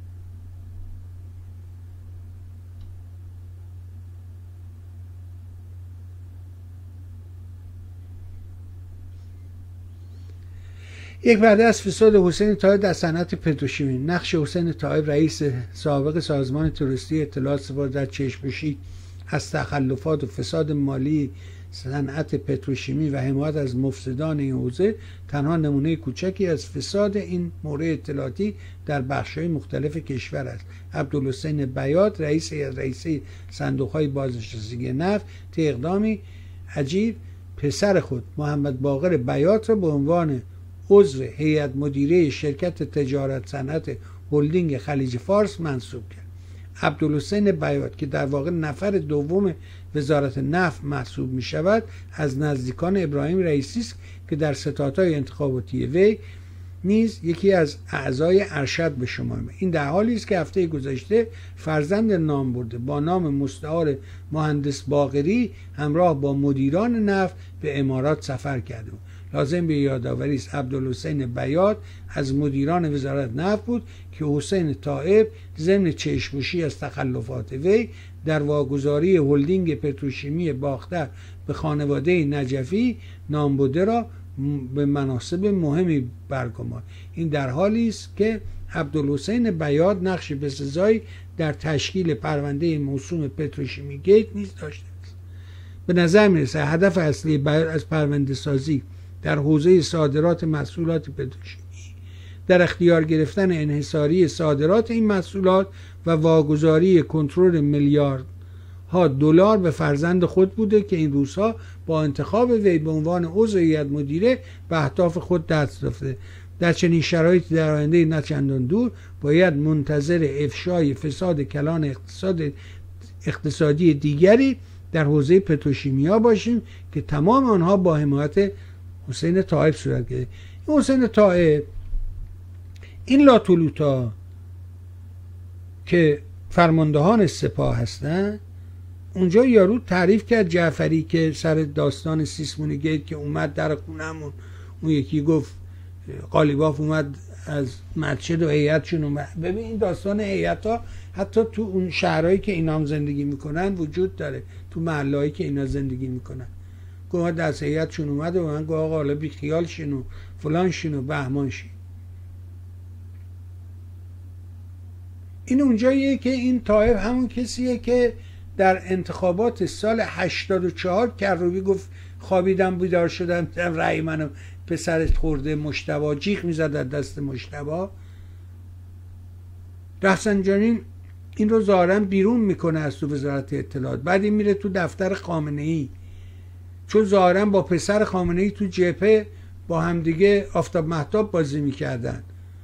یک وعده از فساد حسین طایب در صنعت پتروشیمی. نقش حسین طایب رئیس سابق سازمان تروریستی اطلاعات سپاه در چشم‌پوشی از تخلفات و فساد مالی صنعت پتروشیمی و حمایت از مفسدان این حوزه تنها نمونه کوچکی از فساد این مورد اطلاعاتی در بخش‌های مختلف کشور است. عبدالحسین بیات رئیس صندوق‌های بازنشستگی نفت طی اقدامی عجیب پسر خود محمد باقر بیات را به عنوان عضو هیئت مدیره شرکت تجارت صنعت هلدینگ خلیج فارس منصوب کرد. عبدالحسین بیات که در واقع نفر دوم وزارت نفت محسوب می شود، از نزدیکان ابراهیم رئیسی است که در ستادهای انتخاباتی وی نیز یکی از اعضای ارشد به شمار می. این در حالی است که هفته گذشته فرزند نام برده با نام مستعار مهندس باقری همراه با مدیران نفت به امارات سفر کرده بود. لازم به یادآوری است عبدالحسین بیات از مدیران وزارت نفت بود که حسین طائب ضمن چشم‌پوشی از تخلفات وی در واگذاری هلدینگ پتروشیمی باختر به خانواده نجفی نامبرده را به مناصب مهمی برگمارد. این در حالی است که عبدالحسین بیات نقش بسزایی در تشکیل پرونده موسوم پتروشیمی گیت نیز داشته است. به نظر میرسه هدف اصلی بیات از پرونده سازی در حوزه صادرات محصولات پتروشیمی در اختیار گرفتن انحصاری صادرات این محصولات و واگذاری کنترل میلیاردها دلار به فرزند خود بوده که این روزها با انتخاب وی به عنوان عضو هیئت مدیره به اهداف خود دست یافته. در چنین شرایطی در آینده نه چندان دور باید منتظر افشای فساد کلان اقتصادی دیگری در حوزه پتروشیمیا باشیم که تمام آنها با حمایت حسین طائب صورت گرفت. این حسین طائب، این لاتولوتا که فرماندهان سپاه هستن، اونجا یارو تعریف کرد جعفری که سر داستان سیسمونی گیت که اومد در خونمون، اون یکی گفت قالیباف اومد از مسجد و هیئتشون اومد. ببین این داستان هیئت‌ها حتی تو اون شهرهایی که اینا هم زندگی میکنن وجود داره، تو محلهایی که اینا زندگی میکنن. گفت از هیئتشون اومد و من گفت آقا حالا بی خیال شین و فلان شین و بهمان شین. این اونجاییه که این طائب همون کسیه که در انتخابات سال 84 کروبی گفت خوابیدم بیدار شدم رأی منو پسرت خورده مجتبی، جیغ میزد از دست مجتبی. رفسنجانی این رو ظاهرا بیرون میکنه از تو وزارت اطلاعات، بعد این میره تو دفتر خامنه‌ای، چون ظاهرا با پسر خامنه‌ای تو جبهه با همدیگه آفتاب مهتاب بازی میکردن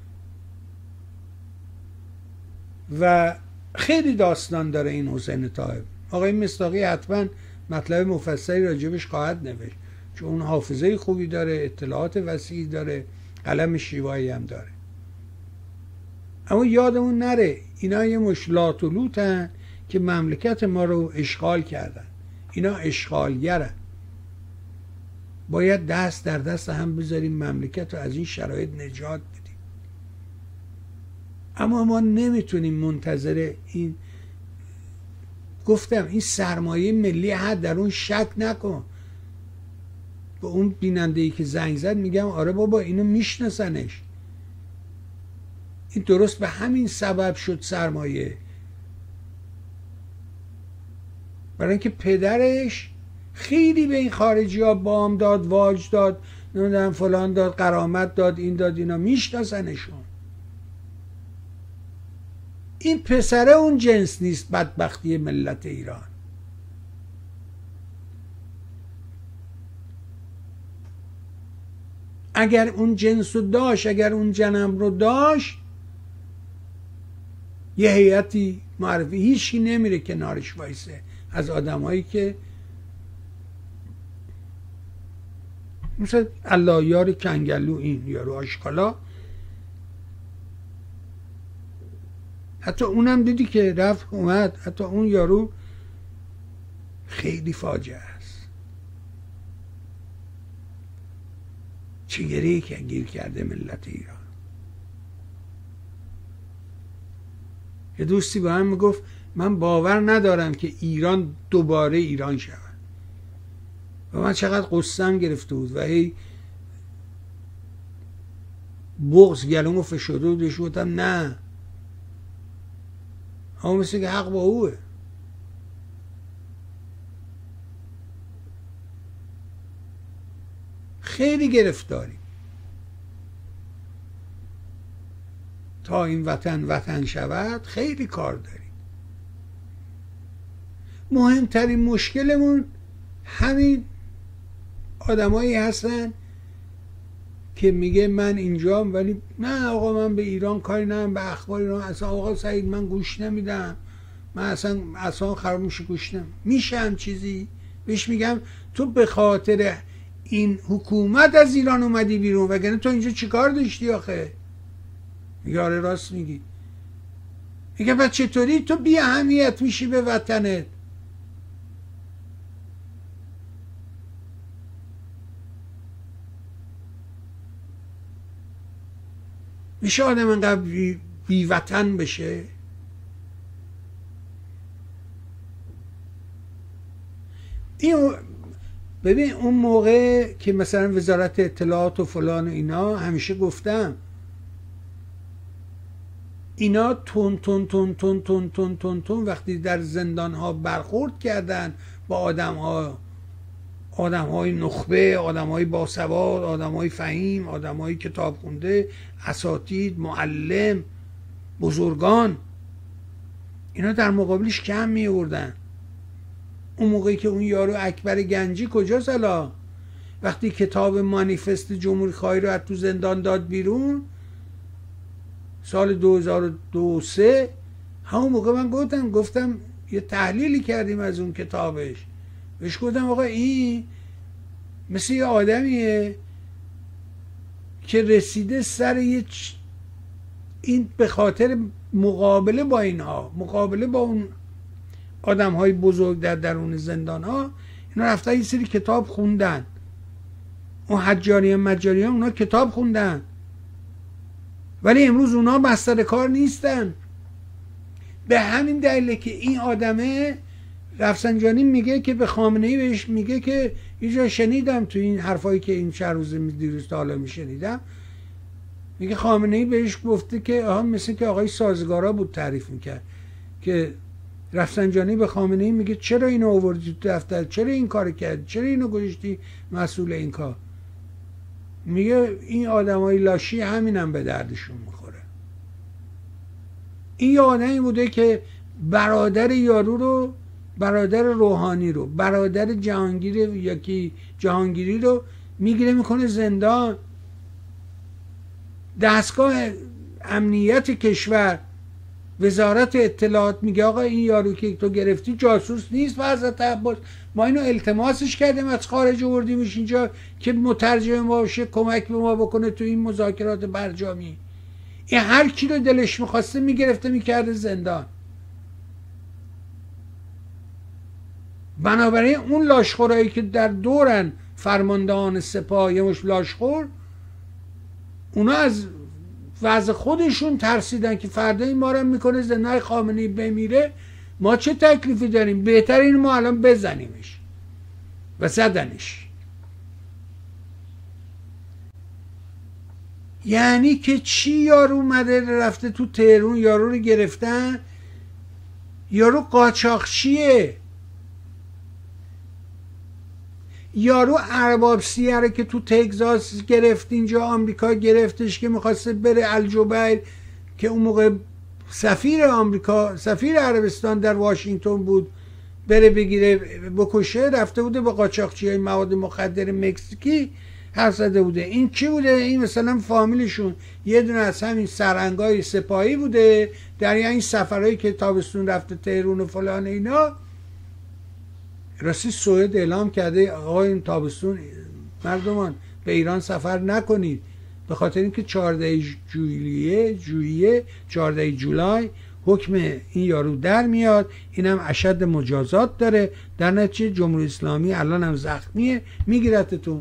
و خیلی داستان داره این حسین طائب. آقای مصداقی حتما مطلب مفصلی راجبش خواهد نوشت، چون اون حافظه خوبی داره، اطلاعات وسیعی داره، قلم شیوایی هم داره. اما یادمون نره اینا یه مشلات و لوتن که مملکت ما رو اشغال کردن. اینا اشغالگرن. باید دست در دست هم بذاریم مملکت رو از این شرایط نجات بدیم. اما ما نمیتونیم منتظر این، گفتم این سرمایه ملی حد در اون شک نکن. به اون بیننده‌ای که زنگ زد میگم آره بابا اینو میشناسنش، این درست به همین سبب شد سرمایه، برای اینکه پدرش خیلی به این خارجی ها بام داد، واج داد، نمیدونم فلان داد، غرامت داد، این داد، اینا میشناسنشون. این پسره اون جنس نیست. بدبختی ملت ایران. اگر اون جنس رو داشت، اگر اون جنم رو داشت، یه هیئتی معرفی، هیچی نمیره کنارش وایسه از آدمایی که مثل الله یار کنگلو، این یارو آشکالا. حتی اونم دیدی که رفت اومد، حتی اون یارو خیلی فاجعه است. چه گریه‌ای که گیر کرده ملت ایران. یه دوستی با هم میگفت من باور ندارم که ایران دوباره ایران شود. و من چقدر قصه‌ام گرفته بود و هی بغض گلومو فشرده بود. بهش گفتم نه، اما مثل که حق با اوه. خیلی گرفتاریم تا این وطن شود. خیلی کار داریم. مهمترین مشکلمون همین آدمایی هستن که میگه من اینجام، ولی نه آقا من به ایران کاری ندارم، به اخبار ایران اصلا آقا سعید من گوش نمیدم، من اصلا خراب میشه گوش نمیدم. میشه هم چیزی بهش میگم تو به خاطر این حکومت از ایران اومدی بیرون، وگرنه تو اینجا چیکار داشتی آخه؟ میگه آره راست میگی. میگه بعد چطوری تو بی اهمیت میشی به وطنت؟ میشه آدم انقدر بی وطن بشه؟ ببین اون موقع که مثلا وزارت اطلاعات و فلان و اینا، همیشه گفتم اینا تون تون تون تون تون تون تون تون وقتی در زندان ها برخورد کردن با آدم های نخبه، آدم های باسواد، آدم های فهیم، آدم های کتاب خونده، اساتید، معلم، بزرگان، اینا در مقابلش کم می آوردن. اون موقعی که اون یارو اکبر گنجی کجاست حالا؟ وقتی کتاب مانیفست جمهوری خواهی رو از تو زندان داد بیرون سال 2002-2003، همون موقع من گفتم یه تحلیلی کردیم از اون کتابش، بهش گفتم آقا این مثل یه آدمیه که رسیده سر این به خاطر مقابله با اینها، مقابله با اون آدم های بزرگ در درون زندان ها، اینا رفتن یه سری کتاب خوندن، اون حجاریان مجاریان اونا کتاب خوندن، ولی امروز اونا بستر کار نیستن. به همین دلیله که این آدمه رفسنجانی میگه که به خامنه‌ای بهش میگه که یه جا شنیدم تو این حرفایی که این چند روز دیروز تا حالا میشنیدم، میگه خامنه‌ای بهش گفته که مثل که آقای سازگارا بود تعریف میکرد که رفسنجانی به خامنه‌ای میگه چرا اینو آوردی تو دفتر، چرا این کار کردی، چرا اینو گذاشتی مسئول این کار. میگه این آدمای لاشی همینم به دردشون میخوره. این یه آدمی بوده که برادر یارو رو، برادر روحانی رو، برادر جهانگیری رو میگیره میکنه زندان. دستگاه امنیت کشور، وزارت اطلاعات میگه آقا این یارو که تو گرفتی جاسوس نیست و حضرت عباس، ما اینو التماسش کردیم از خارج آوردیمش اینجا که مترجم باشه، کمک به ما بکنه تو این مذاکرات برجامی. این هر کی رو دلش میخواسته میگرفته میکرده زندان. بنابراین اون لاشخورایی که در دورن فرماندهان سپاه یه مش لاشخور، اونا از وضع خودشون ترسیدن که فردا این ما رو میکنه زندان، خامنه‌ای بمیره ما چه تکلیفی داریم، بهتر این ما الان بزنیمش و زدنش. یعنی که چی؟ یارو اومده رفته تو تهران، یارو رو گرفتن، یارو قاچاقچیه، یارو ارباب سیاره که تو تگزاس گرفت، اینجا آمریکا گرفتش که میخواسته بره الجبیل که اون موقع سفیر آمریکا، سفیر عربستان در واشنگتن بود، بره بگیره بکشه، رفته بوده با قاچاقچیای مواد مخدر مکزیکی حرف زده بوده. این چی بوده؟ این مثلا فامیلشون یه دونه از همین سرهنگای سپاهی بوده، در این سفرهایی که تابستون رفته تهران و فلان اینا. راستی سوئد اعلام کرده آقا این تابستون مردمان به ایران سفر نکنید، به خاطر اینکه 14 ژوئیه 14 جولای حکم این یارو در میاد، اینم اشد مجازات داره، در نتیجه جمهوری اسلامی الان هم زخمیه، میگیرتتون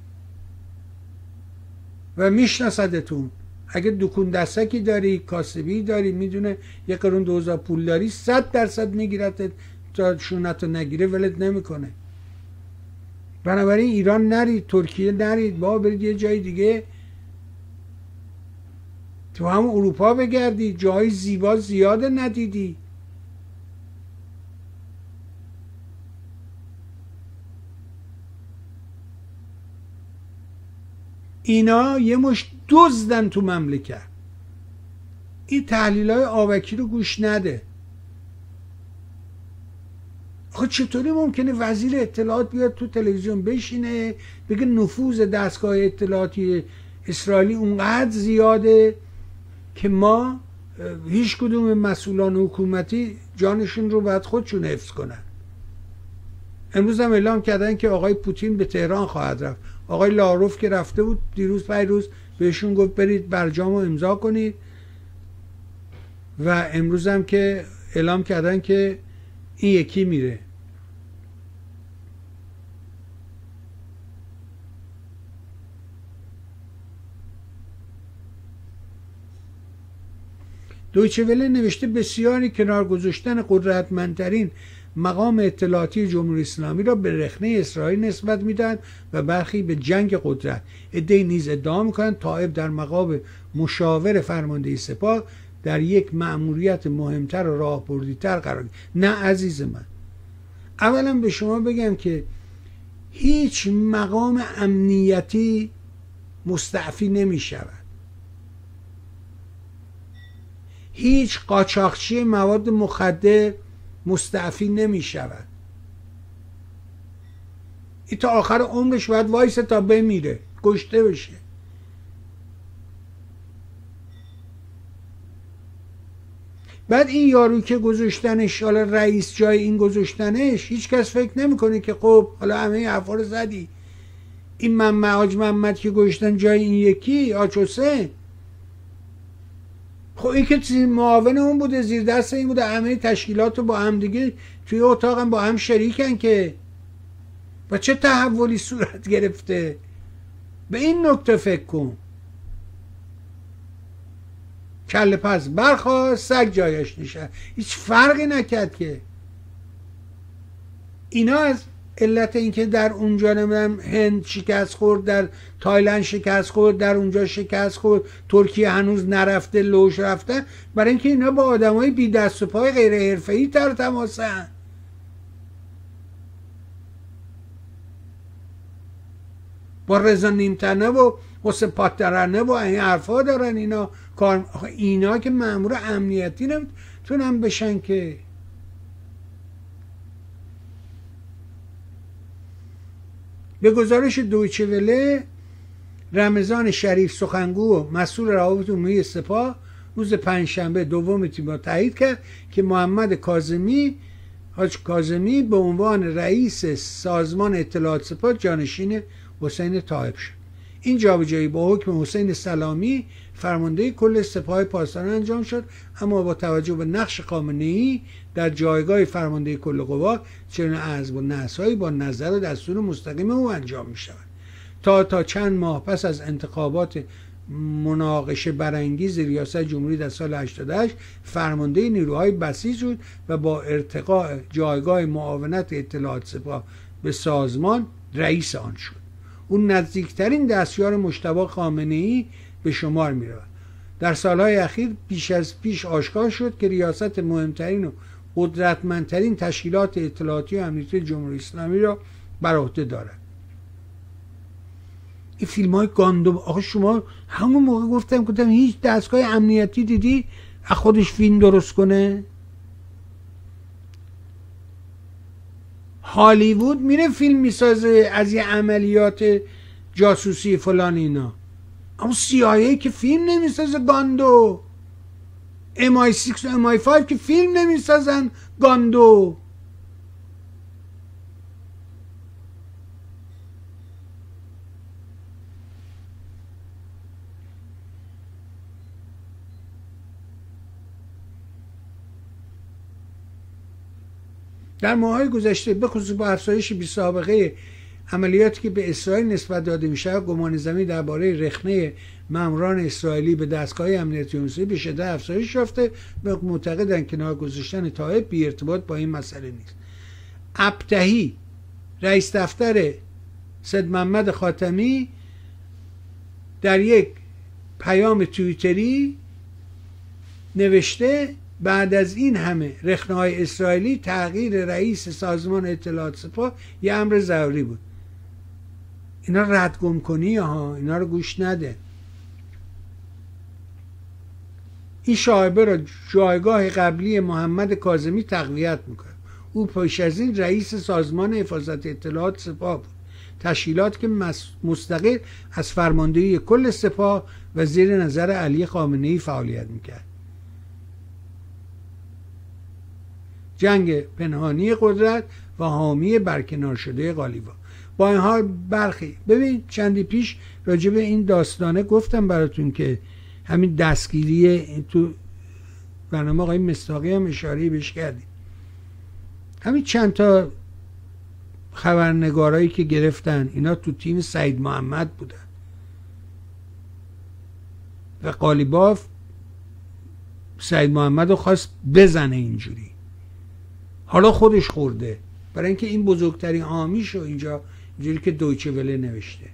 و میشناسدتون. اگه دکون دستکی داری، کاسبی داری، میدونه یه قرون 2000 پول داری، 100% میگیرتت، تا شونتو نگیره ولت نمیکنه. بنابراین ایران نرید، ترکیه نرید، با برید یه جای دیگه، تو همون اروپا بگردید، جای زیبا زیاده ندیدی. اینا یه مش دزدن تو مملکت. این تحلیل‌های آبکی رو گوش نده. آخه چطوری ممکنه وزیر اطلاعات بیاد تو تلویزیون بشینه بگه نفوذ دستگاه اطلاعاتی اسرائیلی اونقدر زیاده که ما هیچ کدوم مسئولان حکومتی جانشون رو باید خودشون حفظ کنن. امروز هم اعلام کردن که آقای پوتین به تهران خواهد رفت. آقای لاروف که رفته بود دیروز پیروز بهشون گفت برید برجام رو امضا کنید و امروز هم که اعلام کردن که این یکی میره. دویچه وله نوشته بسیاری کنار گذاشتن قدرتمندترین مقام اطلاعاتی جمهوری اسلامی را به رخنه اسرائیل نسبت میدن و برخی به جنگ قدرت. عده‌ای نیز ادعا میکنند طائف در مقام مشاور فرمانده سپاه در یک مأموریت مهمتر و راهبردی‌تر قرار گرفت. نه عزیز من، اولا به شما بگم که هیچ مقام امنیتی مستعفی نمی شود. هیچ قاچاقچی مواد مخدر مستعفی نمی شود. این تا آخر عمرش باید وایسه تا بمیره، کشته بشه. بعد این یارو که گذاشتنش، حالا رئیس جای این گذاشتنش، هیچ کس فکر نمیکنه که خب حالا همه حرفا رو زدی، این حاج محمد که گذاشتن جای این یکی حاج حسین، خب این که معاون اون بوده، زیر دست این بوده، همه تشکیلات رو با هم دیگه توی اتاق هم با هم شریکن که و چه تحولی صورت گرفته. به این نکته فکر کن. کله پس برخواست، سگ جایش نشست، هیچ فرقی نکرد که. اینا از علت اینکه در اونجا نمیدونم هند شکست خورد، در تایلند شکست خورد، در اونجا شکست خورد، ترکیه هنوز نرفته، لوش رفته، برای اینکه اینا با آدمای بی دست و پای غیر حرفه‌ای تر تماسن. با رضا نیمتنه و حسین پاترانه و این حرفا دارن اینا کار. اینا که مأمور امنیتی نمیتونن بشن که. به گزارش دویچه وله، رمضان شریف سخنگو و مسئول روابط عمومی سپاه روز پنجشنبه دوم تیر تایید کرد که محمد کاظمی، حاج کاظمی، به عنوان رئیس سازمان اطلاعات سپاه جانشین حسین طایب شد. این جابجایی با حکم حسین سلامی فرمانده کل سپاه پاسداران انجام شد، اما با توجه به نقش خامنه‌ای در جایگاه فرمانده کل قوا چنین عزم و نسایی با نظر و دستور مستقیم او انجام می شود. تا چند ماه پس از انتخابات مناقشه برانگیز ریاست جمهوری در سال 88 فرمانده نیروهای بسیج شد و با ارتقاء جایگاه معاونت اطلاعات سپاه به سازمان رئیس آن شد. اون نزدیکترین دستیار مجتبی خامنه‌ای به شمار می رود. در سالهای اخیر بیش از پیش آشکار شد که ریاست مهمترین و قدرتمندترین تشکیلات اطلاعاتی و امنیتی جمهوری اسلامی را بر عهده دارد. این فیلم های گاندو، آخه شما همون موقع گفتم هیچ دستگاه امنیتی دیدی از خودش فیلم درست کنه؟ هالیوود میره فیلم میسازه از یه عملیات جاسوسی فلان اینا، اما CIA که فیلم نمیسازه گاندو، MI6 و MI5 که فیلم نمیسازن گاندو. در ماه‌های گذشته به خصوص با افزایش بی‌سابقه عملیاتی که به اسرائیل نسبت داده میشه، گمان زمین درباره رخنه ماموران اسرائیلی به دستگاه امنیتی جمهوری به شدت افزایش یافته و معتقدند کنار گذاشتن طائف بی ارتباط با این مسئله نیست. ابتهی، رئیس دفتر سید محمد خاتمی، در یک پیام توییتری نوشته بعد از این همه رخنه‌های اسرائیلی تغییر رئیس سازمان اطلاعات سپاه یه امر ضروری بود. اینا ردگم کنی ها، اینا رو گوش نده. این شایبه را جایگاه قبلی محمد کاظمی تقویت میکنه. او پیش از این رئیس سازمان حفاظت اطلاعات سپاه بود، تشکیلات که مستقل از فرماندهی کل سپاه و زیر نظر علی خامنه‌ای فعالیت میکرد. جنگ پنهانی قدرت و حامی برکنار شده قالیباف. با این حال برخی، ببین چندی پیش راجع به این داستانه گفتم براتون که همین دستگیری تو برنامه آقای مصداقی هم اشاره بهش کردیم. همین چند تا خبرنگارایی که گرفتن اینا تو تیم سید محمد بودن و قالیباف سید محمد رو خواست بزنه اینجوری، حالا خودش خورده، برای اینکه این بزرگترین حامیشو اینجا اینجوری که دویچه وله نوشته.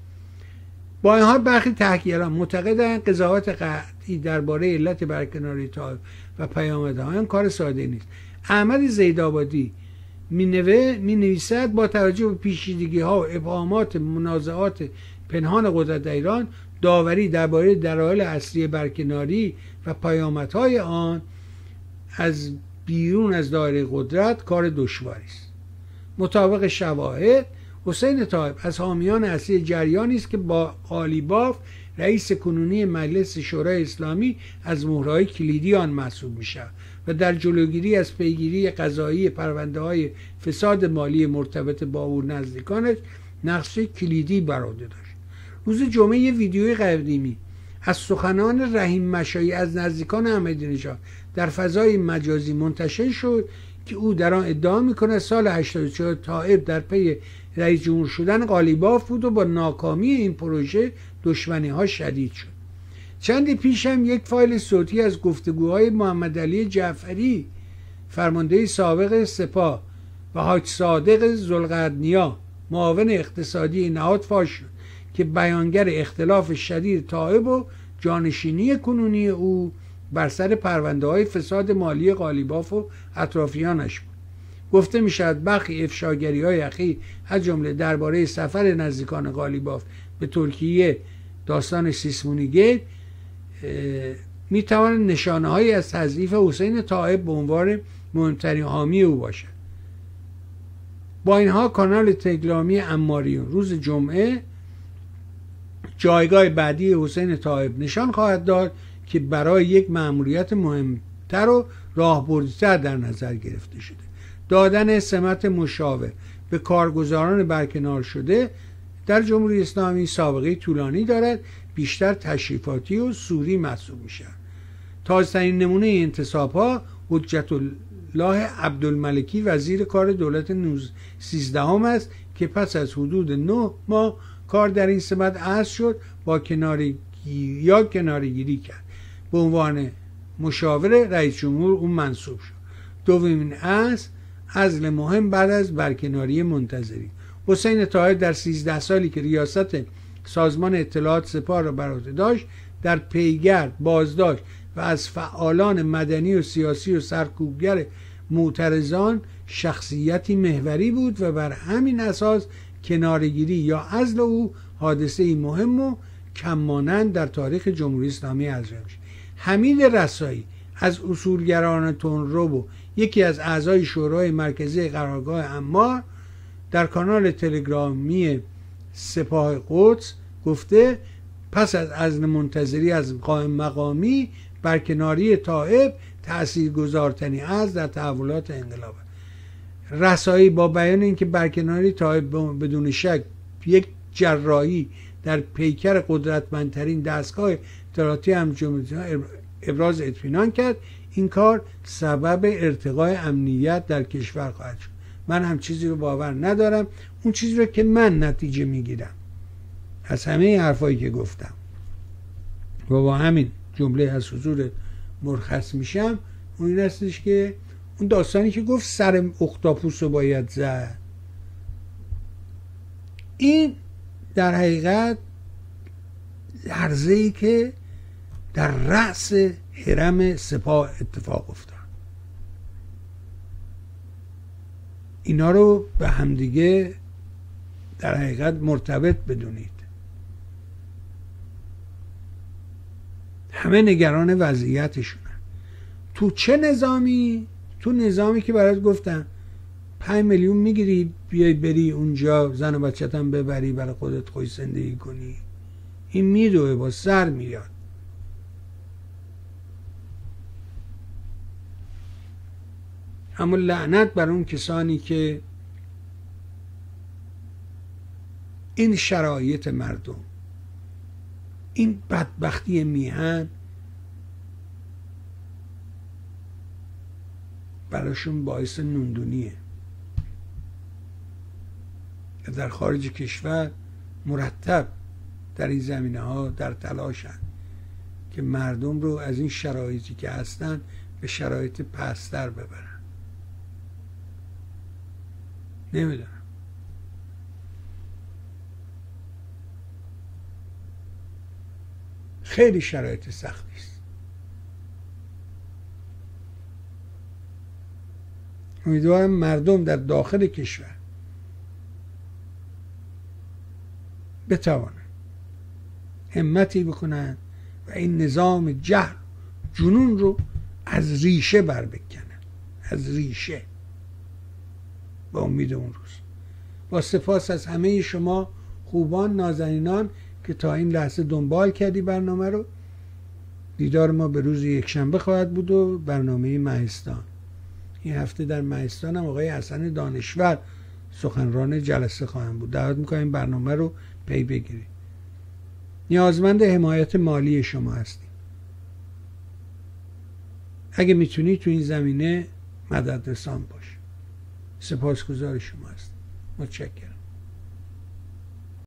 با این حال برخی تحقیقگران معتقدند قضاوت قطعی درباره علت برکناری طائف و پیامدها کار ساده نیست. احمد زیدآبادی می نویسد با توجه به پیچیدگی ها و ابهامات منازعات پنهان قدرت در ایران، داوری درباره دلایل اصلی برکناری و پیامدهای آن از بیرون از دایره قدرت کار دشواری است. مطابق شواهد حسین طایب از حامیان اصلی جریانی است که با قالیباف رئیس کنونی مجلس شورای اسلامی از مهره‌های کلیدی آن محسوب می‌شود و در جلوگیری از پیگیری قضایی پرونده‌های فساد مالی مرتبط با او نزدیکانش نقش کلیدی بر عهده داشت. روز جمعه یه ویدیوی قدیمی از سخنان رحیم مشایی از نزدیکان احمدی‌نژاد در فضای مجازی منتشر شد که او در آن ادعا می‌کند سال 84 طایب در پی رئیس جمهور شدن قالیباف بود و با ناکامی این پروژه دشمنی‌ها شدید شد. چندی پیش هم یک فایل صوتی از گفتگوهای محمد علی جعفری فرمانده سابق سپاه و حاج صادق ذوالقرنیا معاون اقتصادی نهاد فاش شد که بیانگر اختلاف شدید طایب و جانشینی کنونی او بر سر پرونده‌های فساد مالی قالیباف و اطرافیانش بود. گفته می‌شود برخی افشاگری‌های اخیر از جمله درباره سفر نزدیکان قالیباف به ترکیه، داستان سیسمونی گیت، می‌تواند نشانه‌هایی از تضعیف حسین طایب به عنوان مهمترین حامی او باشد. با اینها کانال تلگرامی عماریون روز جمعه جایگاه بعدی حسین طایب نشان خواهد داد که برای یک مأموریت مهمتر و راهبردتر در نظر گرفته شده. دادن سمت مشاور به کارگزاران برکنار شده در جمهوری اسلامی سابقه طولانی دارد، بیشتر تشریفاتی و سوری محسوب میشه. تازه‌ترین نمونه انتصاب‌ها حجت الله عبدالملکی وزیر کار دولت 13 است که پس از حدود 9 ماه کار در این سمت عرض شد با کناره‌گیری کرد. به عنوان مشاور رئیس جمهور اون منصوب شد. دومین عزل مهم بعد از برکناری منتظری. حسین طایب در 13 سالی که ریاست سازمان اطلاعات سپاه را بر عهده داشت در پیگرد، بازداشت و از فعالان مدنی و سیاسی و سرکوبگر معترضان شخصیتی محوری بود و بر همین اساس کناره‌گیری یا عزل او حادثه‌ای مهم و کم‌مانند در تاریخ جمهوری اسلامی حذف میشه. حمید رسایی از اصولگران تندرو و یکی از اعضای شورای مرکزی قرارگاه عمار در کانال تلگرامی سپاه قدس گفته پس از عزل منتظری از قائم مقامی برکناری طایب تاثیرگذارترین عزل در تحولات انقلاب. رسایی با بیان اینکه برکناری طایب بدون شک یک جراحی در پیکر قدرتمندترین دستگاه اطلاعاتی همجمهوری ابراز اطمینان کرد، این کار سبب ارتقای امنیت در کشور خواهد شد. من هم چیزی رو باور ندارم، اون چیزی رو که من نتیجه میگیرم از همه حرفایی که گفتم و با همین جمله از حضور مرخص میشم، اون این هستش که اون داستانی که گفت سر اختاپوس رو باید زد، این در حقیقت لرزه‌ای که در رأس هرم سپاه اتفاق افتاد. اینا رو به همدیگه در حقیقت مرتبط بدونید. همه نگران وضعیتشونن. تو چه نظامی؟ تو نظامی که برات گفتم 5 میلیون میگیری بیای بری اونجا زن و بچت هم ببری برای خودت خوش زندگی کنی، این میدوه با سر میاد. اما لعنت بر اون کسانی که این شرایط مردم، این بدبختی میهن براشون باعث نوندونیه. در خارج کشور مرتب در این زمینه ها در تلاشن که مردم رو از این شرایطی که هستن به شرایط پستر ببرن. نمیدونم. خیلی شرایط سختی است. امیدوارم مردم در داخل کشور بتوانند همتی بکنند و این نظام جهل جنون رو از ریشه بر بکنن، از ریشه، با امید اون روز. با سپاس از همه شما خوبان نازنینان که تا این لحظه دنبال کردی برنامه رو. دیدار ما به روز یکشنبه خواهد بود و برنامه مهستان. این هفته در مهستان هم آقای حسن دانشور سخنران جلسه خواهند بود. دعوت می‌کنیم برنامه رو پی بگیرید. نیازمند حمایت مالی شما هستیم. اگه میتونی تو این زمینه مدد رسان باش. سپاسگزار شما هستم. متشکرم.